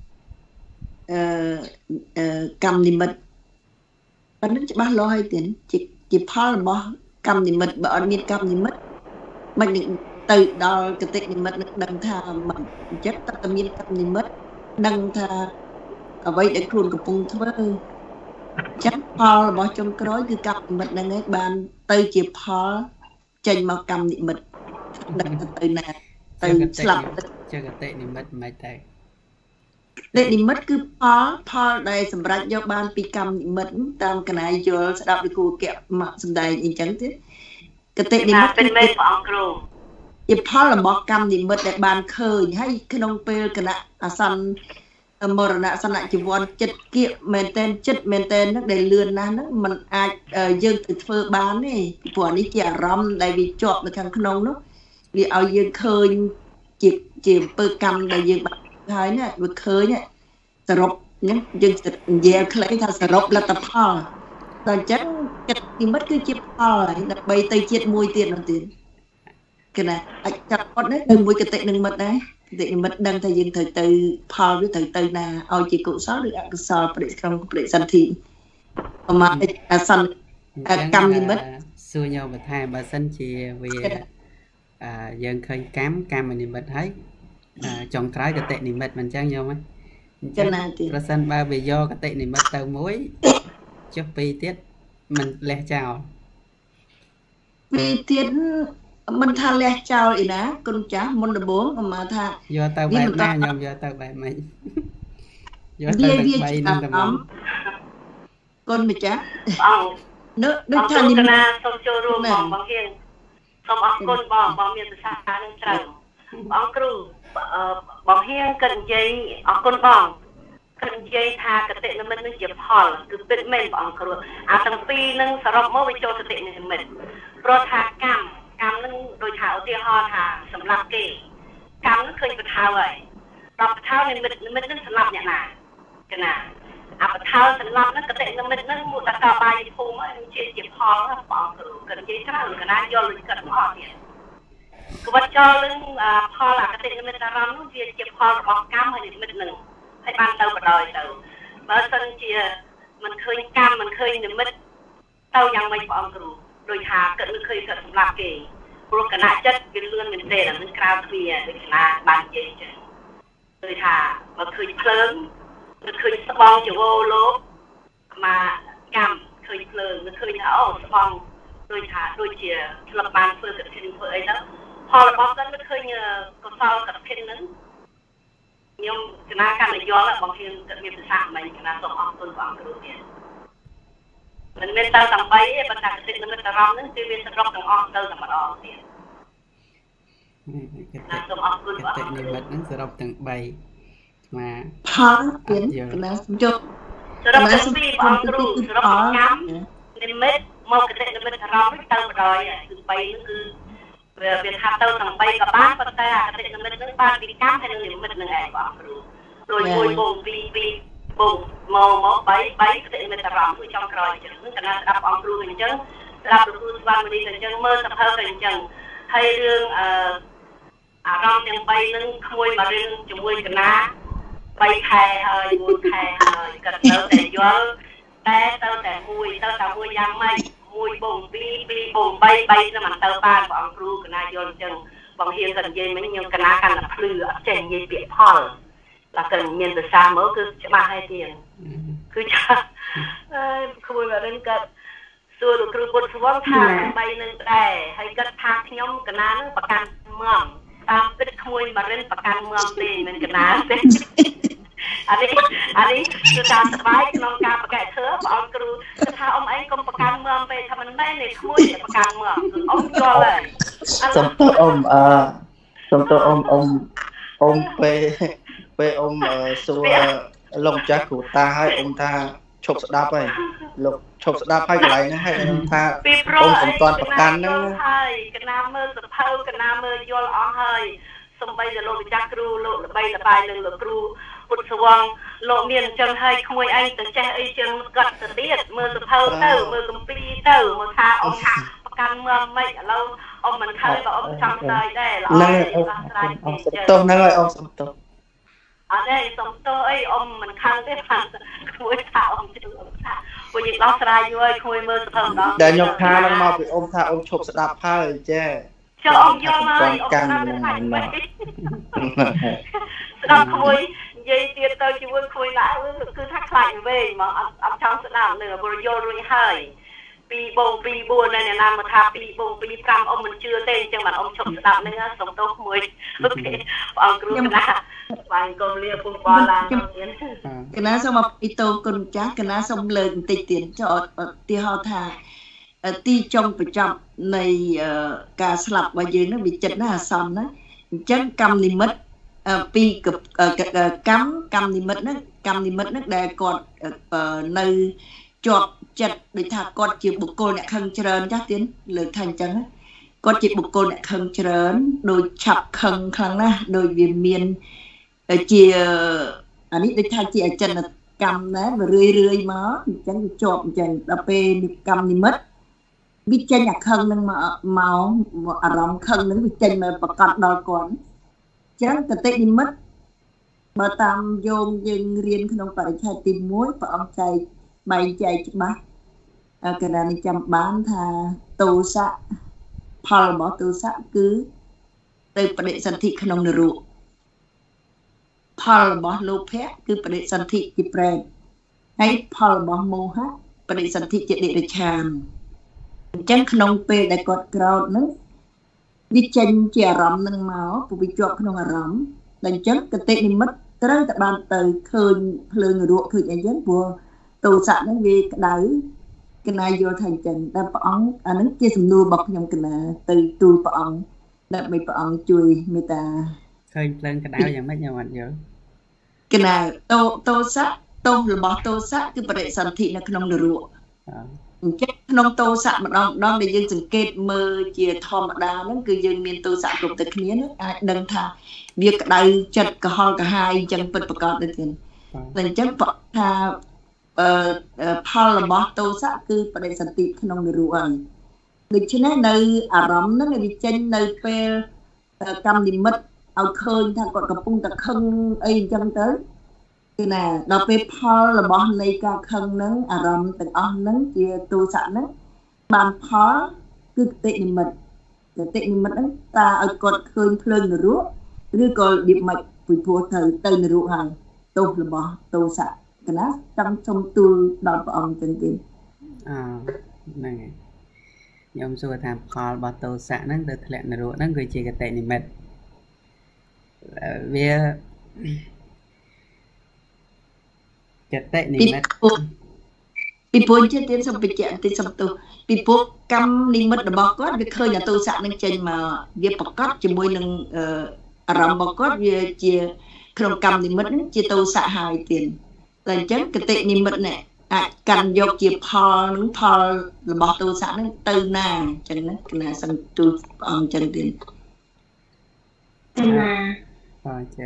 C: កម្មនិមិត្តប៉ុណ្ណឹងច្បាស់លាស់ហើយទៀតជាផលរបស់កម្មនិមិត្តបើអត់មានកម្មនិមិត្តមិនទៅដល់កតិនិមិត្តនឹងដឹងថាមិនអញ្ចឹងតើតើមានកម្មនិមិត្តដឹងថាអ្វីដែលខ្លួនកំពុងធ្វើចឹងផលរបស់ចុងក្រោយគឺកម្មនិមិត្តហ្នឹងឯងបានទៅជាផលចេញមកកម្មនិមិត្តដឹងទៅណាទៅស្លាប់
B: ចកតិនិមិត្តមិនតែ
C: តិនិមិត្តគឺផលដែលសម្រាប់យកបានពីកម្មនិមិត្តតាមកណាយល់ស្ដាប់ពីគូកៈមកសំដែងអីចឹងទៀតកតិនិមិត្ត
G: เป็นមេព្រះអង្គគ្រូ
C: ជាផលរបស់កម្មនិមិត្តដែលបានឃើញហើយក្នុងពេលគណៈអាសន្នមរណៈសនៈជីវ័នចិត្តគៀកមែនតែនចិត្តមែនតែនហ្នឹងដែលលឿនណាស់ហ្នឹងมันអាចយើងទៅធ្វើបានទេព្រោះនេះជាអារម្មណ៍ដែលវាជាប់នៅខាងក្នុងនោះវាឲ្យយើងឃើញជាអំពើកម្មដែលយើងបានហើយណាវាឃើញសរុបហ្នឹងយើងនិយាយខ្លីថាសរុបលទ្ធផលដល់អញ្ចឹងចិត្តនិមិត្តគឺជាផលហើយដើម្បីទៅជាតិមួយទៀតនោះទៀត cái này chặt con đấy đừng vui cái tệ đừng mất đấy tệ mất đang thay dựng thời từ phò với thời từ là ôi chỉ cụ sáu được ăn sò để không để sân thị mà sân cầm như mất
B: xưa nhau mà thay bà sân chỉ vì dân khơi cám mình mất thấy trồng trái cái tệ này mất mình trang nhau mấy
C: cho nên thì
B: sân ba vì do cái tệ này mất tàu muối cho pi tiết mình lẹ chào
C: pi tiết mình tha lẹ chào ý ná con chả môn được bốn mà tha
B: do tao bài na nhom do tao bài mày do tao bài nên tao mắm
C: con mày chả
G: nước tha đi na xong cho luôn bằng hiền xong con bằng miền xa nên trần bằng cừu bằng hiền cần dây con bằng cần dây tha cái tệ nó mình chụp hòn cứ biết mình bằng cừu thằng pi nâng sờ rộng mới cho cái tệ này mình rồi tha cam nâng đôi thảo tia ho thà sầm lạp kì cam nó khơi bật thảo vậy đọc thảo này mình nâng sầm lạp nhẹ nà cái nào bật thảo sầm lạp nó cái tệ nó mình nâng một đặc cà bài phù mà chơi chụp hòn nó bỏ cừu cần dây thảo cái nào do mình cần hòn vậy cứ bắt cho lưng ho là cái tệ mình ta rắm nó chơi chụp hòn bỏ cam hay mình nâng hay ban đầu bật đòi từ bởi sân chia mình khơi cam mình khơi mình taoยังไม่bỏ cừuโดยหาเกิดเคยเกิดสำหรับเกย์โปรกนาจัดเป็นเรื่องเป็นเตะมันกล่าวเพียโดยคณะบางเจนโดยหามันเคยเพลิงมันเคยสปองจะโวโลมากำเคยเพลิงมันเคยเอาสปองโดยหาโดยเจียสลับบางเพื่อกับเพนเพื่อไอ้แล้วพอเราบอกกันมันเคยเนี่ยก็เศร้ากับเพนนั้นยมคณะการในย้อนและบางทีกับมีภาษาใหม่คณะส่งออกต้นบางกลุ่มเนี่ยmình nên tao tầm bay ấy, bạn đặt cái mình tao rong nó tiêu viên tao rong tao on tao tầm mặt on thì
B: cái tệ này mất nó sẽ đọc từng bay mà
C: phá kiến là cho
G: sẽ đọc từng bay on tru sẽ đọc từng nhắm nên mất một cái tệ mình tao rong nó tao mà đòi từ bay nó cứ việc hạt tao tầm bay cả bán con ta cái tệ mình nó bán đi cám hay là mình này on tru rồi ngồi bồn vì bùng màu bay cái tệ mình tập rộng trong rồi chứ cái nào đập ông luôn mình chứ đập được luôn van mình đi từ chân mơ tập hơi từ chân hay đường rong tiền bay nâng khôi mà đường chúng tôi cái ná bay khai hơi buồn khai hơi cần tao để gió tao để mùi giang mây mùi bùng bi bùng bay nó mà tao ban của ông luôn cái nào gió chân bằng hiền cần dây mấy nhiều cái ná cần là lừa trên dây biển hòn là cần nhìn từ xa mới cứ cho ba hai tiền cứ cho khui vào bên cạnh xưa được cứ bột xuống thang bay lên đè hay cất thang nhóm cái ná nó bạc can mỏng tam cái khui mà lên bạc can mỏng lên mình cái ná anh ấy cứ ta sải non ca bạc cái thớ ông cứ thà ông ấy không bạc can mỏng về thà mình bay này khui bạc can mỏng ông cho lại
E: xong tôi ông về ông xua lồng chắc của ta hay ông ta chụp đáp ấy lục chụp đáp hay cái này nữa hay ông ta ông cũng toàn bậc can nữa
G: cái nam mơ sập hâu cái nam mơ vô on hơi xong bây giờ lộ chắc cừu lộ bay là bài lưng lộ cừu bột swang lộ miền chân hay không ai anh từ che ấy chân gật từ tiết mơ sập hâu từ mơ cầm pi từ mơ tha ông bậc can mơ mấy lâu ông mình khơi và ông chăm tay đây là
E: ông sập tôm nữa ông sập tôm
G: ở đây sống tôi ông mình khăn cái phần cuối thảo ông chưa thả bây giờ đó ra vui khui mơ thầm đó
E: để nhóc tha nó mau bị ông tha ông chụp sẽ đạp phơi chứ
G: cho ông vô ơi ông tha cái phải đạp khui dây tiền tôi chỉ muốn khui lại cứ thắt lại về mà ông trong sẽ làm nửa vừa vô rồi hơi pi buồn này làm mà thà pi cam ông mình chưa tên nhưng mà ông chụp sẽ đạp nên sống tôi mùi ok ông cứ là vài con lia phun bò là
C: cái ná xong mà ito con chắc cái ná xong lên tịch tiền cho tia ho thà ti trong phải chậm này cả slap và dưới nó bị chật nó hà xong đó chân cầm thì mất pi cặp cầm thì mất nó để còn nơi chọt chật để thà con chịu buộc cô lại khăn trơn chắc tiến lời thành chân con chịu buộc cô lại khăn trơn đôi chập khăn khăn na đôi viêm miên chia anh ấy để thay chị chân là cầm đấy và rơi máu chẳng chọt chẳng đập bê cầm thì mất វាចេញអាខឹងនឹងមកអារម្មណ៍ខឹងនឹងវាចេញមកប្រកាសដល់គាត់អញ្ចឹងកតិនិមិត្តបើតាមយោងយើងរៀនក្នុងបរិច្ឆេទទី1ព្រះអង្គចែកបែងចែកច្បាស់កណ្ដាលនេះចាំបានថាទោសៈផលរបស់ទោសៈគឺទៅបដិសន្ធិក្នុងនរកផលរបស់លោភៈគឺបដិសន្ធិជាប្រេតហើយផលរបស់មោហៈបដិសន្ធិជាតិរិឆានអញ្ចឹងក្នុងពេលដែលគាត់ក្រោតហ្នឹងវាចេញជាអារម្មណ៍នឹងមកព្រោះវាជាប់ក្នុងអារម្មណ៍ដល់អញ្ចឹងកតិនិមិត្តត្រូវតែបានទៅឃើញភ្លើងនរកឃើញអីចឹងព្រោះទោសៈហ្នឹងវាក្តៅកណាយល់ថាអញ្ចឹងតែព្រះអង្គអាហ្នឹងជាសំណួររបស់ខ្ញុំកណាទៅទូលព្រះអង្គដើម្បីព្រះអង្គជួយមេត្តា
B: ឃើញភ្លើងក្តៅយ៉ាងម៉េចខ្ញុំអត់យល់
C: កណាទោសៈទោសរបស់ទោសៈគឺបរិសន្ធិនៅក្នុងនរកអញ្ចឹងក្នុងទោសៈម្ដងដែលយើងសង្កេតមើលជាធម្មតាហ្នឹងគឺយើងមានទោសៈគ្រប់តែគ្នាហ្នឹងអាចដឹងថាវាក្តៅចិត្តកុហលកាហាយអញ្ចឹងពិតប្រាកដទៅទៀតតែអញ្ចឹងថាផលរបស់ទោសៈគឺបដិសន្ធិក្នុងនរកហើយដូច្នេះនៅអារម្មណ៍ហ្នឹងវាចេញនៅពេលកម្មនិមិត្តឲ្យឃើញថាគាត់កំពុងតែខឹងអីអញ្ចឹងទៅគឺណាដល់ពេលផលរបស់នៃការខឹងហ្នឹងអារម្មណ៍ទាំងអស់ហ្នឹងជាទោសៈហ្នឹងបានផលគឺកតិនិមិត្តហ្នឹងតាឲ្យគាត់ឃើញភ្លើងនរកឬក៏របៀបម៉េចពីព្រោះទៅនរកហើយទោសរបស់ទោសៈកណាចង់សុំទូលដល់ព្រះអង្គចឹងទៀត
B: ហ្នឹងហើយខ្ញុំសួរថាផលរបស់ទោសៈហ្នឹងទៅធ្លាក់នរកហ្នឹងគឺជាកតិនិមិត្តវាកតិនិមិត្ត
C: ពីព្រោះជាទៀតសំបញ្ជាក់តិចសំទោសពីព្រោះកម្មនិមិត្តរបស់គាត់វាឃើញអាទោសៈនឹងចេញមកវាប្រកបជាមួយនឹងអារម្មណ៍របស់គាត់វាជាក្នុងកម្មនិមិត្តនឹងជាទោសៈហើយទៀតតែអញ្ចឹងកតិនិមិត្តនេះអាចកាន់យកជាផលនឹងផលរបស់ទោសៈនឹងទៅណាអញ្ចឹងណាគណៈសំទូលព្រះអង្គចឹងទៀត
B: បាទចេះ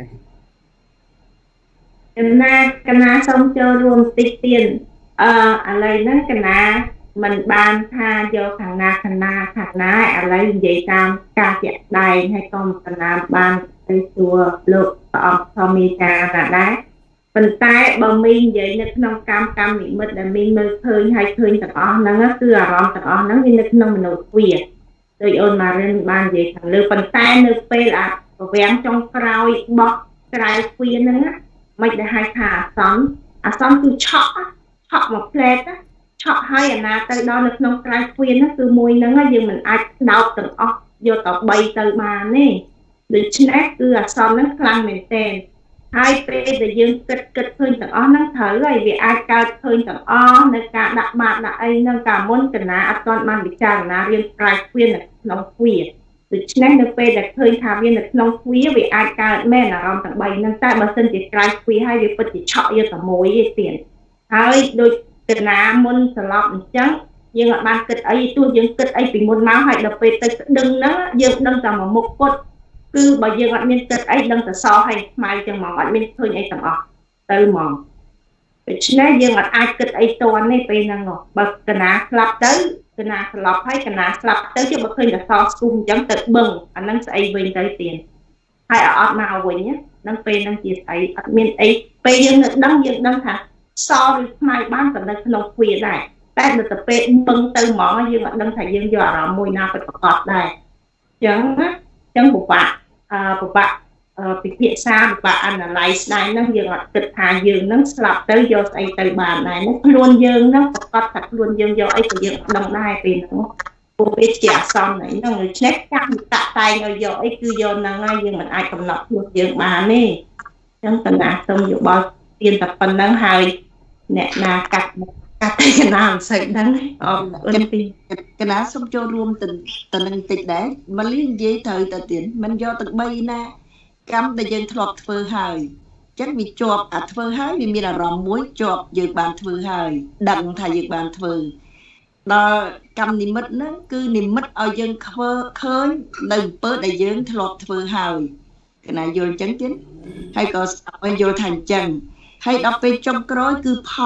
A: កណាសូមចូលរួមតិចទៀតឥឡូវហ្នឹងកណាមិនបានថាយកខាងណាឥឡូវនិយាយតាមការជាក់ស្ដែងហើយក៏កណាបានទៅសួរលោកព្រះអង្គធម្មចារណាដែរប៉ុន្តែបើមីនិយាយនៅក្នុងកម្មនិមិត្តដែលមីមើលឃើញហើយឃើញទាំងអស់ហ្នឹងគឺអារម្មណ៍ទាំងអស់ហ្នឹងវានៅក្នុងមនោទ្វារដោយអូនម៉ារិនបាននិយាយខាងលើប៉ុន្តែនៅពេលប្រវាំងចុងក្រោយបោះក្រៅទ្វារហ្នឹងមិនដែលហៅថាអាសន្នគឺឆក់មកផ្លែតឆក់ហើយអាណាទៅដល់នៅក្នុងក្រៅទ្វារហ្នឹងគឺមួយហ្នឹងយើងមិនអាចដោតទាំងអស់យកទៅ3ទៅបានទេដូច្នេះគឺអាសន្នហ្នឹងខ្លាំងមែនទែនហើយពេលដែលយើងគិតឃើញទាំងអស់ហ្នឹងត្រូវហើយវាអាចកើតឃើញទាំងអស់នៅការដាក់បាតដាក់អីហ្នឹងកាលមុនកណាអត់ទាន់បានពិចារណារៀនក្រៅទ្វារនៅក្នុងទ្វារដូច្នេះនៅពេលដែលឃើញថាវានៅក្នុងទ្វារវាអាចកើតមែនអារម្មណ៍ទាំង3ហ្នឹងតែបើសិនជាក្រៅទ្វារហើយវាពិតជាឆក់យកតែមួយទេទៀតហើយដូចកណាមុនស្លាប់អញ្ចឹងយើងអត់បានគិតអីទោះយើងគិតអីពីមុនមកហើយដល់ពេលទៅដឹងហ្នឹងយើងដឹងតែមួយមុខពុតគឺបើយើងអត់មានគិតអីដឹងតែសហើយខ្មៅចឹងហ្មងអត់មានឃើញអីទាំងអស់ទៅហ្មងដូច្នេះយើងអត់អាចគិតអីតន់ទេពេលហ្នឹងបើកណាស្លាប់ទៅកណាស្លាប់ហើយកណាស្លាប់ទៅជាបើឃើញតែសស្គុំអញ្ចឹងទៅបឹងអាហ្នឹងស្អីវិញទៅទៀតហើយអត់មកវិញហ្នឹងពេលហ្នឹងជាស្អីអត់មានអីពេលយើងនៅដឹងយើងដឹងថាសឬខ្មៅបានក៏នៅក្នុងទ្វារដែរតែនៅតែពេលបឹងទៅហ្មងយើងអត់ដឹងថាយើងយកអារម្មណ៍មួយណាពិតប្រាកដដែរអញ្ចឹងពិបាកពិភាក្សាពិបាក analyze ដែរហ្នឹងយើងអត់គិតថាយើងហ្នឹងស្លាប់ទៅយកស្អីទៅបានដែរហ្នឹងខ្លួនយើងហ្នឹងប្រកាសថាខ្លួនយើងយកអីក៏យើងអត់ដឹងដែរពេលហ្នឹងពួកវាជាអាសន្នហ្នឹងដូច្នេះចាក់តាក់តែងឲ្យយកអីគឺយកហ្នឹងហើយយើងមិនអាចកំណត់ខ្លួនយើងបានទេអញ្ចឹងកណាសូមយោបល់ទៀនតែប៉ុណ្្នឹងហើយអ្នកណាកាត់តែកណាមិនសូវដឹងអរគុណពី
C: កណាសូមចូលរួមទៅនឹងតិចដែរមកលីនិយាយត្រូវទៅទៀតមិនយកទាំង3ណាកម្មដែលយើងធ្លាប់ធ្វើហើយអញ្ចឹងវាជាប់អាធ្វើហើយវាមានអារម្មណ៍មួយជាប់យើងបានធ្វើហើយដឹងថាយើងបានធ្វើដល់កម្មនិមិត្តហ្នឹងគឺនិមិត្តឲ្យយើងឃើញនៅអំពើដែលយើងធ្លាប់ធ្វើហើយកណាយល់អញ្ចឹងទៀតហើយក៏ឲ្យយល់ថាអញ្ចឹងហើយដល់ពេលចុងក្រោយគឺផល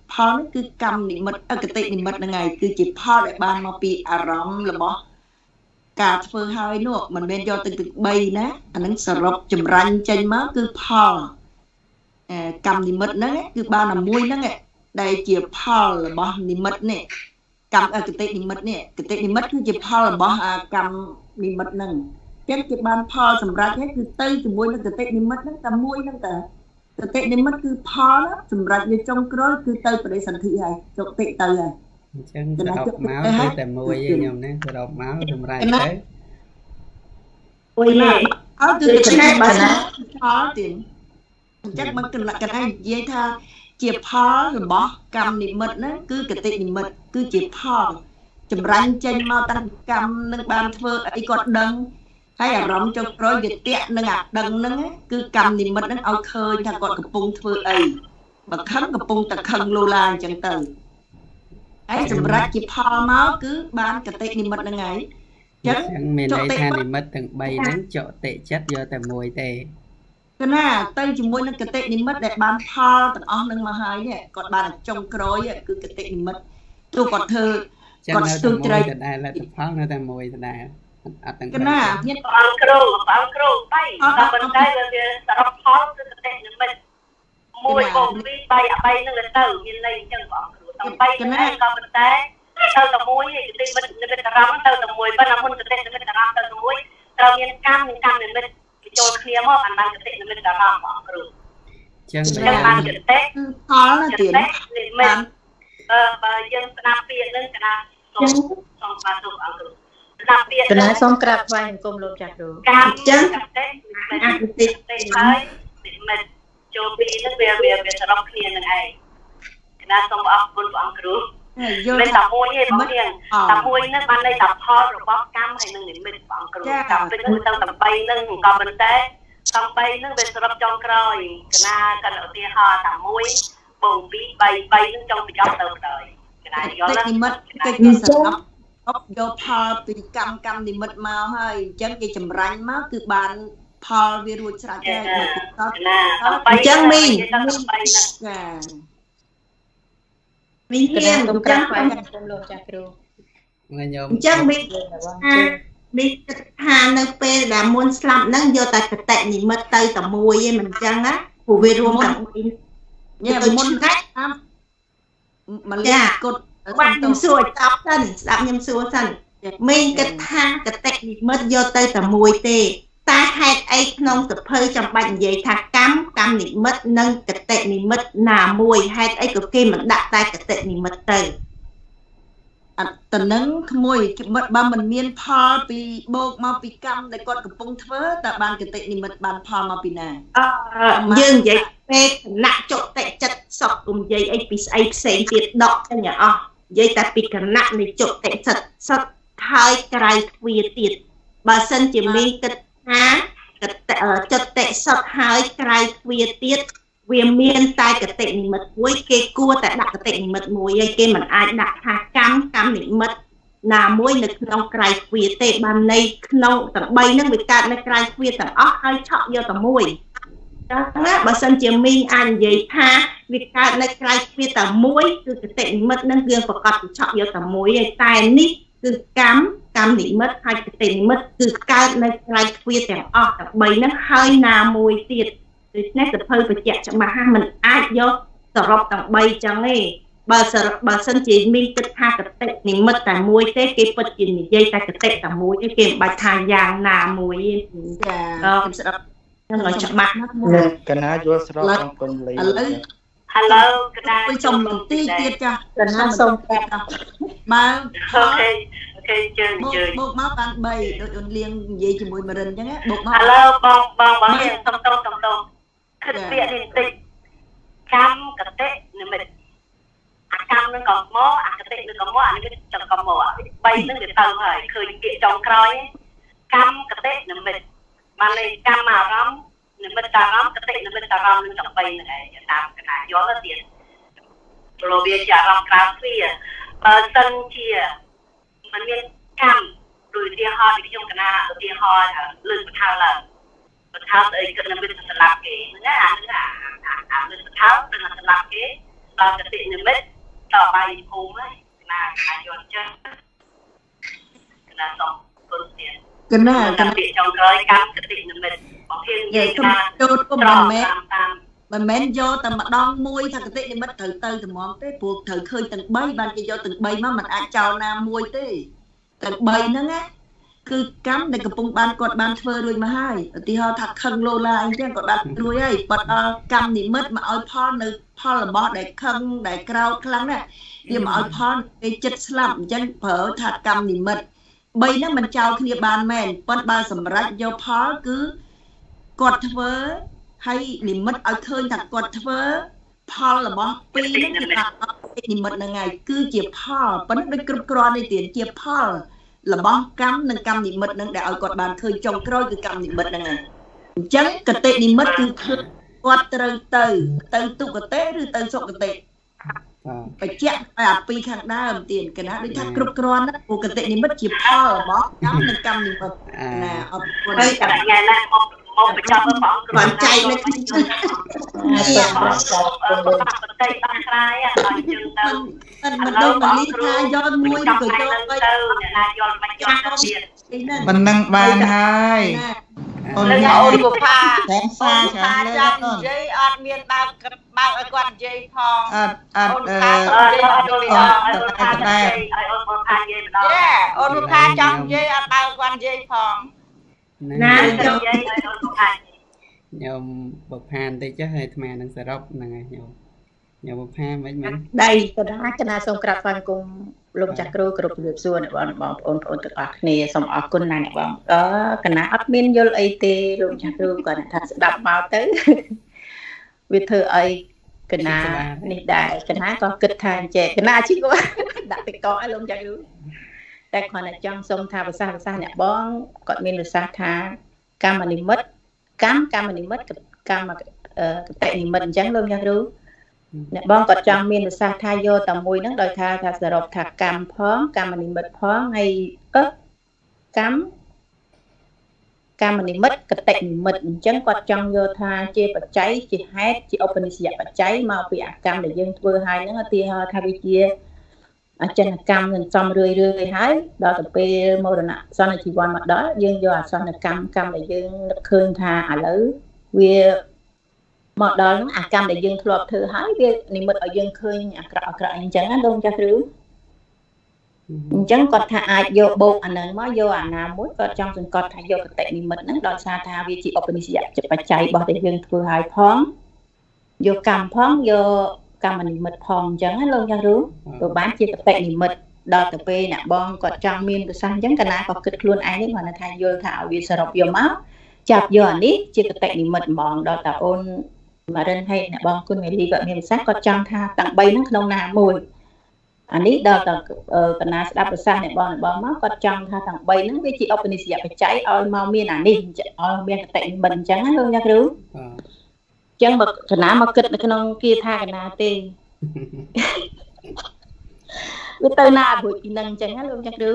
C: ផលនេះគឺកម្មនិមិត្តកតិនិមិត្តហ្នឹងហើយគឺជាផលដែលបានមកពីអារម្មណ៍របស់ការធ្វើហើយនោះមិនមែនយកទៅទឹក3ណាអាហ្នឹងសរុបចម្រាញ់ចេញមកគឺផលកម្មនិមិត្តហ្នឹងគឺបានតែមួយហ្នឹងដែលជាផលរបស់និមិត្តនេះកម្មកតិនិមិត្តនេះកតិនិមិត្តគឺជាផលរបស់កម្មនិមិត្តហ្នឹងអញ្ចឹងគេបានផលសម្រាប់នេះគឺទៅជាមួយនឹងកតិនិមិត្តហ្នឹងតែមួយហ្នឹងតើកតិនិមិត្តគឺផលសម្រាប់នៅចុងក្រោយគឺទៅបដិសន្ធិហើយចុតិទៅហើយ
B: អញ្ចឹងសរុបមកទៅតែមួយឯងខ្ញុំណាសរុបមកសម្រាប់ទៅ
C: មួយណាអត់គឺឆ្នៃបើផលទៀតអញ្ចឹងមិនកណ្ដាលនិយាយថាជាផលរបស់កម្មនិមិត្តហ្នឹងគឺកតិនិមិត្តគឺជាផលចម្រាញ់ចេញមកតាំងកម្មនឹងបានធ្វើអីគាត់ដឹងហើយអារម្មណ៍ចុងក្រោយវាតាក់នឹងអាដឹងហ្នឹងគឺកម្មនិមិត្តហ្នឹងឲ្យឃើញថាគាត់កំពុងធ្វើអីបើខឹងកំពុងតែខឹងលូឡាអញ្ចឹងទៅហើយសម្រាប់ជាផលមកគឺបានកតិនិមិត្តហ្នឹងហើយអញ្ចឹង
B: មានន័យថានិមិត្តទាំង3ហ្នឹងចតិចិត្តយកតែមួយទេ
C: គណាទៅជាមួយនឹងកតិនិមិត្តដែលបានផលទាំងអស់នឹងមកហើយនេះគាត់បានចុងក្រោយគឺកតិនិមិត្តទោះគាត់ធ្វើ
B: គាត់ស្ទុយត្រីដដែលលទ្ធផលនៅតែមួយដដែលអត់ទាំង
C: គណា
G: មានព្រះអង្គគ្រូបាយតែប៉ុន្តែវាសរុបផលគឺកតិនិមិត្ត1 2 3 3នឹងទៅមានន័យអញ្ចឹងព្រះអង្គគ្រូទាំង3ហ្នឹងក៏ប៉ុន្តែទៅតែមួយកតិនិមិត្តនិមិត្តអារម្មណ៍ទៅតែមួយប៉ុន្តែមុនកតិនិមិត្តអារម្មណ៍ទៅតែមួយត្រូវមានកម្មនិងកម្មនិមិត្តចូលគ្នាមកអានឹងកតិនិមិត្តអារម្មណ៍បងគ្រូ
B: ចឹង
G: បានកតិ
C: គឺផលណាទៀត
G: បានបើយើងស្ដាប់ពាក្យនឹងកណាសូមបាទសូមអង្គគ្រូស្ដាប់ពាក្យក
F: ណាសូមក្រាបថ្វាយអង្គមលោកចាស់គ្រូ
G: កម្មចឹងកតិអកតិហើយនិមិត្តចូលពីនឹងវាសរុបគ្នានឹងឯងកណាសូមអរគុណព្រះអង្គគ្រូមិនតែមួយទេបងនាងតែមួយនឹងបានន័យថាផលរបស់កម្មហើយនឹងនិមិត្តបងគ្រូកម្មទៅនឹងទៅ8នឹងក៏ប៉ុន្តែសំ3នឹងវាសរុបចុងក្រោយកណាកណ្ដឧទាហរណ៍តែមួយបូក2 3នឹងចុងបញ្ចប់ទៅបណ្ដោយកណាយល់
C: និមិត្តគេសរុបយកផលពីកម្មនិមិត្តមកហើយអញ្ចឹងគេចម្រាញ់មកគឺបានផលវារួចស្រេចហើយ
G: មកអញ្ចឹងមីចា
C: មីហៀង
F: សូមក្រាបថ្វាយអង្គមលោកចាស់គ្រូ
B: ខ្ញុំ
A: អញ្ចឹងមីនេះថានៅពេលដែលមុនស្លាប់ហ្នឹងយកតែកតិនិមិត្តទៅតែមួយឯងមិនអញ្ចឹងណាព្រោះវារួមទាំង
C: ញ៉ែមុនណាមកលេងកុដ
A: បាទខ្ញុំសួរស្ដាប់សិនស្ដាប់ខ្ញុំសួរសិនមីគិតថាកតិនិមិត្តយកទៅតែមួយទេតែហេតុអីក្នុងសភៅចាំបាច់និយាយថាកម្មនិមិត្តនិងកតិនិមិត្តណាមួយហេតុអីក៏គេមិនដាក់តែកតិនិមិត្តទៅ
C: អត់តនឹងក្មួយបើមិនមានផលពីបោកមកពីកម្មដែលគាត់កំពុងធ្វើតើបានកតិនិមិត្តបានផលមកពីណា
A: យើងនិយាយពេលគណៈចុតិចិត្តសុខគុំនិយាយអីពីស្អីផ្សេងទៀតដកទៅអស់និយាយតែពីគណៈនៃចុតិចិត្តសុខហើយក្រៅទ្វាទៀតបើសិនជាមានគិតថាចុតិសុខហើយក្រៅទ្វាទៀតវាមានតែកតិនិមិត្តមួយគេគួរតែដាក់កតិនិមិត្តមួយហើយគេមិនអាចដាក់ថាកម្មនិមិត្តណាមួយនៅក្នុងក្រៅទ្វាទេបានន័យក្នុងទាំង3ហ្នឹងវាកើតនៅក្រៅទ្វាទាំងអស់ហើយឆក់យកតែមួយចឹងណាបើសិនជាមីងអាចនិយាយថាវាកើតនៅក្រៅទ្វាតែមួយគឺកតិនិមិត្តហ្នឹងគឺប្រកាសពីឆក់យកតែមួយហើយតែនេះគឺកម្មនិមិត្តហើយកតិនិមិត្តគឺកើតនៅក្រៅទ្វាទាំងអស់ទាំង3ហ្នឹងហើយណាមួយទៀតដូច្នេះសភៅបញ្ជាក់ច្បាស់ថាมันអាចយកសរុបទាំង3ចឹងទេបើសិនជាមានគិតថាកតិនិមិត្តតែមួយទេគេពិតជានិយាយតែកតិតែមួយទេគេមិនបាច់ថាយ៉ាងណាមួយទេ
C: ចាខ្ញុំស្ដាប់
A: នឹងឲ្យច្បាស់ណា
E: ស់កណាយល់ស្របអង្គមលេងឥឡូវ
G: កណា
C: សុំបន្តិចទៀតចាស់
F: កណាសុំប្រាប់
C: បើ
G: អូខេជើង
C: បូកមកបាន3ដូចអូនលៀងនិយាយជាមួយមរិនអញ្ចឹងបូកមក
G: ឥឡូវបងនេះសុំតោគិតពាក្យនេះបន្តិចកម្មកតិនិមិត្តអាកម្មនឹងក៏មកអកតិនឹងក៏មកអានេះចង់ក៏មក3នឹងវាទៅហើយឃើញពាក្យចុងក្រោយកម្មកតិនិមិត្តបានន័យកម្មអារម្មណ៍និមិត្តអារម្មណ៍កតិនិមិត្តអារម្មណ៍នឹងទាំង3ហ្នឹងឯងតាមកណាយល់ទៅទៀតព្រោះវាជាអារម្មណ៍ក្រៅទ្វាបើសិនជាมันមានកម្មដូចឧទាហរណ៍ខ្ញុំកណាឧទាហរណ៍លើកបថាឡើងបថាស្អីគិតនឹងវាស្លាប់គេហ្នឹងអាលើកបថានឹងស្លាប់គេដល់កតិនិមិត្តដល់បាយភូមិហ្នឹងណាអាចយល់ចឹងណាសូមគុណទៀត
C: កណា
G: ពាក្យចុងក្រោយកម្មកតិនិមិត្តបងហ៊ាននិយាយថា
C: ចូលពុំមិនមែនយកតែម្ដងមួយថាកតិនិមិត្តត្រូវទៅត្មងទេព្រោះត្រូវឃើញទាំង3បានគេយកទាំង3មកមិនអាចចោលណាមួយទេទាំង3ហ្នឹងណាគឺកម្មដែលកំពុងគាត់បានធ្វើរួចមកហើយឧទាហរណ៍ថាខឹងឡូឡាអីចឹងក៏បានរួចហើយបាត់ដល់កម្មនិមិត្តមកឲ្យផលនៅផលរបស់ដែលខឹងដែលក្រោតខ្លាំងណាស់វាមកឲ្យផលពេលចិត្តស្លាប់អញ្ចឹងប្រើថាកម្មនិមិត្ត3ហ្នឹងមិនចោលគ្នាបានមែនប៉ុន្តែបើសម្រេចយកផលគឺគាត់ធ្វើហើយនិមិត្តឲ្យឃើញថាគាត់ធ្វើផលរបស់2ហ្នឹងគឺថានិមិត្តហ្នឹងហើយគឺជាផលប៉ុន្តែដូចគ្រប់គ្រាន់នេះទៀតជាផលរបស់កម្មនិងកម្មនិមិត្តហ្នឹងដែលឲ្យគាត់បានឃើញចុងក្រោយគឺកម្មនិមិត្តហ្នឹងហើយអញ្ចឹងកតិនិមិត្តគឺគាត់ត្រូវទៅទុគតិឬទៅសុគតិបញ្ជាក់តែពីខាងដើមទៀតកណាដូចថាគ្រប់គ្រាន់ណាព្រោះកតិនិមិត្តជាផលរបស់កម្មនិងកម្មនិមិត្តណាអត់គួរ
G: ហើយតែថ្ងៃណាមកបញ្ចប់ព្រះអង្គ
C: បានចែកនៅក្នុង
G: បតីបានខ្លាយឲ្យជើងទៅ
C: មិនដឹងមកនេះថាយកមួយក៏យកទៅ
G: អ្នកណាយល់មិនចង់ទៀត
D: មិននឹងបានហើយ
H: អូនបុផាចាំនិយាយអត់មានបើកឲ្យគាត់និយាយផង
D: អត់
H: អូនថា
G: អូនថានិយាយឲ្យអូនបុផានិយាយម្ដង
H: អូនបុផាចង់និយាយអត់បើគាត់និយាយផង
G: ណានិយាយឲ្យអូនបុផា
B: ខ្ញុំបុផាបន្តិចហើយអាត្មានឹងសរុបហ្នឹងហើយខ្ញុំបុផាមិនមែន
H: ដៃកណាសូមក្រាបស្វាគមន៍លោកចាស់គ្រូគ្រប់ជំរាបសួរអ្នកបងប្អូនទាំងអស់គ្នាសូមអរគុណណាស់អ្នកបងកណាអត់មានយល់អីទេលោកចាស់គ្រូគាត់ថាស្ដាប់មកទៅវាធ្វើឲ្យកណានេះដែរកណាក៏គិតថាអញ្ចេះកណាជីក៏ដាក់ទីកឲ្យលោកចាស់គ្រូតែគ្រាន់តែចង់សុំថាភាសាអ្នកបងគាត់មានប្រសាសន៍ថាកម្មនិមិត្តកម្មនិមិត្តកម្មកតិនិមិត្តអញ្ចឹងលោកចាស់គ្រូអ្នកបងគាត់ចង់មានប្រសាសន៍ថាយកតែមួយហ្នឹងដោយថាសរុបថាកម្មផងកម្មនិមិត្តផងហើយកម្មនិមិត្តកតិនិមិត្តអញ្ចឹងគាត់ចង់យកថាជាបច្ច័យជាហេតុជាឧបនិស្សយបច្ច័យមកពីអាកម្មដែលយើងធ្វើហើយហ្នឹងឧទាហរណ៍ថាវាជាអចិន្នកម្មនឹងសំរឿយហើយដល់ទៅពេលមរណៈសន្និជីវ័នមកដល់យើងយកអសន្នកម្មដែលយើងនឹកឃើញថាឥឡូវវាមកដល់ហ្នឹងអាកម្មដែលយើងធ្លាប់ធ្វើហើយវានិមិត្តឲ្យយើងឃើញអាក្រក់អញ្ចឹងណាលោកចាស់គ្រូអញ្ចឹងគាត់ថាអាចយកបូកអាហ្នឹងមកយកអាណាមួយគាត់ចង់សង្កត់ថាយកកតិនិមិត្តហ្នឹងដោយសារថាវាជាឧបនិស្សយបច្ច័យរបស់ដែលយើងធ្វើហើយផងយកកម្មផងយកកម្មនិមិត្តផងអញ្ចឹងណាលោកចាស់គ្រូទៅបានជាកតិនិមិត្តដល់ទៅពេលអ្នកបងគាត់ចង់មានប្រសាសន៍អញ្ចឹងកណាក៏គិតខ្លួនឯងនេះគាត់ថាយល់ថាឲ្យវាសរុបយកមកចាប់យកអានេះជាកតិនិមិត្តហ្មងដល់តាអូនមករិនហើយអ្នកបងគុណមេលីគាត់មានប្រសាសន៍គាត់ចង់ថាទាំង3ហ្នឹងក្នុងណាមួយអានេះដល់តកណាស្ដាប់ប្រសាសន៍អ្នកបងមកគាត់ចង់ថាទាំង3ហ្នឹងវាជាឧបនិស្សយបច្ច័យឲ្យមកមានអានេះឲ្យមានកតិនិមិត្តអញ្ចឹងណាលោកចាស់គ្រូអញ្ចឹងមកកណាមកគិតនៅក្នុងគាថាកណាទេវាទៅណារួចពីនឹងអញ្ចឹងណាលោកចាស់គ្រូ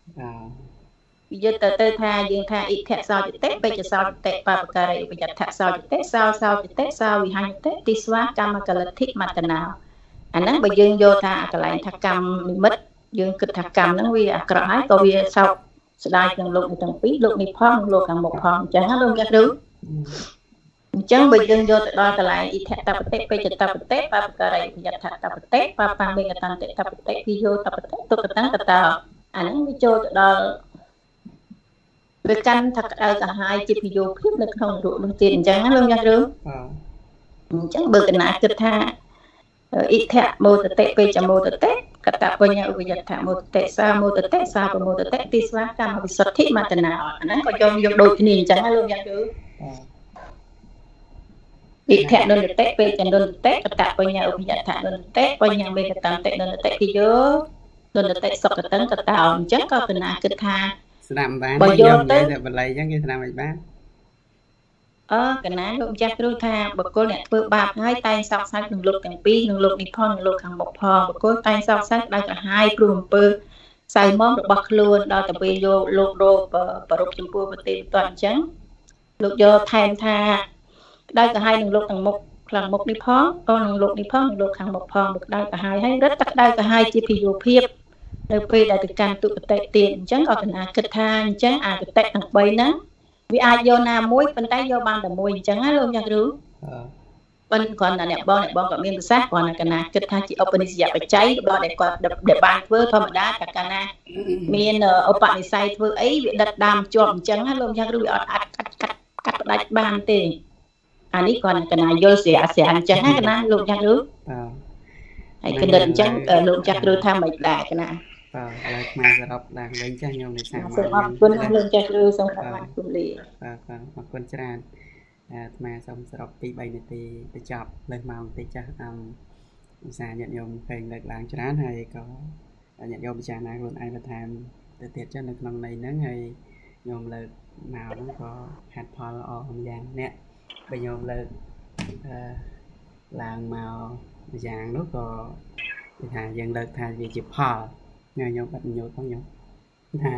H: យកទៅថាយើងថាអិខៈសោចតិបេចសោចតិបបការិឧបយដ្ឋសោចតិសោចតិសោវិហញ្ញតិទីស្វាកម្មកលិទ្ធិមតនាអាហ្នឹងបើយើងយកថាកន្លែងថាកម្មនិមិត្តយើងគិតថាកម្មហ្នឹងវាអាក្រក់ហើយក៏វាសោកស្ដាយទាំងលោកនេះទាំងពីរលោកនេះផងលោកខាងមុខផងអញ្ចឹងណាលោកចាស់គ្រូអញ្ចឹងបើយើងយកទៅដល់កន្លែងអិថតបតិបេចតបតិបបការិឧបយដ្ឋតបតិបបាមេកតន្តិតបតិគិយោតបតិទុកតង្កតោអាហ្នឹងវាចូលទៅដល់វាកាន់ថាក្តៅកាហាយជាពយោភាពនៅក្នុងរូបនោះទៀតអញ្ចឹងណាលោកចាស់គ្រូអញ្ចឹងបើកណាគិតថាអិថៈមោទតិពេចមោទតិកតបញ្ញឧបយដ្ឋមោទតិសាមោទតិសាបមោទតិទីស្វាកម្មវិសុទ្ធិមតនាអាហ្នឹងក៏យកដូចគ្នាអញ្ចឹងណាលោកចាស់គ្រូអិថៈនន្តិពេចនន្តិកតបញ្ញឧបយដ្ឋនន្តិបញ្ញមេកតន្តិនន្តិគិយោនន្តិសុខតង្កតោអញ្ចឹងក៏កណាគិតថា
B: ស្ដាប់បានបើយកទៅបល័យអញ្ចឹងគេស្ដាប់មិនបាន
H: កណាលោកចាស់គ្រូថាបុគ្គលអ្នកធ្វើបាបហើយតែងសោកសៅនឹងលោកទាំងពីរនឹងលោកនេះផងនឹងលោកខាងមុខផងបុគ្គលតែងសោកសៅដោយក្រហាយព្រោះអំពើសៅមករបស់ខ្លួនដល់ទៅពេលយកលោករោប្រពចំពោះប្រទេសតអញ្ចឹងលោកយកថែមថាដោយក្រហាយនឹងលោកទាំងមុខខ្លាំងមុខនេះផងក៏នឹងលោកនេះផងលោកខាងមុខផងក្តៅកាហាយហើយរត់ទឹកក្តៅកាហាយជាភីយោភាពនៅពេលដែលទៅកាន់ទុគតិទៀតអញ្ចឹងក៏កណាគិតថាអញ្ចឹងអាគតិទាំង3ហ្នឹងវាអាចយកណាមួយប៉ុន្តែយកបានតែមួយអញ្ចឹងណាលោកចាស់គ្រូប៉ុន្តែគ្រាន់តែអ្នកបងក៏មានប្រសាសន៍គ្រាន់តែកណាគិតថាជាឧបនិស្សយបច្ច័យរបស់ដែលគាត់ដែលបានធ្វើធម្មតាតែកាលណាមានឧបនិស្ស័យធ្វើអីវាដិតដាមជាប់អញ្ចឹងណាលោកចាស់គ្រូវាអត់អាចកាត់ផ្ដាច់បានទេអានេះគ្រាន់តែកណាយល់ស្រាអញ្ចឹងណាកណាលោកចាស់គ្រូហើយគណិតអញ្ចឹងលោកចាស់គ្រូថាមិនដែរកណា
B: បាទឥឡូវខ្មែរសរុបឡើងវិញចាស់ញោមនៃសាម
H: សូមអរគុណលោកចាស់គ្រូសូមអរគុណលា
B: បាទអរគុណច្រើនអាត្មាសូមសរុបពី3នាទីទៅចប់លើសម៉ោងបន្តិចចាស់ឧស្សាហ៍ញាតិញោមឃើញលើកឡើងច្រើនហើយក៏ញាតិញោមពិចារណាខ្លួនឯងបន្ថែមទៅទៀតចាស់នៅក្នុងន័យហ្នឹងហើយញោមលើកមកហ្នឹងក៏ហេតុផលល្អយ៉ាងអ្នកបើញោមលើកឡើងមកម្យ៉ាងនោះក៏គេថាយើងលើកថាវាជាផលញោមបាត់ញោមផងញោមថា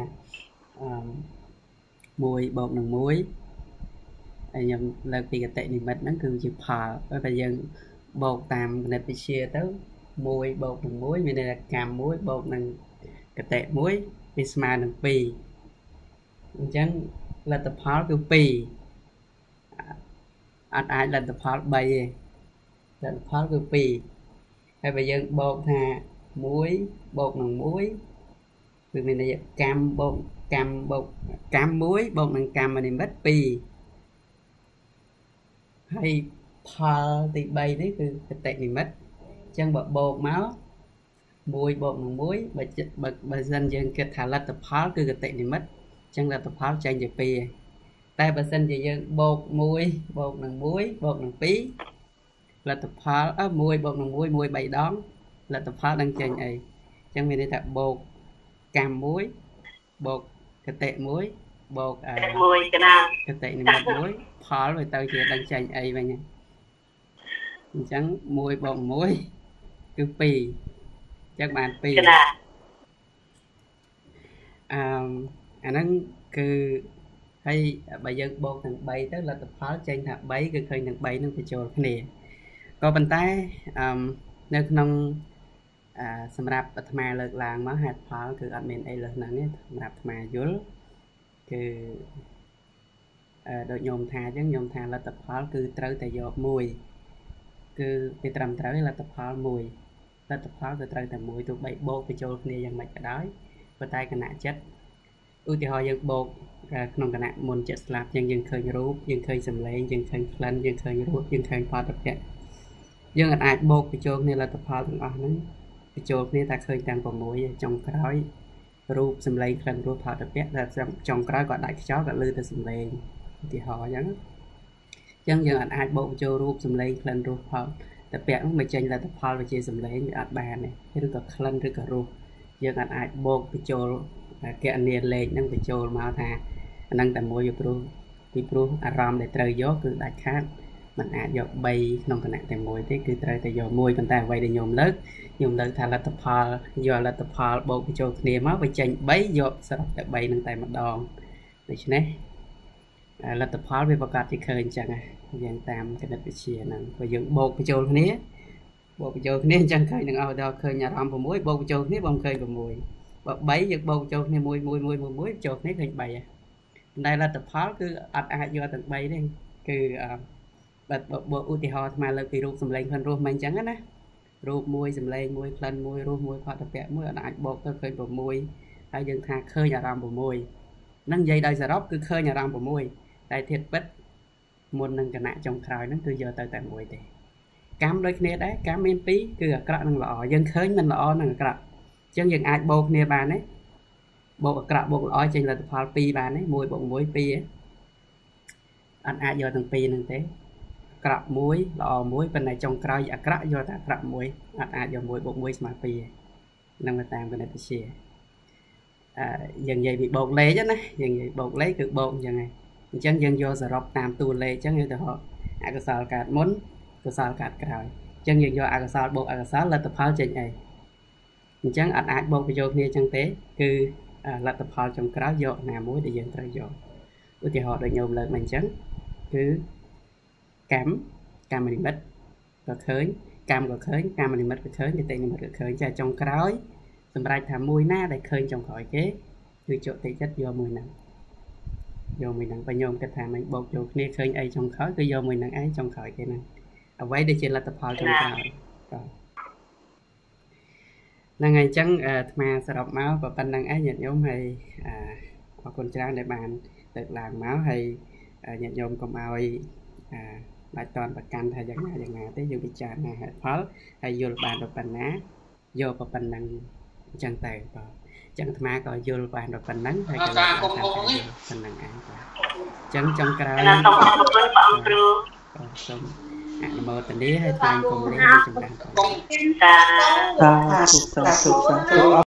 B: 1 + នឹង 1ហើយខ្ញុំលើកពីកតិនិមិត្តហ្នឹងគឺជាផលបើយើងបូកតាមគណិតវិទ្យាទៅ1 + នឹង 1មានន័យថាកម្ម1បូកនឹងកតិ1វាស្មើនឹង2អញ្ចឹងលទ្ធផលគឺ2អត់អាចលទ្ធផល3ទេលទ្ធផលគឺ2ហើយបើយើងបូកថា1 + នឹង 1គឺមានន័យកម្មបូកកម្ម1បូកនឹងកម្មនិមិត្ត2ហើយផលទី3នេះគឺកតិនិមិត្តអញ្ចឹងបើបូកមក1 + នឹង 1បើសិនយើងគិតថាលទ្ធផលគឺកតិនិមិត្តអញ្ចឹងលទ្ធផលចេញជា2តែបើសិនជាយើងបូក1 + នឹង 1 បូកនឹង2លទ្ធផល1 + នឹង 1 3ដងលទ្ធផលនឹងចេញអីអញ្ចឹងមានន័យថាបូកកម្ម1បូកកតិ1បូក
G: 1កណា
B: កតិនិមិត្ត1ផលវាទៅជាដឹងចេញអីវិញអញ្ចឹង1 + 1គឺ2អញ្ចឹងបាន2
G: កណា
B: អាហ្នឹងគឺហើយបើយើងបូកទាំង3ទៅលទ្ធផលចេញថា3គឺឃើញទាំង3នឹងបញ្ចូលគ្នាក៏ប៉ុន្តែនៅក្នុងសម្រាប់អាត្មាលើកឡើងមកហេតុផលគឺអត់មានអីលើសហ្នឹងទេសម្រាប់អាត្មាយល់គឺដូចញោមថាអញ្ចឹងញោមថាលទ្ធផលគឺត្រូវតែយក1គឺវាត្រឹមត្រូវលទ្ធផល1លទ្ធផលគឺត្រូវតែ1ទោះបីបូកបញ្ចូលគ្នាយ៉ាងម៉េចក៏ដោយប៉ុន្តែគណៈចិត្តឧទាហរណ៍យើងបូកក្នុងគណៈមុនចិត្តស្លាប់យើងឃើញរូបយើងឃើញសម្លេងយើងឃើញក្លិនយើងឃើញរសយើងឃើញផលតភៈយើងអាចបូកបញ្ចូលគ្នាលទ្ធផលទាំងអស់ហ្នឹងបញ្ចូលគ្នាតែឃើញទាំង6ចុងក្រោយរូបសម្លេងក្លិនរសផលតភៈតែចុងក្រោយក៏ដាច់ខ្យល់ក៏លឺតែសម្លេងឧទាហរណ៍អញ្ចឹងយើងអាចបូកបញ្ចូលរូបសម្លេងក្លិនរសផលតភៈហ្នឹងមកចេញលទ្ធផលវាជាសម្លេងវាអត់បានទេឬក៏ក្លិនឬក៏រសយើងអាចបូកបញ្ចូលគណនាលេខហ្នឹងបញ្ចូលមកថាអាហ្នឹងតែមួយពីព្រោះអារម្មណ៍ដែលត្រូវយកគឺដាច់ខាតมันអាចយក3ក្នុងគណៈតែមួយទេគឺត្រូវតែយក1ប៉ុន្តែអ្វីដែលខ្ញុំលើកថាលទ្ធផលយកលទ្ធផលបូកបញ្ចូលគ្នាមកវាចេញ3យកសរុបតែ3នឹងតែម្ដងដូច្នេះលទ្ធផលវាប្រកាសជាឃើញអញ្ចឹងយ៉ាងតាមគណិតវិទ្យាហ្នឹងបើយើងបូកបញ្ចូលគ្នាអញ្ចឹងឃើញនឹងអស់ដល់ឃើញអារម្មណ៍6បូកបញ្ចូលគ្នាបងឃើញ6បើ3យើងបូកចូលគ្នា1ចូលគ្នាឃើញ3ហើយតែលទ្ធផលគឺអត់អាចយកទាំង3ទេគឺបើឧទាហរណ៍អាត្មាលើកពីរូបសម្លេងក្លិនរសមិនអញ្ចឹងណារូប1សម្លេង1ក្លិន1រស1ផតភៈ1អត់អាចបូកទៅឃើញ6ហើយយើងថាឃើញអារម្មណ៍6ហ្នឹងនិយាយដោយសរុបគឺឃើញអារម្មណ៍6តែធៀបពិតមុននឹងគណៈចុងក្រោយហ្នឹងគឺយកទៅតែ1ទេកម្មដូចគ្នាដែរកម្មមាន2គឺអាក្រក់និងល្អយើងឃើញមិនល្អនិងអាក្រក់អញ្ចឹងយើងអាចបូកគ្នាបានទេបូកអាក្រក់បូកល្អចេញលទ្ធផល2បានទេ1 + 1 2អត់អាចយកទាំង2ហ្នឹងទេអាក្រក់1ល្អ1ប៉ុន្តែចុងក្រោយអាក្រក់យកតែអាក្រក់1អត់អាចយក1 + 1 ស្មើ2ទេហ្នឹងទៅតាមគណិតវិទ្យាយើងនិយាយពីបូកលេខណាយើងនិយាយបូកលេខគឺបូកអញ្ចឹងហើយអញ្ចឹងយើងយកសរុបតាមតួលេខអញ្ចឹងឧទាហរណ៍អកុសលកើតមុនកុសលកើតក្រោយអញ្ចឹងយើងយកអកុសលបូកអកុសលលទ្ធផលចេញអីអញ្ចឹងអត់អាចបូកបញ្ចូលគ្នាអញ្ចឹងទេគឺលទ្ធផលចុងក្រោយយកណាមួយដែលយើងត្រូវយកឧទាហរណ៍ដូចញោមលើកមកអញ្ចឹងគឺកម្មនិមិត្តก็ឃើញកម្មក៏ឃើញកម្មនិមិត្តក៏ឃើញកតេនិមិត្តក៏ឃើញចាចុងក្រោយសម្រាប់ថាមួយណាដែលឃើញចុងក្រោយគេគឺចុតិចិត្តយកមួយហ្នឹងបញ្ញោមគិតថាមិនបោកចូលគ្នាឃើញអីចុងក្រោយគឺយកមួយហ្នឹងឯងចុងក្រោយគេហ្នឹងអ្វីដែលជាលទ្ធផលចុងក្រោយបាទហ្នឹងហើយអញ្ចឹងអាត្មាសរុបមកប៉ុណ្្នឹងឯងញាតិញោមហើយអរគុណច្រើនដែលបានលើកឡើងមកហើយញាតិញោមកុំឲ្យបាច់តន់ប្រកាន់ថាយ៉ាងណាទេយើងពិចារណាហេតុផលហើយយល់បានទៅប៉ុណ្ណាយកប៉ុណ្ណឹងអញ្ចឹងតែបាទអញ្ចឹងអាត្មាក៏យល់បានទៅប៉ុណ្ណឹងហើយក៏លើកតាមប៉ុណ្ណឹងឯងបាទអញ្ចឹងចុងក្រោយសូមអរគុណបងគ្រូសូមអនុមោទនាហើយថ្លែងគំរាមចម្រើនសាធុ